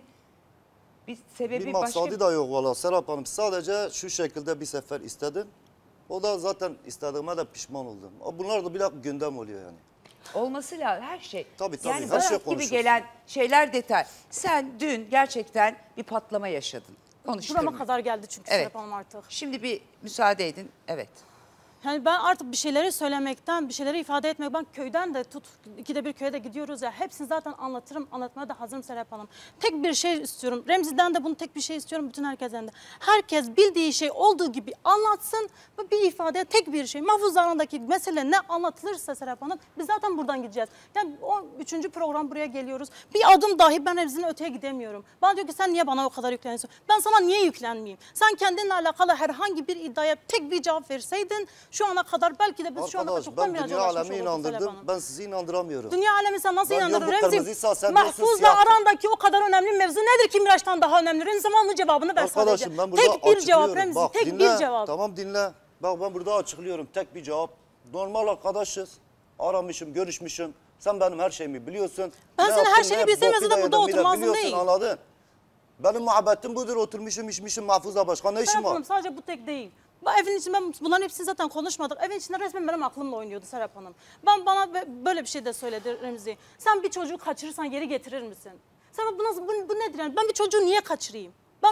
[SPEAKER 7] bir sebebi
[SPEAKER 19] bir
[SPEAKER 7] başka
[SPEAKER 19] maksadı da yok valla Serap Hanım. Sadece şu şekilde bir sefer istedim. O da zaten istediğime de pişman oldum. Bunlar da bile gündem oluyor yani.
[SPEAKER 7] olması lazım her şey.
[SPEAKER 19] Tabii,
[SPEAKER 7] Yani
[SPEAKER 19] her
[SPEAKER 7] bana
[SPEAKER 19] şey
[SPEAKER 7] gibi
[SPEAKER 19] konuşulsun.
[SPEAKER 7] gelen şeyler detay. Sen dün gerçekten bir patlama yaşadın. Konuşturma.
[SPEAKER 21] Burama kadar geldi çünkü
[SPEAKER 7] Evet.
[SPEAKER 21] Serap Hanım artık.
[SPEAKER 7] Şimdi bir müsaade edin. Evet.
[SPEAKER 21] Yani ben artık bir şeyleri söylemekten, bir şeyleri ifade etmek, ben köyden de tut, ikide bir köye de gidiyoruz ya, hepsini zaten anlatırım, anlatmaya da hazırım Serap Hanım. Tek bir şey istiyorum, Remzi'den de bunu tek bir şey istiyorum, bütün herkesten de. Herkes bildiği şey olduğu gibi anlatsın ve bir ifade, tek bir şey. Mahfuzlarındaki mesele ne anlatılırsa Serap Hanım, biz zaten buradan gideceğiz. Yani o 3. program buraya geliyoruz. Bir adım dahi ben Remzi'nin öteye gidemiyorum. Bana diyor ki sen niye bana o kadar yükleniyorsun? Ben sana niye yüklenmeyeyim? Sen kendinle alakalı herhangi bir iddiaya tek bir cevap verseydin, şu ana kadar belki de biz şu ana kadar
[SPEAKER 19] Arkadaş
[SPEAKER 21] çoktan
[SPEAKER 19] ben
[SPEAKER 21] Miraç'a
[SPEAKER 19] dünya
[SPEAKER 21] ulaşmış
[SPEAKER 19] alemi
[SPEAKER 21] olurduk Serap
[SPEAKER 19] inandırdım.
[SPEAKER 21] Hanım.
[SPEAKER 19] Ben sizi inandıramıyorum.
[SPEAKER 21] Dünya alemi sen nasıl
[SPEAKER 19] Ben diyorum,
[SPEAKER 21] inandırır
[SPEAKER 19] bu
[SPEAKER 21] Remzi?
[SPEAKER 19] kırmızıysa sen diyorsun
[SPEAKER 21] Mahfuz'la
[SPEAKER 19] siyah.
[SPEAKER 21] arandaki o kadar önemli mevzu nedir ki Miraç'tan daha önemli? Remzi zamanlı cevabını ver
[SPEAKER 19] Arkadaşım
[SPEAKER 21] sadece.
[SPEAKER 19] ben burada
[SPEAKER 21] Tek bir cevap
[SPEAKER 19] açıklıyorum.
[SPEAKER 21] Remzi,
[SPEAKER 19] Bak,
[SPEAKER 21] tek
[SPEAKER 19] dinle.
[SPEAKER 21] bir cevap.
[SPEAKER 19] Tamam dinle. Bak ben burada açıklıyorum. Tek bir cevap. Normal arkadaşız. Aramışım, görüşmüşüm. Sen benim her şeyimi biliyorsun.
[SPEAKER 21] Ben
[SPEAKER 19] Ne
[SPEAKER 21] senin her
[SPEAKER 19] yaptım,
[SPEAKER 21] şeyini
[SPEAKER 19] ne
[SPEAKER 21] bilsem
[SPEAKER 19] boku
[SPEAKER 21] zaten
[SPEAKER 19] da
[SPEAKER 21] burada
[SPEAKER 19] yedim, bir de
[SPEAKER 21] oturmazdım
[SPEAKER 19] biliyorsun,
[SPEAKER 21] değil.
[SPEAKER 19] Anladın? Benim muhabbetim budur. Oturmuşum, içmişim Mahfuz'la başka ne işim
[SPEAKER 21] Serap
[SPEAKER 19] var?
[SPEAKER 21] Hanım sadece bu tek değil. Bu evin içinde bunların hepsini zaten konuşmadık. Evin içinde resmen benim aklımla oynuyordu Serap Hanım. Bana böyle bir şey de söyledi Remzi. Sen bir çocuğu kaçırırsan geri getirir misin? Sen bu nedir yani? Ben bir çocuğu niye kaçırayım?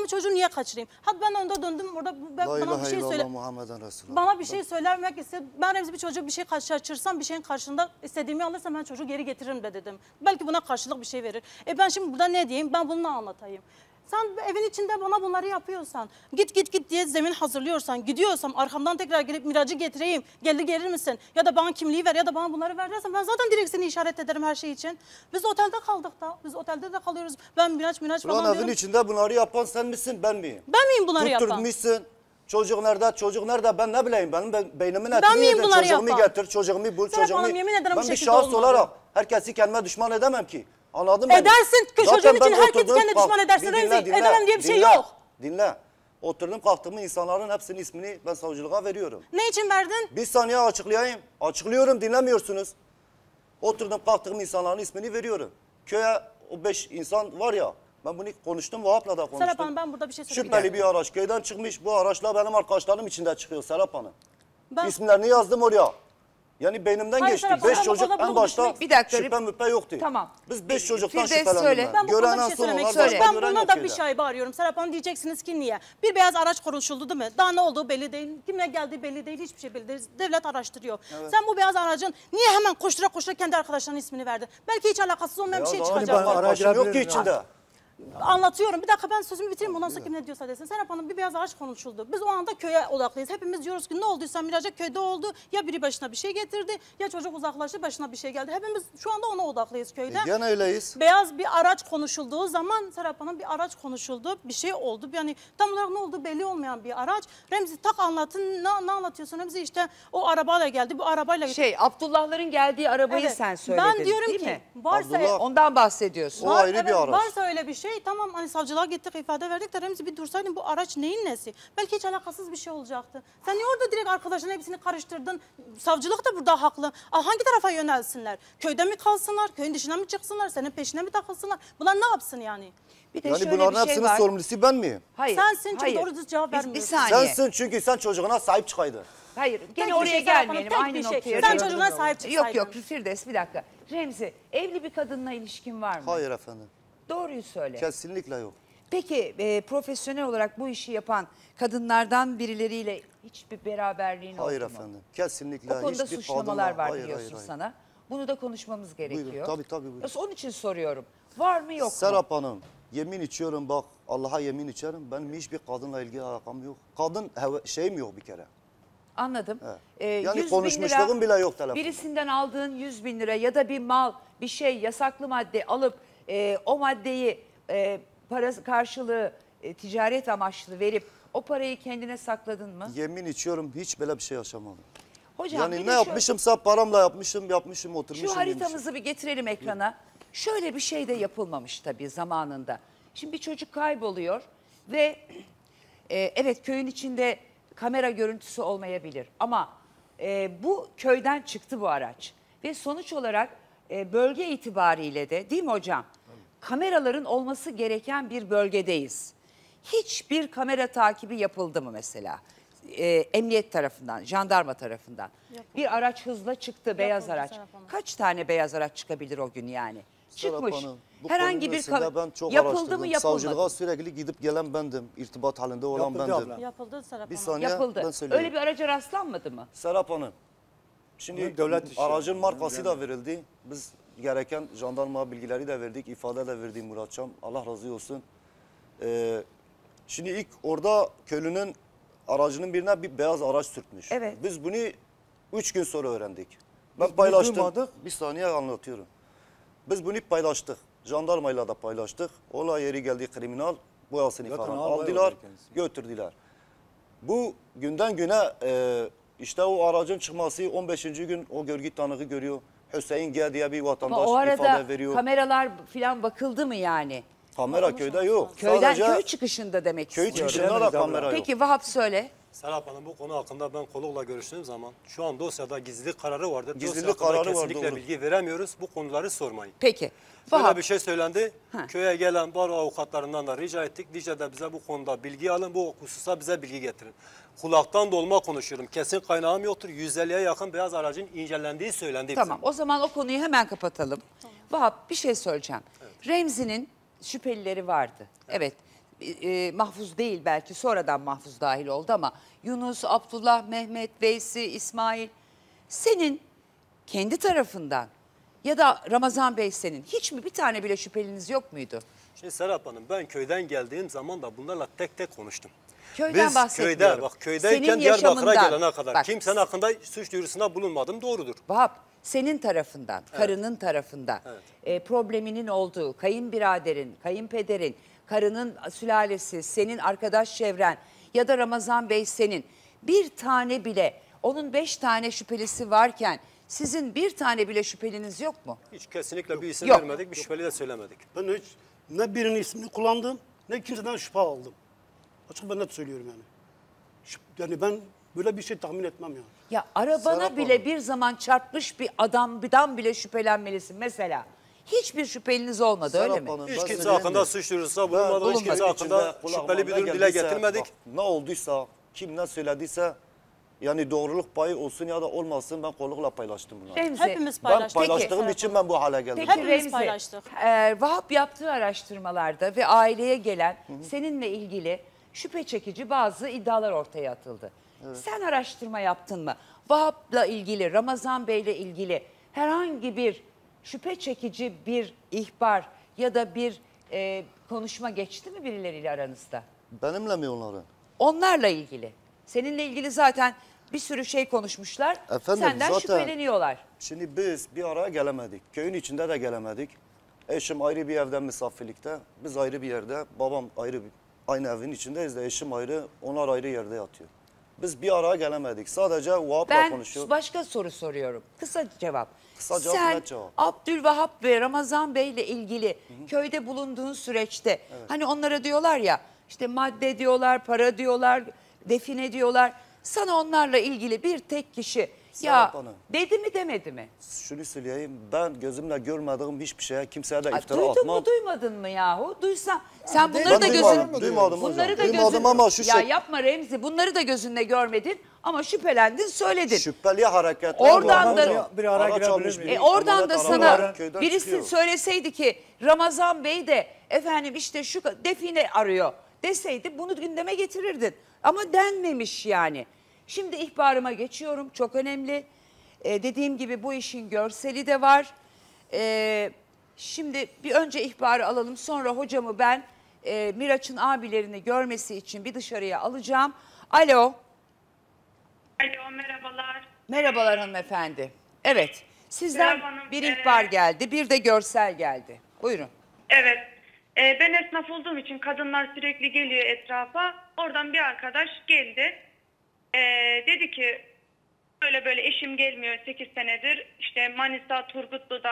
[SPEAKER 21] Hadi ben önde döndüm orada bana bir şey söyle. Bana bir şey söylemek istedi. Ben Remzi bir çocuğu bir şey kaçırırsam bir şeyin karşılığında istediğimi alırsam ben çocuğu geri getiririm de dedim. Belki buna karşılık bir şey verir. Ben şimdi burada ne diyeyim? Ben bunu anlatayım. Sen evin içinde bana bunları yapıyorsan, git diye zemin hazırlıyorsan, gidiyorsam arkamdan tekrar gelip Miraç'ı getireyim, gelir misin? Ya da bana kimliği ver ya da bana bunları ver dersen ben zaten direkt seni işaret ederim her şey için. Biz otelde kaldık da, biz otelde de kalıyoruz. Ben Miraç falan diyorum.
[SPEAKER 19] Evin içinde bunları yapan sen misin, ben miyim?
[SPEAKER 21] Ben miyim bunları yapan?
[SPEAKER 19] Tutturmuşsun. Çocuk nerede ben ne bileyim, benim beynimin etini
[SPEAKER 21] Ben miyim
[SPEAKER 19] yedin.
[SPEAKER 21] bunları
[SPEAKER 19] Çocuğumu
[SPEAKER 21] yapan?
[SPEAKER 19] getir, çocuğumu bul,
[SPEAKER 21] Serap Hanım, yemin ederim
[SPEAKER 19] Ben
[SPEAKER 21] bu
[SPEAKER 19] bir
[SPEAKER 21] şekilde
[SPEAKER 19] şahıs
[SPEAKER 21] olmadı.
[SPEAKER 19] olarak herkesi kendime düşman edemem ki. Anladın mı?
[SPEAKER 21] Edersin. Çocuğun için herkes kendine düşman edersin Remzi. Edemem diye bir şey yok.
[SPEAKER 19] Dinle. Oturdum kalktığımı insanların hepsinin ismini ben savcılığa veriyorum.
[SPEAKER 21] Ne için verdin?
[SPEAKER 19] Bir saniye açıklayayım. Açıklıyorum, dinlemiyorsunuz. Oturdum kalktığım insanların ismini veriyorum. Köye o 5 insan var ya, ben bunu konuştum, Vahap'la da konuştum.
[SPEAKER 21] Serap Hanım ben burada bir şey söyleyeyim.
[SPEAKER 19] Şüpheli bir araç köyden çıkmış. Bu araçla benim arkadaşlarım içinde çıkıyor Serap Hanım. İsimlerini yazdım oraya. Yani beynimden geçti. 5 çocuk en başta şüphe müphe yoktu.
[SPEAKER 7] Tamam.
[SPEAKER 19] Biz 5 çocuktan
[SPEAKER 7] Firdevs
[SPEAKER 19] şüphelendim.
[SPEAKER 7] söyle.
[SPEAKER 21] Ben bu konuda bir şey söylemek istiyorum. Ben
[SPEAKER 19] gören
[SPEAKER 21] buna
[SPEAKER 19] yok
[SPEAKER 21] da
[SPEAKER 19] köyde.
[SPEAKER 21] bir şaibe arıyorum. Serap Hanım diyeceksiniz ki niye? Bir beyaz araç konuşuldu değil mi? Daha ne olduğu belli değil. Kimle geldiği belli değil. Hiçbir şey belli değil. Devlet araştırıyor.
[SPEAKER 19] Evet.
[SPEAKER 21] Sen bu beyaz aracın niye hemen koştura kendi arkadaşlarının ismini verdin? Belki hiç alakasız olmayan bir şey çıkacak.
[SPEAKER 19] Arkadaşım yok ki içinde.
[SPEAKER 21] Anlatıyorum. Bir dakika ben sözümü bitireyim. Ondan sonra kim ne diyorsa desin. Serap Hanım bir beyaz araç konuşuldu. Biz o anda köye odaklıyız. Hepimiz diyoruz ki ne olduysa Miraç'a köyde oldu. Ya biri başına bir şey getirdi ya çocuk uzaklaştı başına bir şey geldi. Hepimiz şu anda ona odaklıyız köyde.
[SPEAKER 19] Gene öyleyiz.
[SPEAKER 21] Beyaz bir araç konuşulduğu zaman Serap Hanım bir araç konuşuldu. Bir şey oldu. Yani tam olarak ne oldu belli olmayan bir araç. Remzi tak anlatın. Ne anlatıyorsun Remzi? İşte o arabayla geldi. Bu arabayla
[SPEAKER 7] Abdullahların geldiği arabayı
[SPEAKER 21] Evet.
[SPEAKER 7] sen söyledin.
[SPEAKER 21] Ben diyorum
[SPEAKER 7] değil
[SPEAKER 21] ki,
[SPEAKER 7] mi?
[SPEAKER 21] varsa- Abdullah-
[SPEAKER 7] ondan bahsediyorsun.
[SPEAKER 21] Varsa öyle bir şey tamam hani savcılığa gittik ifade verdik de Remzi bir dursaydın bu araç neyin nesi? Belki hiç alakasız bir şey olacaktı. Sen niye orada direkt arkadaşın hepsini karıştırdın? Savcılık da burada haklı. Hangi tarafa yönelsinler? Köyde mi kalsınlar? Köyün dışına mı çıksınlar? Senin peşine mi takılsınlar? Bunlar ne yapsın yani?
[SPEAKER 7] Bir de
[SPEAKER 19] Yani
[SPEAKER 7] şöyle
[SPEAKER 19] bunların
[SPEAKER 7] bir şey
[SPEAKER 19] hepsinin
[SPEAKER 7] var.
[SPEAKER 19] sorumlusu ben miyim?
[SPEAKER 7] Hayır.
[SPEAKER 21] Sensin çünkü
[SPEAKER 7] hayır.
[SPEAKER 21] doğru düz cevap vermiyorsun.
[SPEAKER 19] Sensin çünkü sen çocuğuna sahip çıkaydın.
[SPEAKER 7] Hayır. Gene
[SPEAKER 21] bir
[SPEAKER 7] oraya
[SPEAKER 21] şey Serap Hanım,
[SPEAKER 7] gelmeyelim.
[SPEAKER 21] tek
[SPEAKER 7] Aynı
[SPEAKER 21] bir şey.
[SPEAKER 7] noktaya.
[SPEAKER 21] Sen çocuğuna sahip çıksaydın.
[SPEAKER 7] Yok Firdevs bir dakika. Remzi evli bir kadınla ilişkin var mı?
[SPEAKER 19] Hayır efendim.
[SPEAKER 7] Doğruyu söyle.
[SPEAKER 19] Kesinlikle yok.
[SPEAKER 7] Peki profesyonel olarak bu işi yapan kadınlardan birileriyle hiçbir beraberliğin
[SPEAKER 19] Hayır
[SPEAKER 7] oldu mu?
[SPEAKER 19] efendim. Kesinlikle.
[SPEAKER 7] O konuda
[SPEAKER 19] hiçbir
[SPEAKER 7] suçlamalar
[SPEAKER 19] kadınla-
[SPEAKER 7] var
[SPEAKER 19] Hayır,
[SPEAKER 7] biliyorsun
[SPEAKER 19] hayır.
[SPEAKER 7] sana. Bunu da konuşmamız gerekiyor.
[SPEAKER 19] tabii, buyurun.
[SPEAKER 7] Onun için soruyorum. Var mı yok mu?
[SPEAKER 19] Serap Hanım, yemin içiyorum bak, Allah'a yemin içerim. Benim hiçbir kadınla ilgili alakam yok. Kadın şeyim yok bir kere.
[SPEAKER 7] Anladım.
[SPEAKER 19] Yani
[SPEAKER 7] 100 bin
[SPEAKER 19] konuşmuşluğum bile yok telefonda.
[SPEAKER 7] Birisinden aldığın 100 bin lira ya da bir mal, bir şey, yasaklı madde alıp o maddeyi parası karşılığı ticaret amaçlı verip o parayı kendine sakladın mı?
[SPEAKER 19] Yemin içiyorum hiç böyle bir şey yaşamadım.
[SPEAKER 7] Hocam, bir
[SPEAKER 19] yani
[SPEAKER 7] de
[SPEAKER 19] ne yapmışımsa paramla yapmışım, oturmuşum.
[SPEAKER 7] Şu haritamızı bir getirelim ekrana. Şöyle bir şey de yapılmamış tabii zamanında. Şimdi bir çocuk kayboluyor ve evet köyün içinde kamera görüntüsü olmayabilir. Ama bu köyden çıktı bu araç. Ve sonuç olarak bölge itibariyle de değil mi hocam? Kameraların olması gereken bir bölgedeyiz. Hiçbir kamera takibi yapıldı mı mesela? Emniyet tarafından, jandarma tarafından. Bir araç hızla çıktı, beyaz araç. Kaç tane beyaz araç çıkabilir o gün yani? Çıkmış.
[SPEAKER 19] Hanım, bu
[SPEAKER 7] herhangi bir
[SPEAKER 19] ben çok
[SPEAKER 7] yapıldı
[SPEAKER 19] araştırdım.
[SPEAKER 7] mı yapılmadı
[SPEAKER 19] Savcılığa
[SPEAKER 7] mı?
[SPEAKER 19] sürekli gidip gelen bendim. İrtibat halinde olan
[SPEAKER 7] Yapıldı
[SPEAKER 19] bendim.
[SPEAKER 7] abla.
[SPEAKER 21] Yapıldı Serap
[SPEAKER 19] Bir
[SPEAKER 21] Hanım.
[SPEAKER 19] saniye
[SPEAKER 7] Yapıldı.
[SPEAKER 19] ben söyleyeyim.
[SPEAKER 7] Öyle bir araca rastlanmadı mı?
[SPEAKER 19] Serap Hanım, şimdi aracın markası da verildi. Biz gereken jandarma bilgileri de verdik, ifade de verdi Muratcan. Allah razı olsun. Şimdi ilk orada köylünün aracının birine bir beyaz araç sürtmüş.
[SPEAKER 7] Evet.
[SPEAKER 19] Biz bunu 3 gün sonra öğrendik. Ben paylaştım. Bir saniye anlatıyorum. Biz bunu paylaştık. Jandarmayla da paylaştık. Olay yeri geldi kriminal. Boyasını
[SPEAKER 20] Zaten
[SPEAKER 19] falan
[SPEAKER 20] albay
[SPEAKER 19] aldılar,
[SPEAKER 20] oldu kendisi.
[SPEAKER 19] götürdüler. Bu günden güne işte o aracın çıkması 15. gün o görgü tanığı görüyor. Hüseyin G diye bir vatandaş
[SPEAKER 7] Ama o arada
[SPEAKER 19] ifade veriyor.
[SPEAKER 7] kameralar falan bakıldı mı yani?
[SPEAKER 19] Kamera köyde yok.
[SPEAKER 7] Köyden
[SPEAKER 19] Sadece
[SPEAKER 7] köy çıkışında demek
[SPEAKER 19] köy
[SPEAKER 7] istiyorum.
[SPEAKER 19] çıkışında da kamera yok.
[SPEAKER 7] Peki Vahap söyle.
[SPEAKER 4] Serap Hanım, bu konu hakkında ben kolukla görüştüğüm zaman şu an dosyada gizlilik kararı vardır.
[SPEAKER 19] Gizlilik
[SPEAKER 4] Dosya hakkında
[SPEAKER 19] kararı var,
[SPEAKER 4] kesinlikle
[SPEAKER 19] doğru.
[SPEAKER 4] bilgi veremiyoruz. Bu konuları sormayın.
[SPEAKER 7] Peki.
[SPEAKER 4] Böyle bir şey söylendi. Köye gelen baro avukatlarından da rica ettik. Rica da bize bu konuda bilgi alın. Bu hususta bize bilgi getirin. Kulaktan dolma konuşuyorum. Kesin kaynağım yoktur. 150'ye yakın beyaz aracın incelendiği söylendi.
[SPEAKER 7] Tamam, o zaman o konuyu hemen kapatalım. Vahap, bir şey söyleyeceğim. Remzi'nin şüphelileri vardı. Evet. Mahfuz değil, belki sonradan Mahfuz dahil oldu ama Yunus, Abdullah, Mehmet, Veysi, İsmail, senin kendi tarafından ya da Ramazan Bey senin hiç mi bir tane bile şüpheliniz yok muydu?
[SPEAKER 4] Şimdi Serap Hanım, ben köyden geldiğim zaman da bunlarla tek tek konuştum.
[SPEAKER 7] Köyden
[SPEAKER 4] Biz
[SPEAKER 7] bahsetmiyorum.
[SPEAKER 4] köydeyken Diyarbakır'a gelene kadar kimsenin hakkında suç duyurusunda bulunmadım, doğrudur.
[SPEAKER 7] Vahap, senin tarafından, karının tarafından probleminin olduğu, kayınbiraderin, kayınpederin, karının sülalesi, senin arkadaş çevren ya da Ramazan Bey senin bir tane bile, onun 5 tane şüphelisi varken sizin bir tane bile şüpheliniz yok mu?
[SPEAKER 4] Hiç kesinlikle bir isim
[SPEAKER 7] Yok.
[SPEAKER 4] vermedik, bir şüpheli de söylemedik.
[SPEAKER 20] Ben hiç ne birinin ismini kullandım ne kimseden şüphe aldım. Açık ben net söylüyorum yani. Yani ben böyle bir şey tahmin etmem yani.
[SPEAKER 7] Ya arabana bile bir zaman çarpmış bir adamdan bile şüphelenmelisin mesela. Hiçbir şüpheliniz olmadı öyle mi?
[SPEAKER 4] Hiç kimse hakkında suç duyurusunda bulunmadı, hiç kimse hakkında şüpheli bir durum dile getirmedik.
[SPEAKER 19] Bak, ne olduysa, kim ne söylediyse yani doğruluk payı olsun ya da olmasın ben kollukla paylaştım bunları.
[SPEAKER 7] Remzi,
[SPEAKER 21] Hepimiz
[SPEAKER 19] Ben
[SPEAKER 21] paylaştık.
[SPEAKER 19] paylaştığım için ben bu hale geldim.
[SPEAKER 7] Peki
[SPEAKER 21] Hepimiz
[SPEAKER 7] Remzi,
[SPEAKER 21] paylaştık.
[SPEAKER 7] Vahap yaptığı araştırmalarda ve aileye gelen seninle ilgili şüphe çekici bazı iddialar ortaya atıldı.
[SPEAKER 19] Evet.
[SPEAKER 7] Sen araştırma yaptın mı? Vahap'la ilgili, Ramazan Bey'le ilgili herhangi bir şüphe çekici bir ihbar ya da bir konuşma geçti mi birileriyle aranızda?
[SPEAKER 19] Benimle mi onların?
[SPEAKER 7] Onlarla ilgili. Seninle ilgili zaten bir sürü şey konuşmuşlar.
[SPEAKER 19] Efendim,
[SPEAKER 7] Senden
[SPEAKER 19] zaten
[SPEAKER 7] şüpheleniyorlar.
[SPEAKER 19] Şimdi biz bir araya gelemedik. Köyün içinde de gelemedik. Eşim ayrı bir evde misafirlikte. Biz ayrı bir yerde. Babam aynı evin içindeyiz de eşim ayrı. Onlar ayrı yerde yatıyor. Biz bir araya gelemedik. Sadece Vahap'la konuşuyor.
[SPEAKER 7] Ben başka soru soruyorum. Kısa cevap.
[SPEAKER 19] Kısa cevap,
[SPEAKER 7] Sen
[SPEAKER 19] net cevap.
[SPEAKER 7] Abdülvahap ve Ramazan Bey ile ilgili köyde bulunduğun süreçte hani onlara diyorlar ya işte madde diyorlar, para diyorlar, define diyorlar. Sana onlarla ilgili bir tek kişi
[SPEAKER 19] Serap
[SPEAKER 7] ya
[SPEAKER 19] Hanım,
[SPEAKER 7] dedi mi demedi mi?
[SPEAKER 19] şunu söyleyeyim. Ben gözümle görmediğim hiçbir şeye kimseye de iftira
[SPEAKER 7] Duydun
[SPEAKER 19] atmam.
[SPEAKER 7] mu duymadın mı yahu? Duysan sen bunları
[SPEAKER 19] Ben
[SPEAKER 7] da
[SPEAKER 19] duymadım, duymadım
[SPEAKER 7] bunları
[SPEAKER 19] hocam.
[SPEAKER 7] da
[SPEAKER 19] Duymadım
[SPEAKER 7] gözün
[SPEAKER 19] ama şu
[SPEAKER 7] ya
[SPEAKER 19] şey-
[SPEAKER 7] yapma Remzi, bunları da gözünle görmedin ama şüphelendin, söyledin.
[SPEAKER 19] Şüpheli hareketler.
[SPEAKER 7] Oradan da
[SPEAKER 19] araç
[SPEAKER 7] oradan da sana
[SPEAKER 19] köyden
[SPEAKER 7] birisi
[SPEAKER 19] çıkıyor.
[SPEAKER 7] söyleseydi ki Ramazan Bey de efendim işte şu define arıyor deseydi bunu gündeme getirirdin. Ama denmemiş yani. Şimdi ihbarıma geçiyorum, çok önemli. Dediğim gibi bu işin görseli de var. Şimdi bir önce ihbarı alalım, sonra hocamı ben Miraç'ın abilerini görmesi için bir dışarıya alacağım. Alo.
[SPEAKER 12] Alo, merhabalar.
[SPEAKER 7] Merhabalar hanımefendi. Evet, sizden
[SPEAKER 12] Merhaba hanım.
[SPEAKER 7] bir ihbar geldi, bir de görsel geldi. Buyurun.
[SPEAKER 12] Evet. Ben esnaf olduğum için kadınlar sürekli geliyor etrafa. Oradan bir arkadaş geldi. Dedi ki böyle böyle eşim gelmiyor 8 senedir. İşte Manisa, Turgutlu'da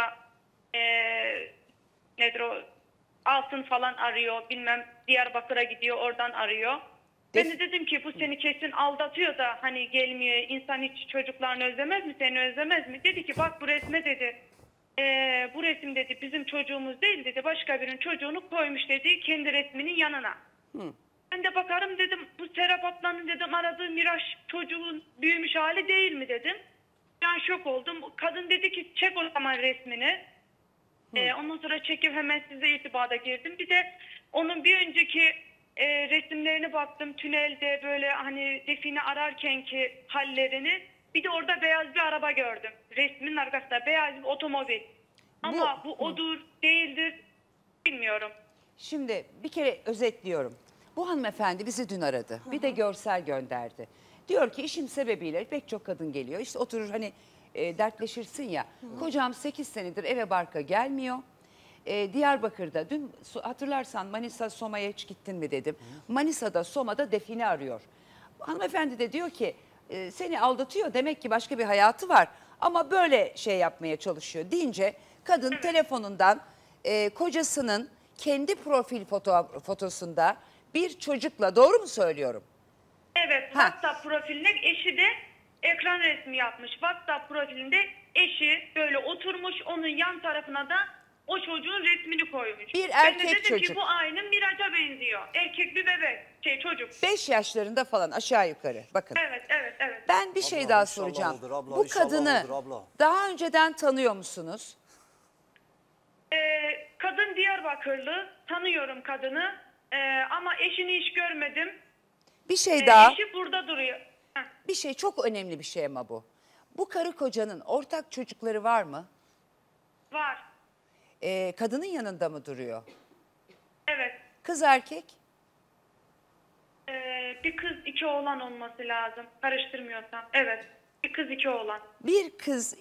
[SPEAKER 12] nedir o altın falan arıyor. Bilmem Diyarbakır'a gidiyor, oradan arıyor. Ben de dedim ki bu seni kesin aldatıyor da hani gelmiyor. İnsan hiç çocuklarını özlemez mi, seni özlemez mi? Dedi ki bak bu resme dedi. Bu resim dedi bizim çocuğumuz değil dedi. Başka birinin çocuğunu koymuş dedi kendi resminin yanına. Ben de bakarım dedim bu Serap ablanın dedim aradığı Miraç çocuğun büyümüş hali değil mi dedim. Ben şok oldum. Kadın dedi ki çek o zaman resmini. Ondan sonra çekip hemen size irtibata girdim. Bir de onun bir önceki resimlerine baktım. Tünelde böyle hani define ararkenki hallerini. Bir de orada beyaz bir araba gördüm. Resmin arkasında beyaz bir otomobil. Ama bu odur değildir bilmiyorum.
[SPEAKER 7] Şimdi bir kere özetliyorum. Bu hanımefendi bizi dün aradı. Bir de görsel gönderdi. Diyor ki işim sebebiyle pek çok kadın geliyor. İşte oturur hani dertleşirsin ya. Kocam 8 senedir eve barka gelmiyor. Diyarbakır'da dün hatırlarsan Manisa Soma'ya hiç gittin mi dedim. Manisa'da Soma'da define arıyor. Hanımefendi de diyor ki seni aldatıyor demek ki başka bir hayatı var. Ama böyle şey yapmaya çalışıyor deyince kadın telefonundan kocasının kendi profil fotosunda bir çocukla, doğru mu söylüyorum?
[SPEAKER 12] Evet, WhatsApp profiline eşi de ekran resmi yapmış. WhatsApp profilinde eşi böyle oturmuş, onun yan tarafına da o çocuğun resmini koymuş.
[SPEAKER 7] Bir
[SPEAKER 12] Ben de
[SPEAKER 7] erkek
[SPEAKER 12] dedim
[SPEAKER 7] çocuk.
[SPEAKER 12] ki bu aynı Miraç'a benziyor. Erkek bir bebek, çocuk.
[SPEAKER 7] 5 yaşlarında falan aşağı yukarı. Bakın.
[SPEAKER 12] Evet, evet, evet.
[SPEAKER 7] Ben bir şey daha soracağım. Bu kadını daha önceden tanıyor musunuz?
[SPEAKER 12] Kadın Diyarbakırlı, tanıyorum kadını. Ama eşini hiç görmedim.
[SPEAKER 7] Bir şey daha.
[SPEAKER 12] Eşi burada duruyor.
[SPEAKER 7] Bir şey, çok önemli bir şey ama bu. Bu karı kocanın ortak çocukları var mı?
[SPEAKER 12] Var.
[SPEAKER 7] Kadının yanında mı duruyor?
[SPEAKER 12] Evet.
[SPEAKER 7] Kız erkek?
[SPEAKER 12] Bir kız 2 oğlan olması lazım. Karıştırmıyorsam. Evet. Bir kız 2 oğlan.
[SPEAKER 7] Bir kız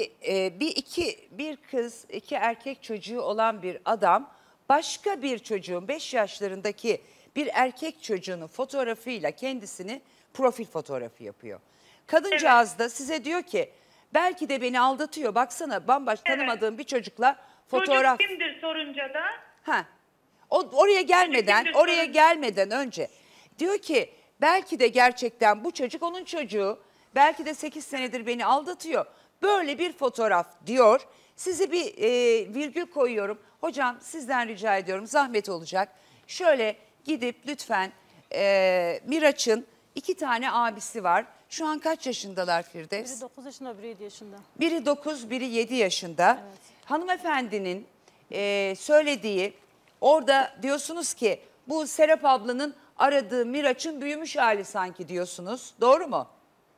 [SPEAKER 7] iki erkek çocuğu olan bir adam başka bir çocuğun 5 yaşlarındaki bir erkek çocuğunun fotoğrafıyla kendisini profil fotoğrafı yapıyor. Kadıncağız da size diyor ki belki de beni aldatıyor. Baksana bambaşka tanımadığım bir çocukla fotoğraf.
[SPEAKER 12] Çocuk kimdir sorunca da?
[SPEAKER 7] Oraya gelmeden önce diyor ki belki de gerçekten bu çocuk onun çocuğu. Belki de 8 senedir beni aldatıyor. Böyle bir fotoğraf diyor. Sizi bir virgül koyuyorum. Hocam sizden rica ediyorum, zahmet olacak. Şöyle gidip lütfen Miraç'ın 2 tane abisi var. Şu an kaç yaşındalar Firdevs?
[SPEAKER 21] Biri 9 yaşında, biri 7 yaşında.
[SPEAKER 7] Biri 9, biri 7 yaşında. Evet. Hanımefendinin söylediği, orada diyorsunuz ki bu Serap ablanın aradığı Miraç'ın büyümüş hali sanki diyorsunuz. Doğru mu?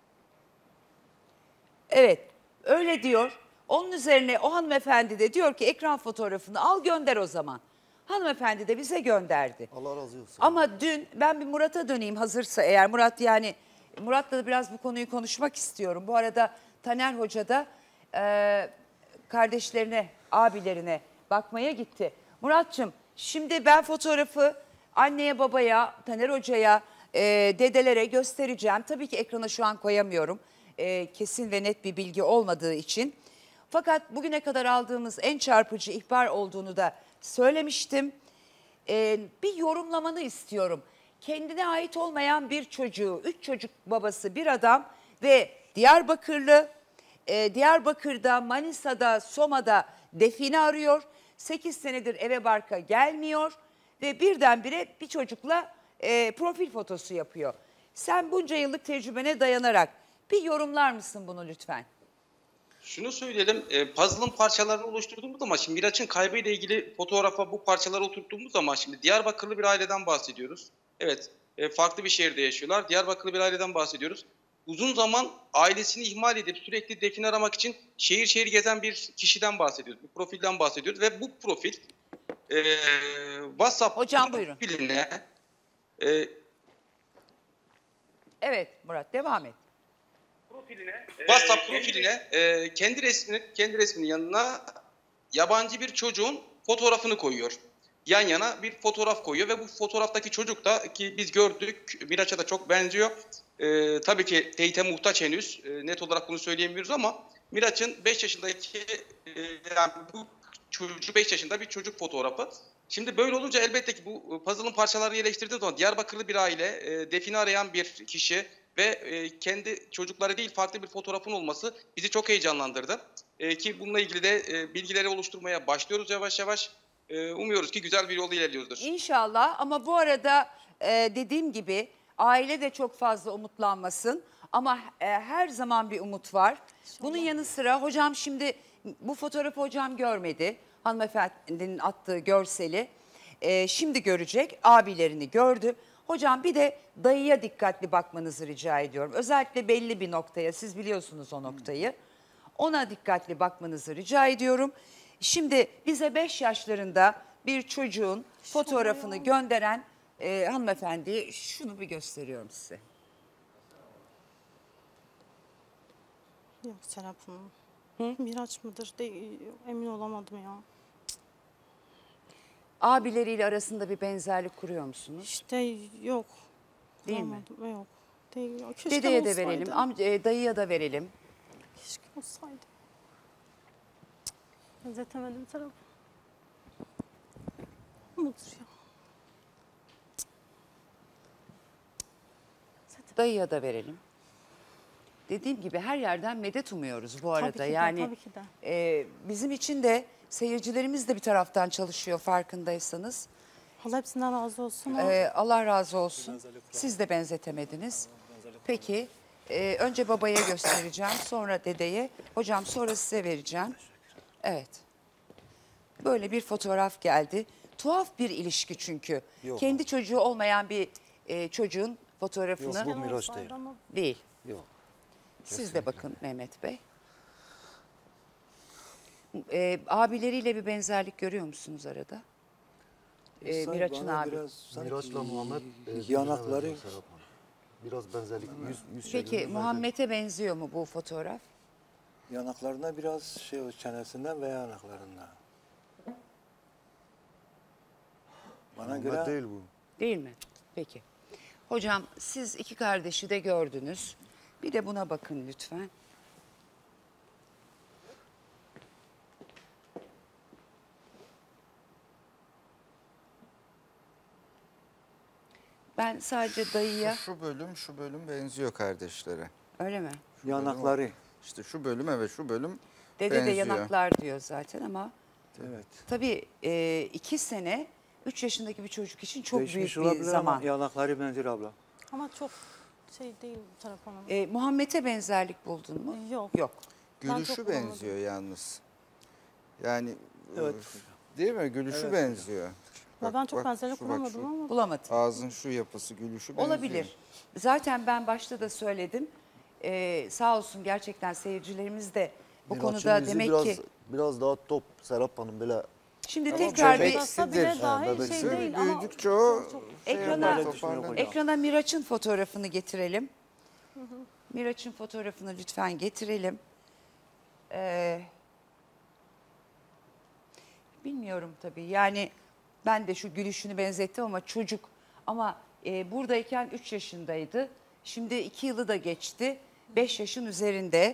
[SPEAKER 7] Evet, öyle diyor. Onun üzerine o hanımefendi de diyor ki ekran fotoğrafını al gönder o zaman. Hanımefendi de bize gönderdi.
[SPEAKER 19] Allah razı olsun.
[SPEAKER 7] Ama dün ben bir Murat'a döneyim hazırsa eğer. Murat'la da biraz bu konuyu konuşmak istiyorum. Bu arada Taner Hoca da kardeşlerine, abilerine bakmaya gitti. Murat'cığım şimdi ben fotoğrafı anneye, babaya, Taner Hoca'ya, dedelere göstereceğim. Tabii ki ekrana şu an koyamıyorum. Kesin ve net bir bilgi olmadığı için. Fakat bugüne kadar aldığımız en çarpıcı ihbar olduğunu da söylemiştim. Bir yorumlamanı istiyorum. Kendine ait olmayan bir çocuğu, 3 çocuk babası bir adam ve Diyarbakırlı, Diyarbakır'da, Manisa'da, Soma'da define arıyor. 8 senedir eve barka gelmiyor ve birdenbire bir çocukla profil fotosu yapıyor. Sen bunca yıllık tecrübene dayanarak bir yorumlar mısın bunu lütfen?
[SPEAKER 17] Şunu söyleyelim, puzzle'ın parçalarını oluşturduğumuz zaman şimdi Miraç'ın kaybıyla ilgili fotoğrafa bu parçaları oturttuğumuz zaman şimdi Diyarbakırlı bir aileden bahsediyoruz. Evet, farklı bir şehirde yaşıyorlar. Diyarbakırlı bir aileden bahsediyoruz. Uzun zaman ailesini ihmal edip sürekli define aramak için şehir şehir gezen bir kişiden bahsediyoruz. Bir profilden bahsediyoruz ve bu profil WhatsApp profiline...
[SPEAKER 7] Evet Murat, devam et.
[SPEAKER 17] WhatsApp profiline kendi resminin yanına yabancı bir çocuğun fotoğrafını koyuyor. Yan yana bir fotoğraf koyuyor ve bu fotoğraftaki çocuk da ki biz gördük Miraç'a da çok benziyor. Tabii ki teyite muhtaç henüz net olarak bunu söyleyemiyoruz ama Miraç'ın 5 yaşındaki yani bu çocuğu 5 yaşında bir çocuk fotoğrafı. Şimdi böyle olunca elbette ki bu puzzle'ın parçalarını yerleştirdiği zaman Diyarbakırlı bir aile, define arayan bir kişi ve kendi çocukları değil farklı bir fotoğrafın olması bizi çok heyecanlandırdı. Ki bununla ilgili de bilgileri oluşturmaya başlıyoruz yavaş yavaş. Umuyoruz ki güzel bir yolda ilerliyoruzdur.
[SPEAKER 7] İnşallah ama bu arada dediğim gibi aile de çok fazla umutlanmasın. Ama her zaman bir umut var. Bunun yanı sıra hocam şimdi bu fotoğrafı hocam görmedi. Hanımefendinin attığı görseli. Şimdi görecek, abilerini gördü. Hocam bir de dayıya dikkatli bakmanızı rica ediyorum. Özellikle belli bir noktaya, siz biliyorsunuz o noktayı. Ona dikkatli bakmanızı rica ediyorum. Şimdi bize 5 yaşlarında bir çocuğun fotoğrafını gönderen hanımefendiye şunu bir gösteriyorum size.
[SPEAKER 21] Yok Serap Hanım. Miraç mıdır? Emin olamadım ya.
[SPEAKER 7] Abileriyle arasında bir benzerlik kuruyor musunuz?
[SPEAKER 21] İşte yok.
[SPEAKER 7] Değil mi?
[SPEAKER 21] Yok. Değil. Keşke
[SPEAKER 7] Dedeye de
[SPEAKER 21] olsaydı.
[SPEAKER 7] verelim, dayıya da verelim.
[SPEAKER 21] Keşke olsaydı. Benzetemedim Serap. Mudur ya.
[SPEAKER 7] dayıya da verelim. Dediğim gibi her yerden medet umuyoruz bu arada.
[SPEAKER 21] Tabii ki de,
[SPEAKER 7] yani
[SPEAKER 21] tabii ki de.
[SPEAKER 7] bizim için de seyircilerimiz de bir taraftan çalışıyor farkındaysanız.
[SPEAKER 21] Allah hepsinden razı olsun.
[SPEAKER 7] Allah razı olsun. Siz de benzetemediniz. Peki önce babaya göstereceğim, sonra dedeye. Hocam sonra size vereceğim. Evet. Böyle bir fotoğraf geldi. Tuhaf bir ilişki çünkü.
[SPEAKER 19] Yok.
[SPEAKER 7] Kendi çocuğu olmayan bir çocuğun fotoğrafını...
[SPEAKER 19] Yok, bu Miraç değil.
[SPEAKER 7] Değil.
[SPEAKER 19] Yok.
[SPEAKER 7] Siz de bakın Mehmet Bey. Abileriyle bir benzerlik görüyor musunuz arada? Miraç'ın abi.
[SPEAKER 19] Miraç'la Muhammed
[SPEAKER 2] yanakları
[SPEAKER 19] biraz benzerlik. Yüz
[SPEAKER 7] Peki
[SPEAKER 19] şeklinde
[SPEAKER 7] Muhammed'e benziyor mu bu fotoğraf?
[SPEAKER 2] yanaklarına biraz şey o çenesinden veya yanaklarından. Bana
[SPEAKER 19] Muhammed
[SPEAKER 2] göre
[SPEAKER 19] değil bu.
[SPEAKER 7] Değil mi? Peki. Hocam siz iki kardeşi de gördünüz. Bir de buna bakın lütfen. Ben sadece dayıya...
[SPEAKER 10] Şu bölüm benziyor kardeşlere.
[SPEAKER 7] Öyle mi?
[SPEAKER 2] yanakları.
[SPEAKER 10] İşte şu bölüm evet şu bölüm
[SPEAKER 7] Dede
[SPEAKER 10] benziyor.
[SPEAKER 7] de yanaklar diyor zaten ama...
[SPEAKER 2] Evet.
[SPEAKER 7] Tabii 2 sene 3 yaşındaki bir çocuk için çok
[SPEAKER 2] Değişmiş
[SPEAKER 7] büyük bir
[SPEAKER 2] olabilir
[SPEAKER 7] zaman.
[SPEAKER 2] ama yanakları benziyor abla.
[SPEAKER 21] Ama çok şey değil Serap Hanım.
[SPEAKER 7] Muhammed'e benzerlik buldun mu?
[SPEAKER 21] Yok.
[SPEAKER 7] Yok.
[SPEAKER 10] Gülüşü benziyor yalnız. Yani
[SPEAKER 2] Evet.
[SPEAKER 10] değil mi? Gülüşü
[SPEAKER 2] Evet.
[SPEAKER 10] benziyor.
[SPEAKER 21] Ya ben çok benzerlik
[SPEAKER 10] şu
[SPEAKER 21] bulamadım ama.
[SPEAKER 7] Bulamadım.
[SPEAKER 10] Ağzın şu yapısı, gülüşü benziyor.
[SPEAKER 7] Olabilir. Zaten ben başta da söyledim. Sağ olsun gerçekten seyircilerimiz de bu
[SPEAKER 19] Miraç'ın
[SPEAKER 7] konuda
[SPEAKER 19] yüzü
[SPEAKER 7] demek
[SPEAKER 19] biraz,
[SPEAKER 7] ki...
[SPEAKER 19] Biraz daha top Serap Hanım böyle.
[SPEAKER 7] Şimdi
[SPEAKER 10] Ama
[SPEAKER 7] tekrar bir
[SPEAKER 10] bebeksidir.
[SPEAKER 21] bile dahi
[SPEAKER 19] bebeksiz.
[SPEAKER 21] şey değil ama
[SPEAKER 10] Büyüdükçe o
[SPEAKER 7] ekrana Miraç'ın fotoğrafını getirelim. Miraç'ın fotoğrafını lütfen getirelim. Bilmiyorum tabii. Yani ben de şu gülüşünü benzettim ama çocuk. Ama buradayken 3 yaşındaydı. Şimdi 2 yılı da geçti. 5 yaşın üzerinde.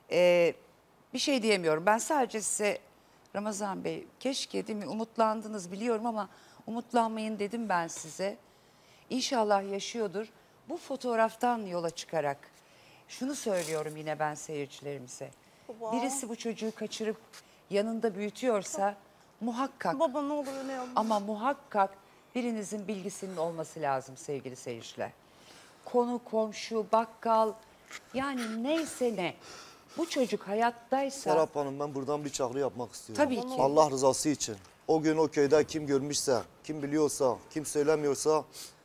[SPEAKER 7] Bir şey diyemiyorum. Ben sadece size Ramazan Bey keşke değil mi umutlandınız biliyorum ama umutlanmayın dedim ben size. İnşallah yaşıyordur. Bu fotoğraftan yola çıkarak şunu söylüyorum yine ben seyircilerimize. Birisi bu çocuğu kaçırıp yanında büyütüyorsa muhakkak
[SPEAKER 21] baba ne olur öyle yapma.
[SPEAKER 7] ama muhakkak birinizin bilgisinin olması lazım sevgili seyirciler. Konu, komşu, bakkal yani neyse ne. Bu çocuk hayattaysa...
[SPEAKER 19] Serap Hanım ben buradan bir çağrı yapmak istiyorum.
[SPEAKER 7] Tabii ki.
[SPEAKER 19] Allah rızası için. O gün o köyde kim görmüşse, kim biliyorsa, kim söylemiyorsa...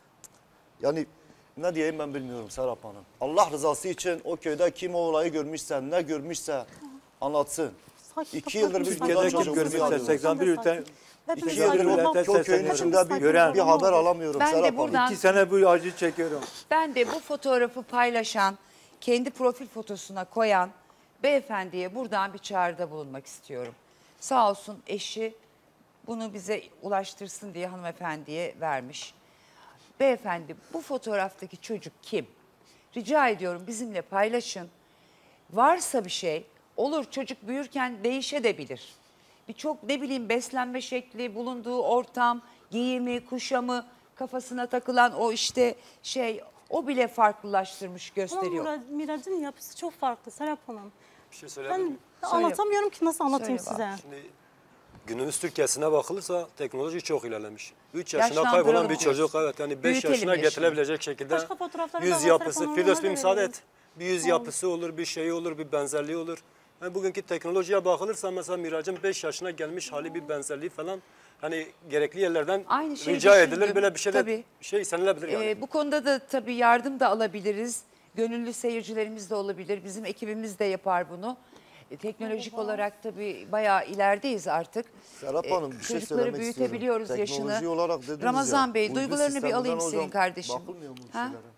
[SPEAKER 19] Yani ne diyeyim ben bilmiyorum Serap Hanım. Allah rızası için o köyde kim o olayı görmüşse, ne görmüşse anlatsın. 2 yıldır biz buradan
[SPEAKER 2] Türkiye'de kim
[SPEAKER 19] çocuğumuzu
[SPEAKER 2] görmüşse
[SPEAKER 19] arıyoruz.
[SPEAKER 2] 81 ülke
[SPEAKER 19] 2 yıldır o köyün içinde bir haber alamıyorum
[SPEAKER 7] Ben de
[SPEAKER 19] Serap Hanım.
[SPEAKER 7] buradan-
[SPEAKER 2] 2 sene bu acı çekiyorum.
[SPEAKER 7] Ben de bu fotoğrafı paylaşan, kendi profil fotosuna koyan beyefendiye buradan bir çağrıda bulunmak istiyorum. Sağ olsun eşi bunu bize ulaştırsın diye hanımefendiye vermiş. Beyefendi bu fotoğraftaki çocuk kim? Rica ediyorum bizimle paylaşın. Varsa bir şey olur çocuk büyürken değişebilir. Birçok ne bileyim beslenme şekli, bulunduğu ortam, giyimi, kuşamı, kafasına takılan o işte şey o bile farklılaştırmış gösteriyor.
[SPEAKER 21] Ama Miraç'ın yapısı çok farklı Serap Hanım.
[SPEAKER 4] Bir şey söyleyebilir miyim?
[SPEAKER 21] Ben anlatamıyorum ki nasıl anlatayım
[SPEAKER 7] Söyle
[SPEAKER 21] size.
[SPEAKER 4] Şimdi günümüz Türkiye'sine bakılırsa teknoloji çok ilerlemiş. 3 yaşına
[SPEAKER 7] Yaşlandıralım
[SPEAKER 4] kaybolan bir
[SPEAKER 7] diyorsun.
[SPEAKER 4] çocuk evet yani 5
[SPEAKER 7] Büyütelim
[SPEAKER 4] yaşına
[SPEAKER 7] yaşını.
[SPEAKER 4] getirilebilecek şekilde
[SPEAKER 21] Başka fotoğrafları da
[SPEAKER 4] yüz
[SPEAKER 21] var,
[SPEAKER 4] yapısı,
[SPEAKER 21] telefonuma
[SPEAKER 4] Firdevs
[SPEAKER 21] da
[SPEAKER 4] bir müsaade
[SPEAKER 21] verelim.
[SPEAKER 4] et. Bir yüz yapısı olur, bir şey olur, bir benzerliği olur. Yani bugünkü teknolojiye bakılırsa mesela Miraç'ın 5 yaşına gelmiş hali bir benzerliği falan hani gerekli yerlerden
[SPEAKER 7] Aynı şeyi
[SPEAKER 4] rica edilir.
[SPEAKER 7] düşündüm.
[SPEAKER 4] Böyle bir şey de
[SPEAKER 7] Tabii.
[SPEAKER 4] şey istenilebilir yani.
[SPEAKER 7] Bu konuda da tabii yardım da alabiliriz. Gönüllü seyircilerimiz de olabilir. Bizim ekibimiz de yapar bunu. Teknolojik olarak tabii bayağı ilerideyiz artık.
[SPEAKER 19] Serap Hanım bir şey
[SPEAKER 7] Çocukları
[SPEAKER 19] söylemek
[SPEAKER 7] büyütebiliyoruz
[SPEAKER 19] istiyorum.
[SPEAKER 7] yaşını.
[SPEAKER 19] Teknoloji olarak dediniz
[SPEAKER 7] Ramazan
[SPEAKER 19] ya,
[SPEAKER 7] Bey
[SPEAKER 19] uydu
[SPEAKER 7] duygularını bir
[SPEAKER 19] sisteminden
[SPEAKER 7] alayım senin
[SPEAKER 19] hocam
[SPEAKER 7] kardeşim.
[SPEAKER 19] bakılmıyor mu bu
[SPEAKER 7] Ha?
[SPEAKER 19] şeylere?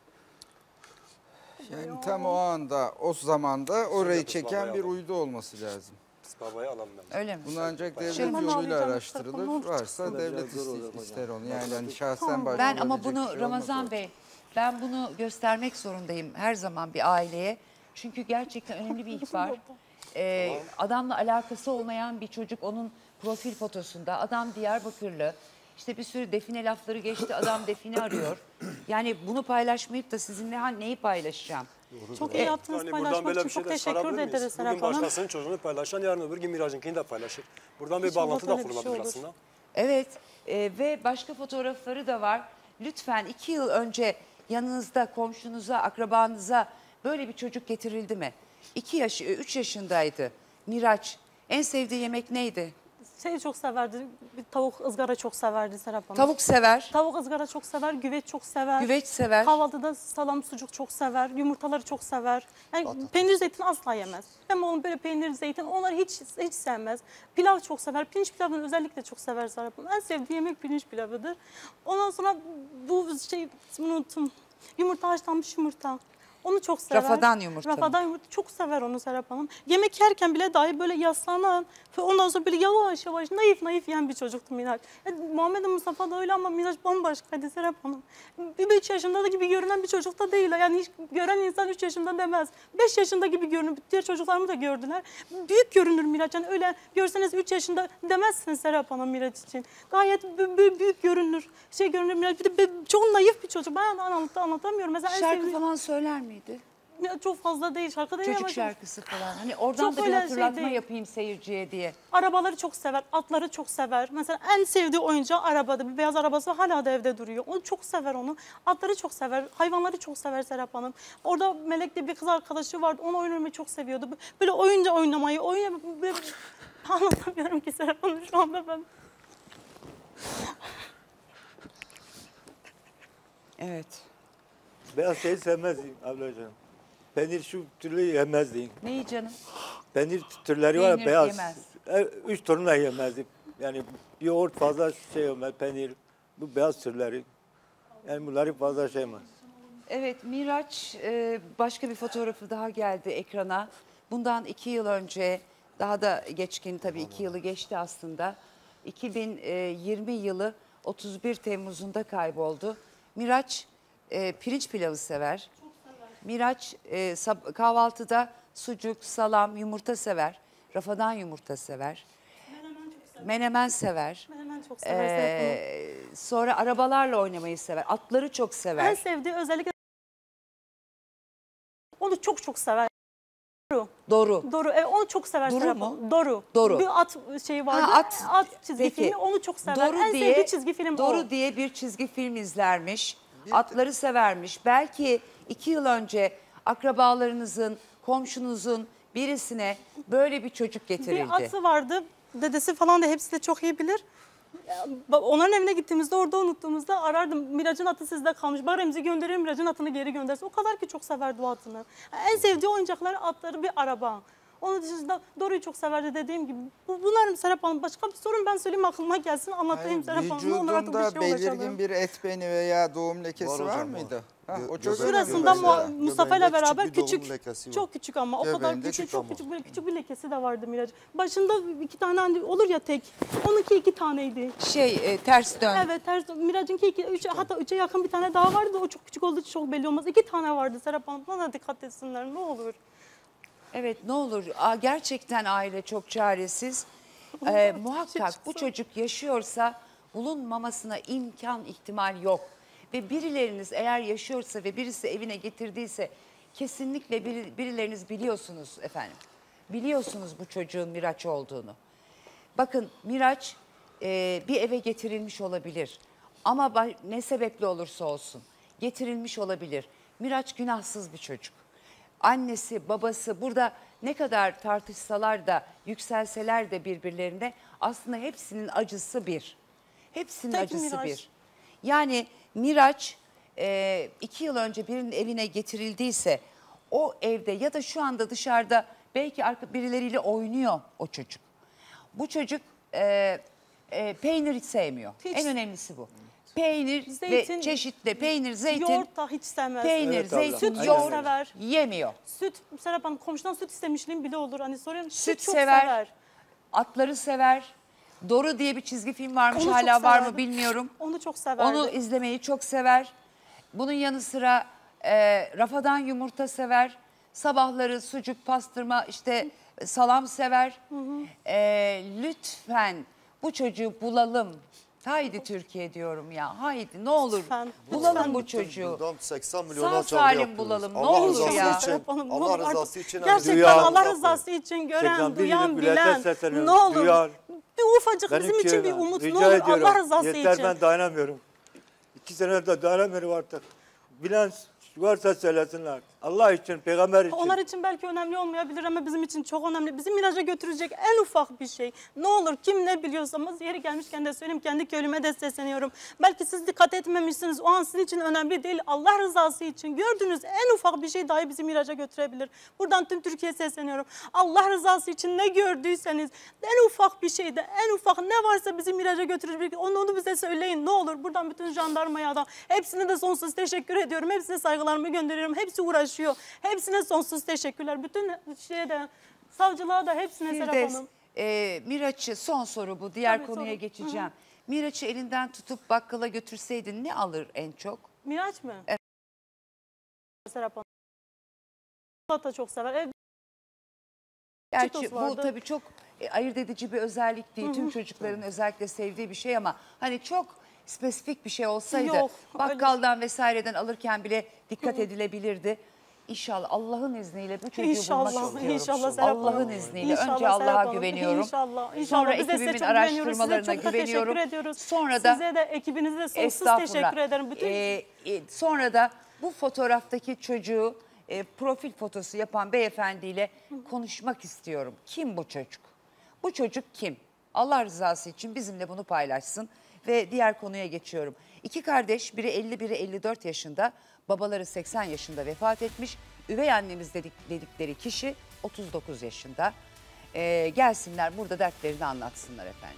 [SPEAKER 10] Yani tam o anda, o zamanda orayı çeken bir uydu olması lazım.
[SPEAKER 4] Biz babayı alalım ben.
[SPEAKER 7] Öyle mi?
[SPEAKER 10] Bunu ancak devlet
[SPEAKER 21] Şimdi ben
[SPEAKER 10] yoluyla
[SPEAKER 21] ağlayacağım,
[SPEAKER 10] araştırılır.
[SPEAKER 21] Mustafa,
[SPEAKER 10] Varsa
[SPEAKER 2] olur.
[SPEAKER 10] devlet
[SPEAKER 2] Zor olur hocam.
[SPEAKER 10] ister onu. Yani hani şahsen
[SPEAKER 21] Tamam.
[SPEAKER 7] Ben
[SPEAKER 10] başvurabilecek
[SPEAKER 7] ama
[SPEAKER 10] bir
[SPEAKER 7] bunu
[SPEAKER 10] şey
[SPEAKER 7] Ramazan
[SPEAKER 10] olmaz.
[SPEAKER 7] Bey ben bunu göstermek zorundayım her zaman bir aileye. Çünkü gerçekten önemli bir ihbar. Adamla alakası olmayan bir çocuk onun profil fotosunda. Adam Diyarbakırlı. İşte bir sürü define lafları geçti. Adam define arıyor. Yani bunu paylaşmayıp da sizinle neyi paylaşacağım?
[SPEAKER 21] Çok iyi yaptınız
[SPEAKER 4] Yani
[SPEAKER 21] paylaşmak
[SPEAKER 4] buradan
[SPEAKER 21] için.
[SPEAKER 4] böyle bir şey
[SPEAKER 21] Çok
[SPEAKER 4] de
[SPEAKER 21] teşekkür
[SPEAKER 4] sarabilir
[SPEAKER 21] ederiz
[SPEAKER 4] miyiz?
[SPEAKER 21] Serap
[SPEAKER 4] Bugün
[SPEAKER 21] Hanım.
[SPEAKER 4] başkasının çocuğunu paylaşan yarın öbür gün Mirac'ınkini de paylaşır. Buradan bir
[SPEAKER 21] İnşallah
[SPEAKER 4] bağlantı da
[SPEAKER 21] böyle bir şey
[SPEAKER 4] kurulabilir
[SPEAKER 21] olur.
[SPEAKER 4] aslında.
[SPEAKER 7] Evet ve başka fotoğrafları da var. Lütfen 2 yıl önce yanınızda, komşunuza, akrabanıza böyle bir çocuk getirildi mi? 3 yaşındaydı Miraç. En sevdiği yemek neydi?
[SPEAKER 21] Çok severdi. Bir tavuk ızgara çok severdi Serap Hanım.
[SPEAKER 7] Tavuk sever.
[SPEAKER 21] Tavuk ızgara çok sever. Güveç çok sever.
[SPEAKER 7] Güveç sever.
[SPEAKER 21] Kahvaltıda salam sucuk çok sever. Yumurtaları çok sever. Yani peynir zeytin asla yemez. Ama onun böyle peynir zeytin onları hiç sevmez. Pilav çok sever. Pirinç pilavını özellikle çok sever Serap Hanım. En sevdiği yemek pirinç pilavıdır. Ondan sonra bu unuttum. Yumurta, haşlanmış yumurta. Onu çok sever.
[SPEAKER 7] Rafadan yumurta.
[SPEAKER 21] Rafadan yumurta çok sever onu Serap Hanım. Yemek yerken bile dahi böyle yaslanan ve ondan sonra böyle yavaş yavaş naif yiyen bir çocuktu Miraç. Muhammed Mustafa da öyle ama Miraç bambaşkaydı Serap Hanım. 3 yaşında da gibi görünen bir çocuk da değil. Yani hiç gören insan 3 yaşında demez. 5 yaşında gibi görünür. Diğer çocuklarımı da gördüler. Büyük görünür Miraç. Yani öyle görseniz 3 yaşında demezsiniz Serap Hanım Miraç için. Gayet büyük görünür. Görünür Miraç. Bir de çok naif bir çocuk. Ben anlatamıyorum. Mesela
[SPEAKER 7] Şarkı falan söyler miydi?
[SPEAKER 21] Ya çok fazla değil şarkı değil
[SPEAKER 7] Çocuk
[SPEAKER 21] ama
[SPEAKER 7] şarkısı falan. Hani oradan
[SPEAKER 21] çok
[SPEAKER 7] da bir
[SPEAKER 21] öyle
[SPEAKER 7] hatırlatma
[SPEAKER 21] değil.
[SPEAKER 7] yapayım seyirciye diye.
[SPEAKER 21] Arabaları çok sever, atları çok sever. Mesela en sevdiği oyuncağı arabada. Bir beyaz arabası hala da evde duruyor. Onu çok sever onu. Atları çok sever, hayvanları çok sever Serap Hanım. Orada Melek diye bir kız arkadaşı vardı. Onu oynamayı çok seviyordu. Böyle oyunca oynamayı, anlatamıyorum ki Serap Hanım şu anda ben.
[SPEAKER 7] Evet.
[SPEAKER 2] Beyaz şeyi sevmezdim ablacığım. Peynir şu türlü yemezdim.
[SPEAKER 7] Neyi canım?
[SPEAKER 2] Peynir türleri var ya
[SPEAKER 7] Peynir
[SPEAKER 2] beyaz.
[SPEAKER 7] yemez.
[SPEAKER 2] 3 torunla yemezdim. Yani yoğurt fazla şey yemez, peynir. Bu beyaz türleri. Yani bunları fazla şey yemez.
[SPEAKER 7] Evet Miraç başka bir fotoğrafı daha geldi ekrana. Bundan 2 yıl önce daha da geçkin tabii 2 yılı geçti aslında. 2020 yılı 31 Temmuz'unda kayboldu. Miraç pirinç pilavı sever. Miraç kahvaltıda sucuk, salam, yumurta sever. Rafadan yumurta sever. Menemen sever.
[SPEAKER 21] Menemen çok sever.
[SPEAKER 7] Sonra arabalarla oynamayı sever. Atları çok sever.
[SPEAKER 21] En sevdiği özellikle onu çok sever.
[SPEAKER 7] Doru.
[SPEAKER 21] Doru. Onu çok sever.
[SPEAKER 7] Doru mu?
[SPEAKER 21] Doru.
[SPEAKER 7] Doru.
[SPEAKER 21] Bir at şeyi vardı. At çizgi
[SPEAKER 7] Peki.
[SPEAKER 21] filmi onu çok sever.
[SPEAKER 7] Doru
[SPEAKER 21] en sevdiği çizgi film
[SPEAKER 7] Doru
[SPEAKER 21] o.
[SPEAKER 7] diye bir çizgi film izlermiş. Atları severmiş. Belki 2 yıl önce akrabalarınızın, komşunuzun birisine böyle bir çocuk getirildi.
[SPEAKER 21] Bir atı vardı. Dedesi falan da hepsi de çok iyi bilir. Onların evine gittiğimizde orada unuttuğumuzda arardım. Miraç'ın atı sizde kalmış. Bari Remzi gönderir Miraç'ın atını geri göndersin. O kadar ki çok severdi o atını. En sevdiği oyuncakları atları bir araba. Onun dışında Doru'yu çok severdi dediğim gibi. Bunların Serap Hanım başka bir sorun ben söyleyeyim aklıma gelsin anlatayım Serap Hanım. Ne olur artık bir
[SPEAKER 10] Vücudunda
[SPEAKER 21] şey ulaşalım.
[SPEAKER 10] belirgin bir et beni veya doğum lekesi
[SPEAKER 19] Var
[SPEAKER 10] var,
[SPEAKER 19] hocam,
[SPEAKER 10] mıydı?
[SPEAKER 19] var.
[SPEAKER 10] O çok
[SPEAKER 21] Şurasında
[SPEAKER 10] önemli.
[SPEAKER 21] Mustafa ile beraber
[SPEAKER 19] küçük bir doğum
[SPEAKER 21] küçük,
[SPEAKER 19] lekesi var.
[SPEAKER 21] çok küçük ama o kadar
[SPEAKER 10] Göbeğinde
[SPEAKER 21] küçük,
[SPEAKER 10] küçük
[SPEAKER 21] çok
[SPEAKER 10] ama.
[SPEAKER 21] küçük böyle küçük bir lekesi de vardı Miraç. Başında 2 tane hani olur ya tek, onunki 2 taneydi.
[SPEAKER 7] Ters dön.
[SPEAKER 21] Evet ters dön. Miraç'ınki 2, hatta 3'e yakın bir tane daha vardı. O çok küçük olduğu için çok belli olmaz. 2 tane vardı Serap Hanım. Buna dikkat etsinler ne olur.
[SPEAKER 7] Evet ne olur gerçekten aile çok çaresiz. Muhakkak bu çocuk yaşıyorsa bulunmamasına ihtimal yok. Ve birileriniz eğer yaşıyorsa ve birisi evine getirdiyse kesinlikle birileriniz biliyorsunuz efendim. Biliyorsunuz bu çocuğun Miraç olduğunu. Bakın Miraç bir eve getirilmiş olabilir. Ama ne sebeple olursa olsun getirilmiş olabilir. Miraç günahsız bir çocuk. Annesi, babası burada ne kadar tartışsalar da yükselseler de birbirlerine aslında hepsinin acısı bir. Hepsinin
[SPEAKER 21] Tek
[SPEAKER 7] acısı
[SPEAKER 21] Miraç.
[SPEAKER 7] bir. Yani Miraç 2 yıl önce birinin evine getirildiyse o evde ya da şu anda dışarıda belki birileriyle oynuyor o çocuk. Bu çocuk peynir hiç sevmiyor. En önemlisi bu. Peynir
[SPEAKER 21] Zeytin,
[SPEAKER 7] ve çeşitli peynir, zeytin.
[SPEAKER 21] Yoğurt da hiç sevmez.
[SPEAKER 7] Peynir,
[SPEAKER 2] Evet abla.
[SPEAKER 7] zeytin,
[SPEAKER 21] Süt
[SPEAKER 7] yoğurt
[SPEAKER 21] çok sever.
[SPEAKER 7] yemiyor.
[SPEAKER 21] Süt, Serap Hanım komşudan süt istemişliğim bile olur. Hani soruyorum
[SPEAKER 7] Süt
[SPEAKER 21] çok
[SPEAKER 7] sever, atları sever. Doru diye bir çizgi film varmış.
[SPEAKER 21] Onu çok
[SPEAKER 7] Hala var mı
[SPEAKER 21] severdi.
[SPEAKER 7] bilmiyorum.
[SPEAKER 21] Onu çok severdi.
[SPEAKER 7] Onu izlemeyi çok sever. Bunun yanı sıra rafadan yumurta sever. Sabahları sucuk, pastırma, işte salam sever. Lütfen bu çocuğu bulalım. Haydi Türkiye diyorum ya. Haydi ne olur
[SPEAKER 21] Lütfen,
[SPEAKER 7] bulalım
[SPEAKER 21] lütfen.
[SPEAKER 7] bu çocuğu.
[SPEAKER 19] Buradan 80
[SPEAKER 7] Sağ
[SPEAKER 19] milyona çağrı
[SPEAKER 7] salim
[SPEAKER 19] yapıyoruz.
[SPEAKER 7] bulalım. Ne
[SPEAKER 19] Allah
[SPEAKER 7] olur
[SPEAKER 19] rızası
[SPEAKER 7] ya.
[SPEAKER 19] için, Allah rızası için. hani
[SPEAKER 21] Gerçekten
[SPEAKER 2] Duyar.
[SPEAKER 21] Allah rızası için gören,
[SPEAKER 2] 81
[SPEAKER 21] duyan,
[SPEAKER 2] millete
[SPEAKER 21] bilen
[SPEAKER 2] sesleniyorum.
[SPEAKER 21] ne olur.
[SPEAKER 2] Duyar.
[SPEAKER 21] Bir ufacık
[SPEAKER 2] Ben
[SPEAKER 21] bizim
[SPEAKER 2] iki
[SPEAKER 21] için bir
[SPEAKER 2] yıldan
[SPEAKER 21] umut ne
[SPEAKER 2] rica
[SPEAKER 21] olur
[SPEAKER 2] ediyorum.
[SPEAKER 21] Allah rızası
[SPEAKER 2] Yeter,
[SPEAKER 21] için.
[SPEAKER 2] ben dayanamıyorum. 2 senedir dayanamıyorum artık. Bilen varsa söylesinler. Allah için, peygamber için.
[SPEAKER 21] Onlar için belki önemli olmayabilir ama bizim için çok önemli. Bizi miraca götürecek en ufak bir şey. Ne olur kim ne biliyorsanız yeri gelmişken de söyleyeyim, kendi köylüme de sesleniyorum. Belki siz dikkat etmemişsiniz. O an sizin için önemli değil. Allah rızası için gördüğünüz en ufak bir şey dahi bizi miraca götürebilir. Buradan tüm Türkiye'ye sesleniyorum. Allah rızası için ne gördüyseniz en ufak bir şeyde, en ufak ne varsa bizi miraca götürecek. Onu bize söyleyin ne olur. Buradan bütün jandarmaya da hepsine de sonsuz teşekkür ediyorum. Hepsine saygılarımı gönderiyorum. Hepsi uğraşıyor. Hepsine sonsuz teşekkürler. Bütün şeye de, savcılığa da hepsine Serap
[SPEAKER 7] Firdevs,
[SPEAKER 21] Hanım.
[SPEAKER 7] Miraç'ı son soru bu. Diğer
[SPEAKER 21] Tabii,
[SPEAKER 7] konuya
[SPEAKER 21] sonra.
[SPEAKER 7] geçeceğim. Miraç'ı elinden tutup bakkala götürseydin ne alır en çok?
[SPEAKER 21] Miraç mı?
[SPEAKER 7] Evet.
[SPEAKER 21] Serap Hanım. Çikolata çok sever. Evde
[SPEAKER 7] Gerçi
[SPEAKER 21] Cheetos
[SPEAKER 7] bu
[SPEAKER 21] vardı.
[SPEAKER 7] tabii çok ayırt edici bir özellik değil. Tüm çocukların özellikle sevdiği bir şey ama hani çok spesifik bir şey olsaydı
[SPEAKER 21] Yok,
[SPEAKER 7] bakkaldan vesaireden alırken bile dikkat edilebilirdi. İnşallah Allah'ın izniyle bu çocuğu bulmak istiyorum.
[SPEAKER 21] İnşallah Serap Hanım.
[SPEAKER 7] Allah'ın izniyle.
[SPEAKER 21] İnşallah
[SPEAKER 7] Önce
[SPEAKER 21] Serap
[SPEAKER 7] Allah'a
[SPEAKER 21] Hanım.
[SPEAKER 7] güveniyorum.
[SPEAKER 21] İnşallah.
[SPEAKER 7] Sonra
[SPEAKER 21] Biz de size
[SPEAKER 7] ekibimin
[SPEAKER 21] çok güveniyoruz. Size
[SPEAKER 7] araştırmalarına
[SPEAKER 21] çok da
[SPEAKER 7] güveniyorum.
[SPEAKER 21] teşekkür ediyoruz.
[SPEAKER 7] Sonra da
[SPEAKER 21] size de ekibinize de sonsuz
[SPEAKER 7] Estağfurullah.
[SPEAKER 21] teşekkür ederim. Bütün
[SPEAKER 7] Sonra da bu fotoğraftaki çocuğu profil fotosu yapan beyefendiyle konuşmak istiyorum. Kim bu çocuk? Bu çocuk kim? Allah rızası için bizimle bunu paylaşsın. Ve diğer konuya geçiyorum. 2 kardeş, biri 50, biri 54 yaşında. Babaları 80 yaşında vefat etmiş. Üvey annemiz dedikleri kişi 39 yaşında. Gelsinler burada dertlerini anlatsınlar efendim.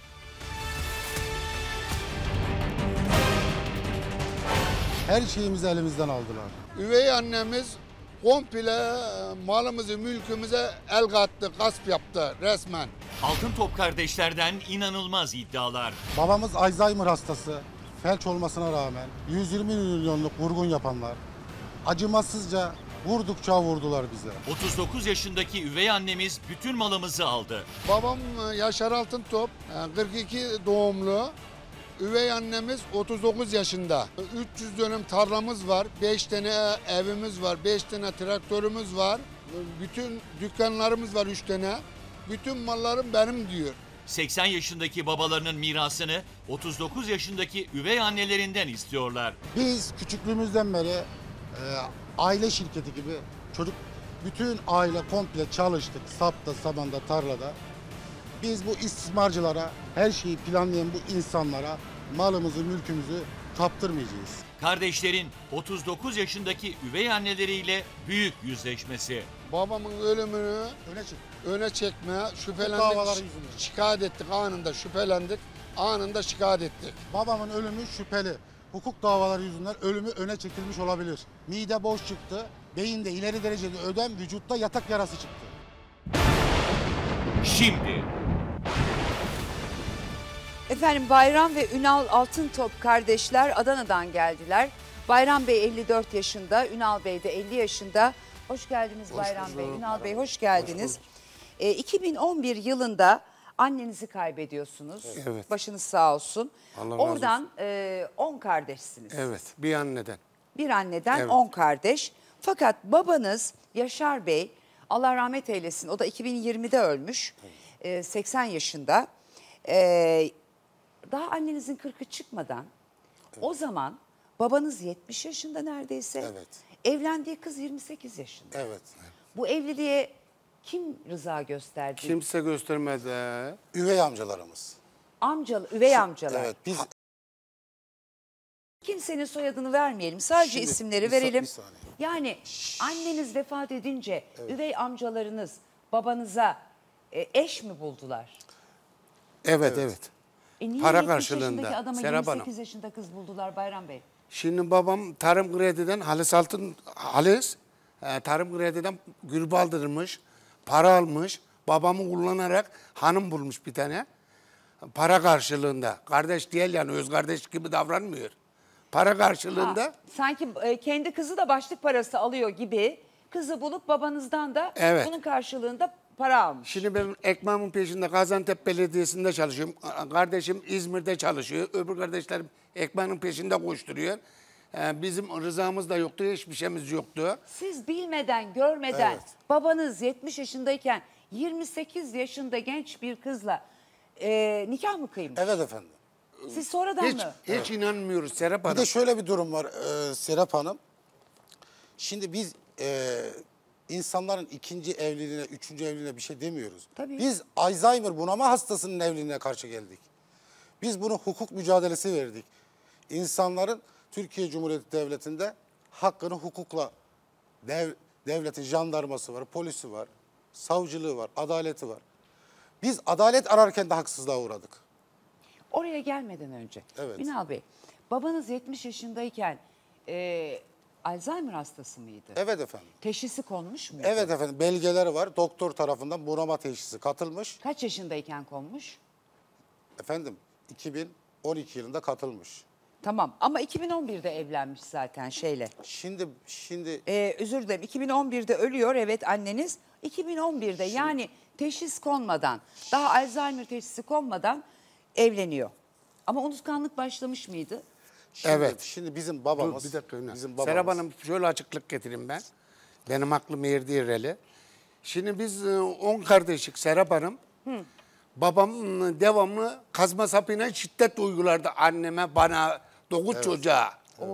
[SPEAKER 1] Her şeyimizi elimizden aldılar.
[SPEAKER 22] Üvey annemiz komple malımızı, mülkümüze el kattı, gasp yaptı resmen.
[SPEAKER 3] Altın Top kardeşlerden inanılmaz iddialar.
[SPEAKER 1] Babamız Alzheimer hastası. Felç olmasına rağmen 120 milyonluk vurgun yapanlar. Acımasızca vurdukça vurdular bize.
[SPEAKER 3] 39 yaşındaki üvey annemiz bütün malımızı aldı.
[SPEAKER 22] Babam Yaşar Altıntop, 42 doğumlu. Üvey annemiz 39 yaşında. 300 dönüm tarlamız var, 5 tane evimiz var, 5 tane traktörümüz var. Bütün dükkanlarımız var 3 tane. Bütün mallarım benim diyor.
[SPEAKER 3] 80 yaşındaki babalarının mirasını 39 yaşındaki üvey annelerinden istiyorlar.
[SPEAKER 1] Biz küçüklüğümüzden beri aile şirketi gibi bütün aile komple çalıştık. Sapta, sabanda, tarlada. Biz bu istismarcılara, her şeyi planlayan bu insanlara malımızı, mülkümüzü kaptırmayacağız.
[SPEAKER 3] Kardeşlerin 39 yaşındaki üvey anneleriyle büyük yüzleşmesi.
[SPEAKER 22] Babamın ölümünü öne çekmeye şüphelendik, şikayet ettik anında, şüphelendik, anında şikayet ettik.
[SPEAKER 1] Babamın ölümü şüpheli. Hukuk davaları yüzünden ölümü öne çekilmiş olabilir. Mide boş çıktı, beyinde ileri derecede ödem, vücutta yatak yarası çıktı.
[SPEAKER 3] Şimdi.
[SPEAKER 7] Efendim Bayram ve Ünal Altıntop kardeşler Adana'dan geldiler. Bayram Bey 54 yaşında, Ünal Bey de 50 yaşında. Hoş geldiniz Bayram Bey, Ünal Bey hoş geldiniz. 2011 yılında annenizi kaybediyorsunuz.
[SPEAKER 22] Evet.
[SPEAKER 7] Başınız sağ olsun.
[SPEAKER 22] Allah razı
[SPEAKER 7] Oradan 10 kardeşsiniz.
[SPEAKER 22] Evet, bir anneden.
[SPEAKER 7] Bir anneden
[SPEAKER 22] Evet.
[SPEAKER 7] 10 kardeş. Fakat babanız Yaşar Bey, Allah rahmet eylesin, o da 2020'de ölmüş. 80 yaşında. Daha annenizin 40'ı çıkmadan o zaman babanız 70 yaşında neredeyse.
[SPEAKER 22] Evet.
[SPEAKER 7] Evlendiği kız 28 yaşında.
[SPEAKER 22] Evet.
[SPEAKER 7] Bu evliliğe kim rıza gösterdi?
[SPEAKER 22] Kimse göstermedi.
[SPEAKER 1] Üvey amcalarımız.
[SPEAKER 7] Üvey amcalar.
[SPEAKER 1] Evet, biz
[SPEAKER 7] Kimsenin soyadını vermeyelim. Sadece
[SPEAKER 1] Şimdi,
[SPEAKER 7] isimleri
[SPEAKER 1] bir
[SPEAKER 7] verelim.
[SPEAKER 1] saniye.
[SPEAKER 7] Yani anneniz vefat edince üvey amcalarınız babanıza eş mi buldular?
[SPEAKER 22] Evet.
[SPEAKER 7] Niye
[SPEAKER 22] Para
[SPEAKER 7] 70
[SPEAKER 22] karşılığında,
[SPEAKER 7] yaşındaki adama
[SPEAKER 22] Serap
[SPEAKER 7] 28
[SPEAKER 22] Hanım.
[SPEAKER 7] yaşında kız buldular Bayram Bey?
[SPEAKER 22] Şimdi babam tarım krediden tarım krediden gübre aldırmış, para almış. Babamı kullanarak hanım bulmuş bir tane. Para karşılığında. Kardeş değil yani, öz kardeş gibi davranmıyor. Para karşılığında.
[SPEAKER 7] Sanki kendi kızı da başlık parası alıyor gibi kızı bulup babanızdan da
[SPEAKER 22] Evet.
[SPEAKER 7] bunun karşılığında para almış.
[SPEAKER 11] Şimdi ben ekmeğimin peşinde Gaziantep Belediyesi'nde çalışıyorum. Kardeşim İzmir'de çalışıyor. Öbür kardeşlerim ekmeğinin peşinde koşturuyor. Bizim rızamız da yoktu, hiçbir şeyimiz yoktu.
[SPEAKER 7] Siz bilmeden, görmeden
[SPEAKER 11] Evet.
[SPEAKER 7] babanız 70 yaşındayken 28 yaşında genç bir kızla nikah mı kıymış?
[SPEAKER 1] Evet efendim.
[SPEAKER 7] Siz sonradan mı?
[SPEAKER 11] Hiç inanmıyoruz Serap Hanım.
[SPEAKER 1] Bir de şöyle bir durum var Serap Hanım. Şimdi biz insanların ikinci evliliğine, üçüncü evliliğine bir şey demiyoruz.
[SPEAKER 7] Tabii.
[SPEAKER 1] Biz Alzheimer bunama hastasının evliliğine karşı geldik. Biz bunu hukuk mücadelesi verdik. İnsanların Türkiye Cumhuriyeti Devleti'nde hakkını hukukla devletin jandarması var, polisi var, savcılığı var, adaleti var. Biz adalet ararken de haksızlığa uğradık.
[SPEAKER 7] Oraya gelmeden önce.
[SPEAKER 1] Evet.
[SPEAKER 7] Ünal Bey, babanız 70 yaşındayken Alzheimer hastası mıydı?
[SPEAKER 1] Evet efendim.
[SPEAKER 7] Teşhisi konmuş muydu?
[SPEAKER 1] Evet efendim, belgeleri var. Doktor tarafından bunama teşhisi katılmış.
[SPEAKER 7] Kaç yaşındayken konmuş?
[SPEAKER 1] Efendim 2012 yılında katılmış.
[SPEAKER 7] Tamam ama 2011'de evlenmiş zaten şeyle.
[SPEAKER 1] Şimdi
[SPEAKER 7] özür dilerim, 2011'de ölüyor evet anneniz. 2011'de yani teşhis konmadan, daha Alzheimer teşhisi konmadan evleniyor. Ama unutkanlık başlamış mıydı?
[SPEAKER 11] Evet.
[SPEAKER 1] Şimdi bizim babamız.
[SPEAKER 11] Dur, bir dakika Ünal.
[SPEAKER 1] Bizim babamız.
[SPEAKER 11] Serap Hanım şöyle açıklık getireyim ben. Benim aklım erdi yereli. Şimdi biz 10 kardeşik Serap Hanım. Babam devamlı kazma sapıyla şiddet uygulardı anneme, bana, 9 çocuğa.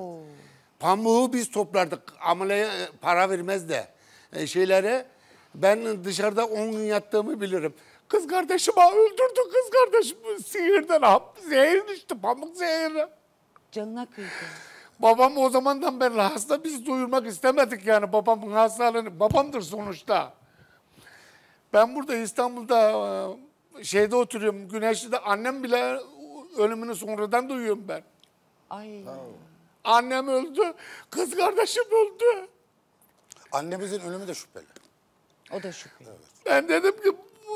[SPEAKER 11] Pamuğu biz toplardık. Ameleye para vermez de. Şeylere ben dışarıda 10 gün yattığımı bilirim. Kız kardeşimi öldürdü, kız kardeşimi sihirden zehir düştü, pamuk zehiri.
[SPEAKER 7] Canına kıydı.
[SPEAKER 11] Babam o zamandan beri hasta, biz duyurmak istemedik yani babamın hastalığını. Babamdır sonuçta. Ben burada İstanbul'da şeyde oturuyorum, Güneşli'de, annem bile ölümünü sonradan duyuyorum ben.
[SPEAKER 7] Ay.
[SPEAKER 11] Annem öldü, kız kardeşim öldü.
[SPEAKER 1] Annemizin ölümü de şüpheli.
[SPEAKER 7] O da şüpheli.
[SPEAKER 1] Evet.
[SPEAKER 11] Ben dedim ki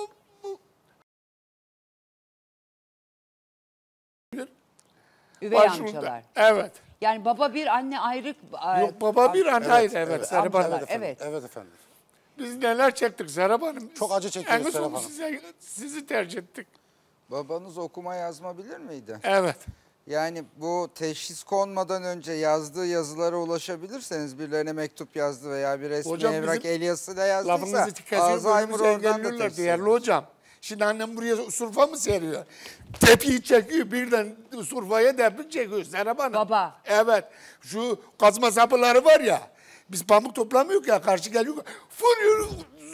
[SPEAKER 7] Üvey
[SPEAKER 11] başvurdu.
[SPEAKER 7] amcalar.
[SPEAKER 11] Evet.
[SPEAKER 7] Yani baba bir anne ayrı.
[SPEAKER 11] Yok baba bir anne ayrı, evet Serap Hanım.
[SPEAKER 1] Evet efendim.
[SPEAKER 7] Evet.
[SPEAKER 1] Evet efendim.
[SPEAKER 11] Biz neler çektik Serap Hanım.
[SPEAKER 1] Çok acı çekiyoruz
[SPEAKER 11] En
[SPEAKER 1] Serap
[SPEAKER 11] son
[SPEAKER 1] Hanım.
[SPEAKER 11] sizi tercih ettik.
[SPEAKER 10] Babanız okuma yazma bilir miydi?
[SPEAKER 11] Evet.
[SPEAKER 10] Yani bu teşhis konmadan önce yazdığı yazılara ulaşabilirseniz, birilerine mektup yazdı veya bir resmi
[SPEAKER 11] Hocam
[SPEAKER 10] evrak
[SPEAKER 11] bizim
[SPEAKER 10] el yazısıyla yazdıysa
[SPEAKER 11] lafınızı kesiyor,
[SPEAKER 10] Alzheimer
[SPEAKER 11] bölümümüzü
[SPEAKER 10] oradan da
[SPEAKER 11] engelliyorlar
[SPEAKER 10] teşhis
[SPEAKER 11] değerli
[SPEAKER 10] edilir.
[SPEAKER 11] hocam. Şimdi annem buraya surfa mı seriyor? Tepiyi çekiyor, birden surfaya tepi çekiyor Serap Hanım.
[SPEAKER 7] Baba.
[SPEAKER 11] Evet. Şu kazma sapıları var ya, biz pamuk toplamıyoruz ya, karşı geliyor. Fırıyor,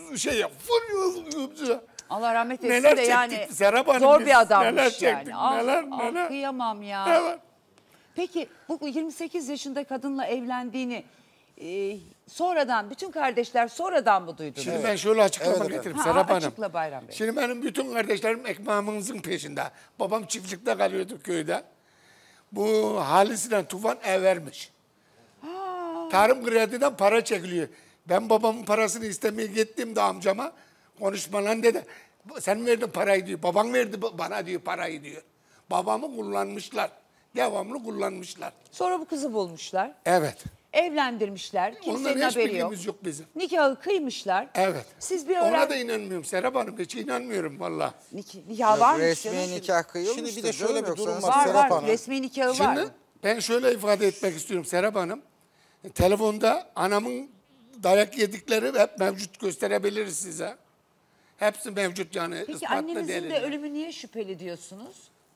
[SPEAKER 11] fırıyor.
[SPEAKER 7] Allah rahmet etsin
[SPEAKER 11] Neler
[SPEAKER 7] de yani
[SPEAKER 11] çektik Serap Hanım,
[SPEAKER 7] zor
[SPEAKER 11] biz
[SPEAKER 7] bir adammış
[SPEAKER 11] neler
[SPEAKER 7] yani.
[SPEAKER 11] çektik, neler.
[SPEAKER 7] Kıyamam ya.
[SPEAKER 11] Evet.
[SPEAKER 7] Peki bu 28 yaşında kadınla evlendiğini sonradan, bütün kardeşler sonradan mı duydunuz?
[SPEAKER 11] Şimdi ben şöyle açıklama getireyim Serap Hanım.
[SPEAKER 7] Açıkla Bayram Bey.
[SPEAKER 11] Şimdi benim bütün kardeşlerim ekmeğimizin peşinde. Babam çiftlikte kalıyordu köyde. Bu Halis'le Tufan ev vermiş. Tarım krediden para çekiliyor. Ben babamın parasını istemeye gittiğimde amcama konuşmalan dedi. Sen verdin parayı diyor. Baban verdi bana diyor parayı diyor. Babamı kullanmışlar. Devamlı kullanmışlar.
[SPEAKER 7] Sonra bu kızı bulmuşlar.
[SPEAKER 11] Evet.
[SPEAKER 7] Evlendirmişler. Kimsenin
[SPEAKER 11] Ondan hiç
[SPEAKER 7] haberi yok.
[SPEAKER 11] bilgimiz yok bizim.
[SPEAKER 7] Nikahı kıymışlar.
[SPEAKER 11] Evet.
[SPEAKER 7] Siz bir
[SPEAKER 11] Ona da inanmıyorum Serap Hanım. Hiç inanmıyorum valla.
[SPEAKER 7] Nikah var mı?
[SPEAKER 10] Resmi nikah kıyılmıştır.
[SPEAKER 1] Şimdi bir de şöyle bir durum var
[SPEAKER 7] Var
[SPEAKER 1] Serap
[SPEAKER 7] var.
[SPEAKER 1] Hanım.
[SPEAKER 7] Resmi nikahı
[SPEAKER 11] Şimdi
[SPEAKER 7] var.
[SPEAKER 11] ben şöyle ifade etmek istiyorum Serap Hanım. Telefonda anamın dayak yedikleri hep mevcut, gösterebiliriz size. Hepsi mevcut yani.
[SPEAKER 7] Peki
[SPEAKER 11] ispatlı
[SPEAKER 7] annenizin
[SPEAKER 11] delil.
[SPEAKER 7] de ölümü niye şüpheli diyorsunuz?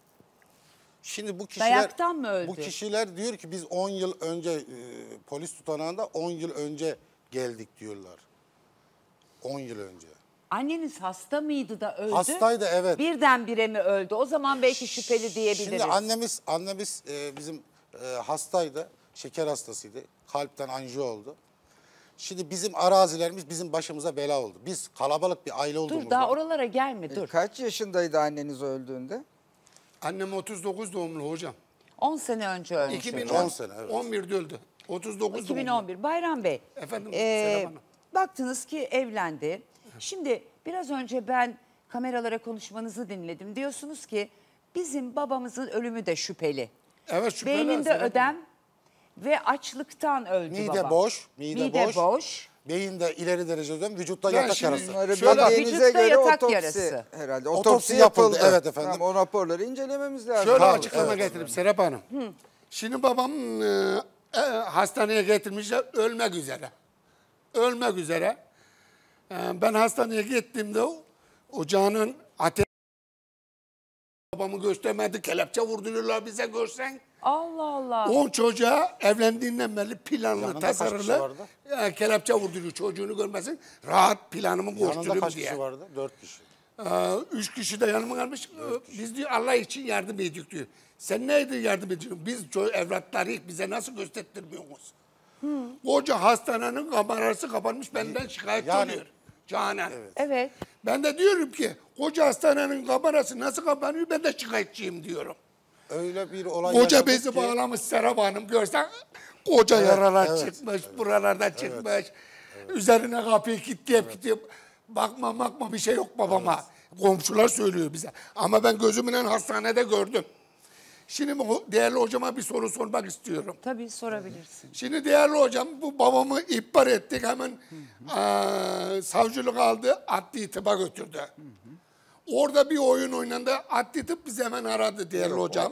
[SPEAKER 1] Şimdi bu kişiler,
[SPEAKER 7] Dayaktan mı öldü?
[SPEAKER 1] Bu kişiler diyor ki biz 10 yıl önce polis tutanağında 10 yıl önce geldik diyorlar. 10 yıl önce.
[SPEAKER 7] Anneniz hasta mıydı da öldü?
[SPEAKER 1] Hastaydı, evet.
[SPEAKER 7] Birdenbire mi öldü? O zaman belki şüpheli diyebiliriz.
[SPEAKER 1] Şimdi annemiz bizim hastaydı. Şeker hastasıydı. Kalpten anjiyo oldu. Şimdi bizim arazilerimiz bizim başımıza bela oldu. Biz kalabalık bir aile olduğumuzda.
[SPEAKER 7] Dur daha oralara gelme dur.
[SPEAKER 10] Kaç yaşındaydı anneniz öldüğünde?
[SPEAKER 11] Annem 39 doğumlu hocam.
[SPEAKER 7] 10 sene önce ölmüş.
[SPEAKER 11] 2010,
[SPEAKER 1] 10 sene, evet.
[SPEAKER 11] 11'de öldü. 39
[SPEAKER 7] 2011. Bayram Bey.
[SPEAKER 11] Efendim Serap Hanım.
[SPEAKER 7] Baktınız ki evlendi. Şimdi biraz önce ben kameralara konuşmanızı dinledim. Diyorsunuz ki bizim babamızın ölümü de şüpheli.
[SPEAKER 11] Evet şüpheli.
[SPEAKER 7] Beyninde
[SPEAKER 11] Serap Hanım.
[SPEAKER 7] ödem ve açlıktan öldü
[SPEAKER 1] Mide
[SPEAKER 7] babam.
[SPEAKER 1] boş,
[SPEAKER 7] Mide boş.
[SPEAKER 1] beyinde ileri derecede vücutta
[SPEAKER 10] Ben
[SPEAKER 1] yatak
[SPEAKER 10] şimdi
[SPEAKER 1] yarası.
[SPEAKER 10] bildiğinize göre otopsi herhalde. Otopsi yapıldı.
[SPEAKER 1] Evet efendim.
[SPEAKER 10] Tamam, o raporları incelememiz lazım.
[SPEAKER 11] Şöyle açıklama getirip Serap Hanım. Şimdi babam hastaneye getirmişler ölmek üzere. Ölmek üzere. Ben hastaneye gittiğimde ocağının ateşi babamı göstermedi. Kelepçe vurduruyorlar bize görsen.
[SPEAKER 7] Allah Allah.
[SPEAKER 11] 10 çocuğa evlendiğinden beri planlı,
[SPEAKER 1] Yanında kaç kişi
[SPEAKER 11] tasarılı
[SPEAKER 1] vardı?
[SPEAKER 11] kelepçe vurduruyor çocuğunu görmesin. Rahat planımı
[SPEAKER 1] Yanında
[SPEAKER 11] koşturayım
[SPEAKER 1] kaç
[SPEAKER 11] diye.
[SPEAKER 1] kişi vardı? 4 kişi.
[SPEAKER 11] 3 kişi de yanıma gelmiş. Biz diyor Allah için yardım ediyoruz diyor. Sen neydi yardım ediyorsun? Biz evlatları bize nasıl göstertirmiyorsunuz? Koca hastanenin kamerası kapanmış benden şikayetçi oluyor. Canan.
[SPEAKER 7] Evet.
[SPEAKER 11] Ben de diyorum ki koca hastanenin kamerası nasıl kapanıyor ben de şikayetçiyim diyorum.
[SPEAKER 1] Öyle bir olay
[SPEAKER 11] Koca
[SPEAKER 1] yaşadık
[SPEAKER 11] bezi
[SPEAKER 1] ki-
[SPEAKER 11] bağlamış Serap Hanım görsen koca
[SPEAKER 1] Evet,
[SPEAKER 11] yaralar
[SPEAKER 1] evet.
[SPEAKER 11] çıkmış, buralardan çıkmış. Üzerine kapıyı kilitleyip bakma bir şey yok babama. Komşular söylüyor bize. Ama ben gözümle hastanede gördüm. Şimdi değerli hocama bir soru sormak istiyorum.
[SPEAKER 7] Tabii sorabilirsin.
[SPEAKER 11] Şimdi değerli hocam bu babamı ihbar ettik hemen savcılık aldı adli tıba götürdü. Orada bir oyun oynandı adli tıp bizi hemen aradı değerli hocam.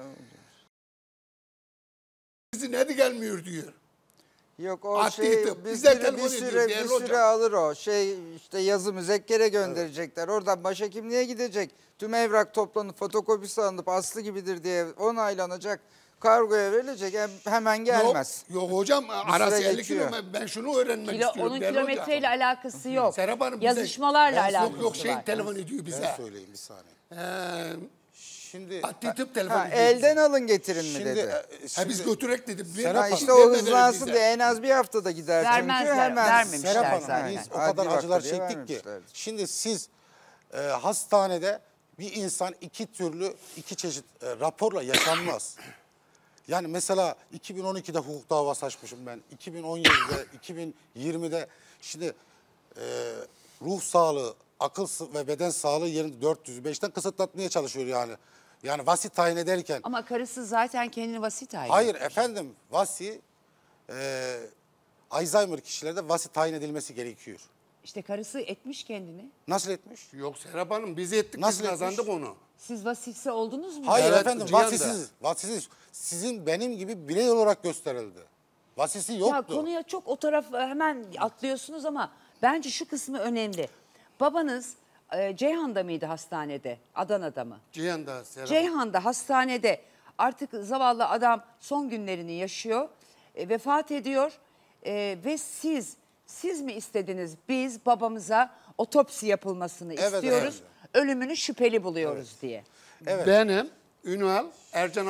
[SPEAKER 11] Bizi nedi gelmiyor diyor.
[SPEAKER 10] Yok o
[SPEAKER 11] Adli
[SPEAKER 10] şey
[SPEAKER 11] tıp.
[SPEAKER 10] bir
[SPEAKER 11] Bize
[SPEAKER 10] süre,
[SPEAKER 11] telefon
[SPEAKER 10] bir
[SPEAKER 11] ediyor
[SPEAKER 10] süre,
[SPEAKER 11] değerli
[SPEAKER 10] bir
[SPEAKER 11] hocam.
[SPEAKER 10] süre alır o. Şey işte yazı müzekkere gönderecekler. Oradan başhekimliğe gidecek. Tüm evrak toplanıp fotokopisi alınıp aslı gibidir diye onaylanacak. Kargoya verilecek. Hemen gelmez.
[SPEAKER 11] Yok hocam
[SPEAKER 10] Bir
[SPEAKER 11] arası
[SPEAKER 10] süre
[SPEAKER 11] 50
[SPEAKER 10] geçiyor.
[SPEAKER 11] kilometre. Ben şunu öğrenmek istiyorum.
[SPEAKER 7] Onun
[SPEAKER 11] değerli hocam.
[SPEAKER 7] kilometreyle alakası yok.
[SPEAKER 11] Serap Hanım bize-
[SPEAKER 7] Yazışmalarla
[SPEAKER 11] Ben-
[SPEAKER 7] alakası
[SPEAKER 11] Yok şey
[SPEAKER 7] var.
[SPEAKER 11] telefon ediyor bize.
[SPEAKER 1] Ben söyleyeyim bir saniye. Şimdi
[SPEAKER 11] adli tıp telefon ediyor.
[SPEAKER 10] Elden alın getirin mi
[SPEAKER 1] Şimdi,
[SPEAKER 10] dedi.
[SPEAKER 11] Ha biz götürek dedim.
[SPEAKER 10] Ha, işte o hızlansın diye en az bir haftada gider çünkü hemen.
[SPEAKER 1] Serap Hanım biz o kadar
[SPEAKER 10] Adli
[SPEAKER 1] acılar
[SPEAKER 10] vakta diye
[SPEAKER 1] çektik ki.
[SPEAKER 10] vermemişlerdi.
[SPEAKER 1] Şimdi siz hastanede bir insan iki çeşit raporla yaşanmaz. Yani mesela 2012'de hukuk davası açmışım ben. 2017'de, 2020'de şimdi ruh sağlığı, akıl ve beden sağlığı yerini 405'ten kısıtlatmaya çalışıyor yani. Yani vasi tayin ederken.
[SPEAKER 7] Ama karısı zaten kendini vasi tayin
[SPEAKER 1] Hayır
[SPEAKER 7] etmiş.
[SPEAKER 1] efendim vasi Alzheimer kişilerde vasi tayin edilmesi gerekiyor.
[SPEAKER 7] İşte karısı etmiş kendini.
[SPEAKER 1] Nasıl etmiş?
[SPEAKER 11] Yok Serap Hanım biz ettik
[SPEAKER 1] Nasıl
[SPEAKER 11] biz
[SPEAKER 1] etmiş?
[SPEAKER 11] kazandık onu.
[SPEAKER 7] Siz vasisi oldunuz mu?
[SPEAKER 1] Hayır
[SPEAKER 11] Evet,
[SPEAKER 1] efendim
[SPEAKER 11] Cihan'da.
[SPEAKER 1] vasisiz. Sizin benim gibi birey olarak gösterildi. Vasisi yoktu.
[SPEAKER 7] Ya konuya çok o taraf hemen atlıyorsunuz ama bence şu kısmı önemli. Babanız Ceyhan'da mıydı hastanede? Adana'da mı?
[SPEAKER 11] Cihan'da Serap.
[SPEAKER 7] Ceyhan'da hastanede artık zavallı adam son günlerini yaşıyor. Vefat ediyor. Ve siz mi istediniz? Biz babamıza otopsi yapılmasını
[SPEAKER 1] Evet,
[SPEAKER 7] istiyoruz.
[SPEAKER 1] evet.
[SPEAKER 7] Ölümünü şüpheli buluyoruz diye.
[SPEAKER 1] Evet.
[SPEAKER 11] Benim Ünal Ercan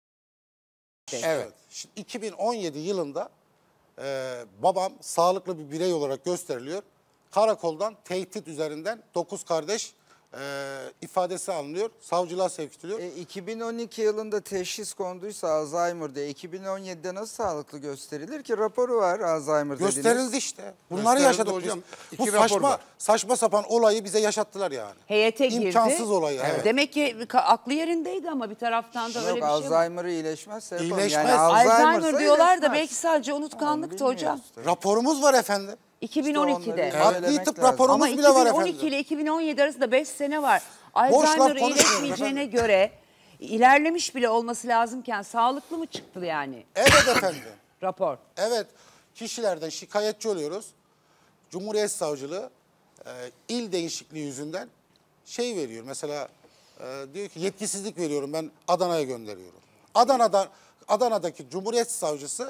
[SPEAKER 1] Evet. Şimdi 2017 yılında babam sağlıklı bir birey olarak gösteriliyor. Karakoldan tehdit üzerinden 9 kardeş ifadesi alınıyor. Savcılığa sevk ediliyor.
[SPEAKER 10] 2012 yılında teşhis konduysa Alzheimer diye 2017'de nasıl sağlıklı gösterilir ki? Raporu var Alzheimer dediniz.
[SPEAKER 1] Gösterildi işte. Bunları yaşadık
[SPEAKER 11] hocam.
[SPEAKER 1] biz.
[SPEAKER 11] İki
[SPEAKER 1] Bu
[SPEAKER 11] rapor var.
[SPEAKER 1] saçma sapan olayı bize yaşattılar yani.
[SPEAKER 7] Heyete girdi.
[SPEAKER 1] İmkansız olayı. Evet.
[SPEAKER 7] Demek ki aklı yerindeydi ama bir taraftan da öyle bir
[SPEAKER 10] Yok
[SPEAKER 7] şey yok.
[SPEAKER 10] Alzheimer iyileşmez. Serap Hanım.
[SPEAKER 1] İyileşmez.
[SPEAKER 10] Yani
[SPEAKER 7] Alzheimer diyorlar da
[SPEAKER 10] iyileşmez.
[SPEAKER 7] belki sadece unutkanlıktı hocam.
[SPEAKER 1] Raporumuz var efendim.
[SPEAKER 7] 2012'de.
[SPEAKER 1] Adli tıp raporumuz
[SPEAKER 7] Ama
[SPEAKER 1] bile var
[SPEAKER 7] 2012
[SPEAKER 1] efendim.
[SPEAKER 7] ile 2017 arasında 5 sene var.
[SPEAKER 1] Boş laf
[SPEAKER 7] Alzheimer
[SPEAKER 1] konuşmuyorum
[SPEAKER 7] iyileşmeyeceğine
[SPEAKER 1] efendim.
[SPEAKER 7] göre ilerlemiş bile olması lazımken sağlıklı mı çıktı yani
[SPEAKER 1] Evet efendim.
[SPEAKER 7] rapor?
[SPEAKER 1] Evet. Kişilerden şikayetçi oluyoruz. Cumhuriyet Savcılığı il değişikliği yüzünden şey veriyor. Mesela diyor ki yetkisizlik veriyorum ben Adana'ya gönderiyorum. Adana'daki Cumhuriyet Savcısı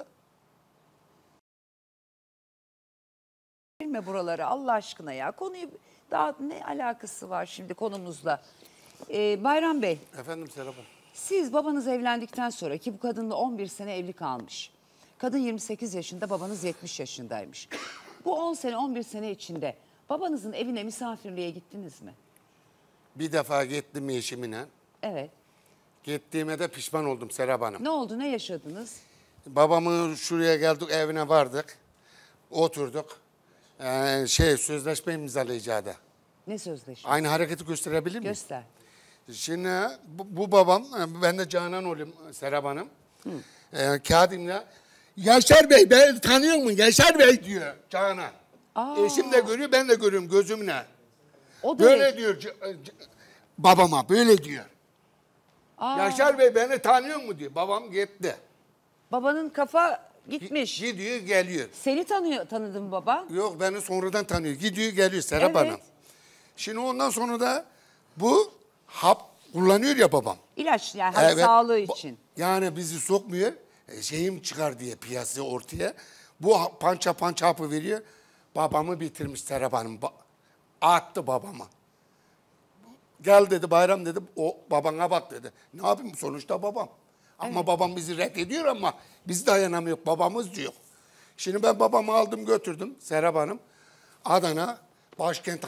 [SPEAKER 7] Bilme buraları Allah aşkına ya. Konuyu daha ne alakası var şimdi konumuzla? Bayram Bey,
[SPEAKER 11] Efendim Serap Hanım.
[SPEAKER 7] siz babanız evlendikten sonra ki bu kadınla 11 sene evli kalmış. Kadın 28 yaşında, babanız 70 yaşındaymış. Bu 10 sene, 11 sene içinde babanızın evine misafirliğe gittiniz mi?
[SPEAKER 11] Bir defa gittim eşimle.
[SPEAKER 7] Evet.
[SPEAKER 11] Gittiğime de pişman oldum Serap Hanım.
[SPEAKER 7] Ne oldu, ne yaşadınız?
[SPEAKER 11] Babamı şuraya geldik evine vardık. Oturduk. Sözleşme imzalayacaktı.
[SPEAKER 7] Ne sözleşmesi?
[SPEAKER 11] Aynı hareketi gösterebilir miyim?
[SPEAKER 7] Göster.
[SPEAKER 11] Şimdi bu babam, ben de Canan olayım Serap Hanım. Kağıdımla Yaşar Bey beni tanıyor musun? Yaşar Bey diyor Canan. Eşim de görüyor, ben de görüyorum gözümle.
[SPEAKER 7] O da
[SPEAKER 11] Böyle diyor babama, böyle diyor. Yaşar Bey beni tanıyor mu diyor. Babam gitti.
[SPEAKER 7] Babanın kafa gitmiş.
[SPEAKER 11] Gidiyor geliyor.
[SPEAKER 7] Seni tanıdı mı baba?
[SPEAKER 11] Yok beni sonradan tanıyor. Gidiyor geliyor Serap
[SPEAKER 7] Evet.
[SPEAKER 11] Hanım. Şimdi ondan sonra da bu hap kullanıyor ya babam.
[SPEAKER 7] İlaç yani hani sağlığı için.
[SPEAKER 11] Yani bizi sokmuyor. Şeyim çıkar diye piyasaya ortaya. Bu pança hapı veriyor. Babamı bitirmiş Serap Hanım. Attı babama. Gel dedi Bayram dedi. O babana bak dedi. Ne yapayım sonuçta babam. Ama babam bizi reddediyor ama biz dayanamıyor. Babamız diyor. Şimdi ben babamı aldım götürdüm Serap Hanım. Adana başkent.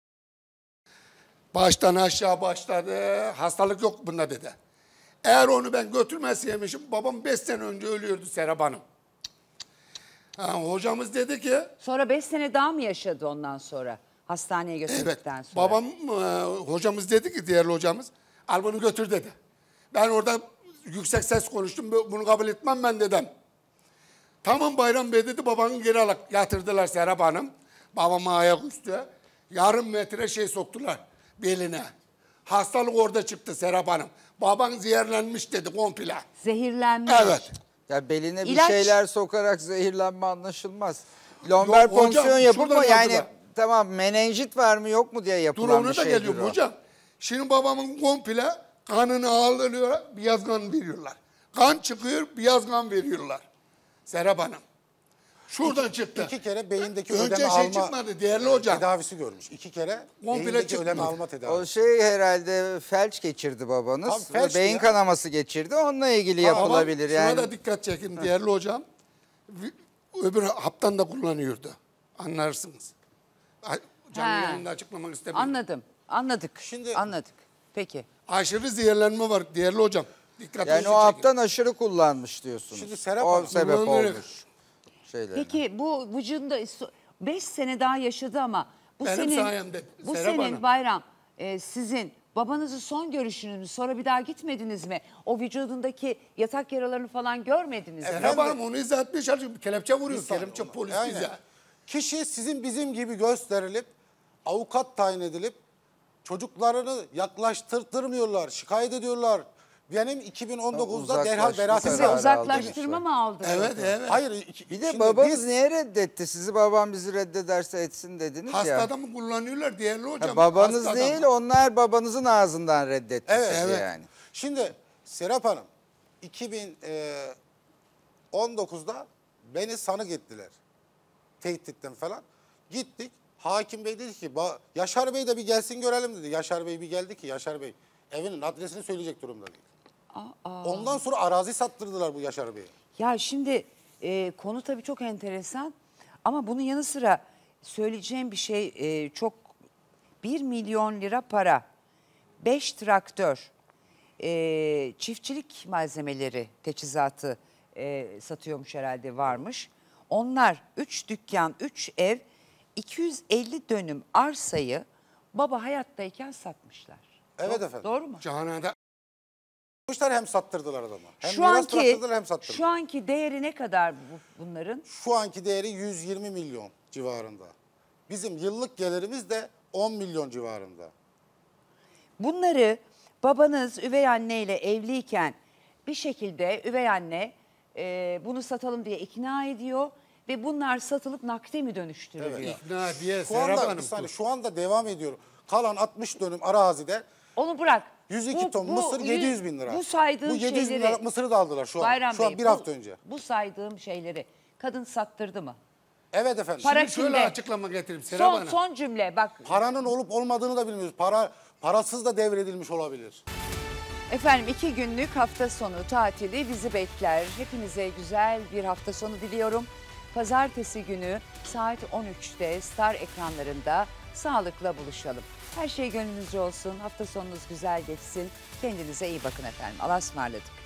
[SPEAKER 11] Baştan aşağı başladı. Hastalık yok bunda dedi. Eğer onu ben götürmeseymişim babam 5 sene önce ölüyordu Serap Hanım. Hocamız dedi ki.
[SPEAKER 7] Sonra 5 sene daha mı yaşadı ondan sonra? Hastaneye götürdükten sonra.
[SPEAKER 11] Babam hocamız dedi ki değerli hocamız al bunu götür dedi. Ben orada yüksek ses konuştum. Bunu kabul etmem ben dedim. Tamam Bayram Bey dedi babanı geri alıp yatırdılar Serap Hanım. Babama ayaküstü yarım metre şey soktular beline. Hastalık orada çıktı Serap Hanım. Baban zehirlenmiş dedi komple.
[SPEAKER 7] Zehirlenmiş.
[SPEAKER 11] Evet.
[SPEAKER 10] Ya beline bir
[SPEAKER 7] İlaç-
[SPEAKER 10] şeyler sokarak zehirlenme anlaşılmaz. Lomber
[SPEAKER 11] Yok hocam,
[SPEAKER 10] fonksiyon yapılma
[SPEAKER 11] şuradan
[SPEAKER 10] yani
[SPEAKER 11] aldılar.
[SPEAKER 10] tamam menenjit var mı yok mu diye
[SPEAKER 11] Dur
[SPEAKER 10] yapılan
[SPEAKER 11] ona
[SPEAKER 10] bir
[SPEAKER 11] da
[SPEAKER 10] şeydir
[SPEAKER 11] geliyorum
[SPEAKER 10] o.
[SPEAKER 11] hocam. Şimdi babamın komple kanını alıyorlar, beyaz kan veriyorlar. Kan çıkıyor, beyaz kan veriyorlar. Serap Hanım. Şuradan çıktı.
[SPEAKER 1] 2 kere beyindeki
[SPEAKER 11] Önce
[SPEAKER 1] ödeme
[SPEAKER 11] şey
[SPEAKER 1] alma
[SPEAKER 11] çıkmadı değerli hocam.
[SPEAKER 1] tedavisi görmüş. 2 kere
[SPEAKER 11] Komple
[SPEAKER 1] beyindeki
[SPEAKER 11] çıkmadı.
[SPEAKER 1] ödeme alma tedavisi.
[SPEAKER 10] O şey herhalde felç geçirdi babanız.
[SPEAKER 1] Tabii felç
[SPEAKER 10] Beyin
[SPEAKER 1] ya.
[SPEAKER 10] kanaması geçirdi. Onunla ilgili yapılabilir.
[SPEAKER 11] Şuna
[SPEAKER 10] Yani
[SPEAKER 11] da dikkat çekin değerli hocam. Öbür haptan da kullanıyordu. Anlarsınız. Canlı
[SPEAKER 7] Ha.
[SPEAKER 11] yayında açıklamak istemiyorum.
[SPEAKER 7] Anladım. Anladık.
[SPEAKER 1] Şimdi
[SPEAKER 7] anladık. Peki.
[SPEAKER 11] Aşırı zehirlenme var değerli hocam. Dikkatinizi
[SPEAKER 10] yani o
[SPEAKER 11] çekin.
[SPEAKER 10] haptan aşırı kullanmış diyorsunuz.
[SPEAKER 1] Şimdi Serap
[SPEAKER 10] o
[SPEAKER 1] Hanım-
[SPEAKER 10] sebep
[SPEAKER 11] Kullanıyor.
[SPEAKER 10] olmuş. Şeyler.
[SPEAKER 7] Peki bu vücudunda 5 sene daha yaşadı ama bu
[SPEAKER 11] Benim
[SPEAKER 7] senin
[SPEAKER 11] sayemde,
[SPEAKER 7] bu
[SPEAKER 11] Serap
[SPEAKER 7] senin
[SPEAKER 11] Hanım.
[SPEAKER 7] Bayram sizin babanızın son görüşünüz mü? Sonra bir daha gitmediniz mi? O vücudundaki yatak yaralarını falan görmediniz mi?
[SPEAKER 11] Serap Hanım onu izah etmeye çalışıyor. Kelepçe vuruyor. Kelepçe polis
[SPEAKER 1] Aynen.
[SPEAKER 11] bize.
[SPEAKER 1] Kişi sizin bizim gibi gösterilip avukat tayin edilip çocuklarını yaklaştırtmıyorlar, şikayet ediyorlar. Benim 2019'da derhal beraat
[SPEAKER 7] Sizi
[SPEAKER 1] kararı
[SPEAKER 7] uzaklaştırma mı aldı?
[SPEAKER 11] Evet.
[SPEAKER 1] Hayır.
[SPEAKER 10] Bir de
[SPEAKER 1] şimdi
[SPEAKER 10] babanız
[SPEAKER 1] biz-
[SPEAKER 10] niye reddetti? Sizi babam bizi reddederse etsin dediniz
[SPEAKER 11] Hasta
[SPEAKER 10] ya.
[SPEAKER 11] adamı kullanıyorlar değerli hocam.
[SPEAKER 10] Ha, babanız
[SPEAKER 11] Hasta
[SPEAKER 10] değil
[SPEAKER 11] adamı.
[SPEAKER 10] onlar babanızın ağzından reddetti
[SPEAKER 1] Evet,
[SPEAKER 10] sizi
[SPEAKER 1] evet.
[SPEAKER 10] yani.
[SPEAKER 1] Şimdi Serap Hanım 2019'da beni sanık ettiler. Tehditten falan. Gittik. Hakim Bey dedi ki Yaşar Bey de bir gelsin görelim dedi. Yaşar Bey bir geldi ki Yaşar Bey evinin adresini söyleyecek durumda değil. Ondan sonra arazi sattırdılar bu Yaşar Bey'e.
[SPEAKER 7] Ya şimdi konu tabii çok enteresan ama bunun yanı sıra söyleyeceğim bir şey çok 1 milyon lira para, 5 traktör, çiftçilik malzemeleri, teçhizatı satıyormuş herhalde varmış. Onlar 3 dükkan, 3 ev, 250 dönüm arsayı baba hayattayken satmışlar.
[SPEAKER 1] Evet efendim.
[SPEAKER 7] Doğru mu?
[SPEAKER 11] Canan'da
[SPEAKER 1] Hem sattırdılar adamı. Hem
[SPEAKER 7] Şu
[SPEAKER 1] miras
[SPEAKER 7] anki
[SPEAKER 1] bıraktırdılar hem sattırdılar.
[SPEAKER 7] şu anki değeri ne kadar bunların?
[SPEAKER 1] Şu anki değeri 120 milyon civarında. Bizim yıllık gelirimiz de 10 milyon civarında.
[SPEAKER 7] Bunları babanız üvey anneyle evliyken bir şekilde üvey anne bunu satalım diye ikna ediyor ve bunlar satılıp nakde mi dönüştürülüyor?
[SPEAKER 1] Evet.
[SPEAKER 11] ikna diye
[SPEAKER 1] Şu
[SPEAKER 11] Serap
[SPEAKER 1] anda,
[SPEAKER 11] Hanım.
[SPEAKER 1] bir saniye, şu anda devam ediyor. Kalan 60 dönüm arazide
[SPEAKER 7] Onu bırak.
[SPEAKER 1] 102 ton mısır 700 bin lira.
[SPEAKER 7] Bu saydığım
[SPEAKER 1] Bu 700 bin
[SPEAKER 7] şeyleri
[SPEAKER 1] lira mısırı da aldılar şu an.
[SPEAKER 7] Bayram
[SPEAKER 1] Şu an
[SPEAKER 7] Bey,
[SPEAKER 1] bir hafta önce.
[SPEAKER 7] Bu saydığım şeyleri kadın sattırdı mı?
[SPEAKER 1] Evet efendim.
[SPEAKER 7] Para
[SPEAKER 11] Şimdi şöyle
[SPEAKER 7] kimde?
[SPEAKER 11] açıklama getireyim Serap Hanım.
[SPEAKER 7] Son cümle bak.
[SPEAKER 1] Paranın olup olmadığını da bilmiyoruz. Parasız da devredilmiş olabilir.
[SPEAKER 7] Efendim 2 günlük hafta sonu tatili bizi bekler. Hepinize güzel bir hafta sonu diliyorum. Pazartesi günü saat 13'te Star ekranlarında sağlıkla buluşalım. Her şey gönlünüzce olsun. Hafta sonunuz güzel geçsin. Kendinize iyi bakın efendim. Allah'a ısmarladık.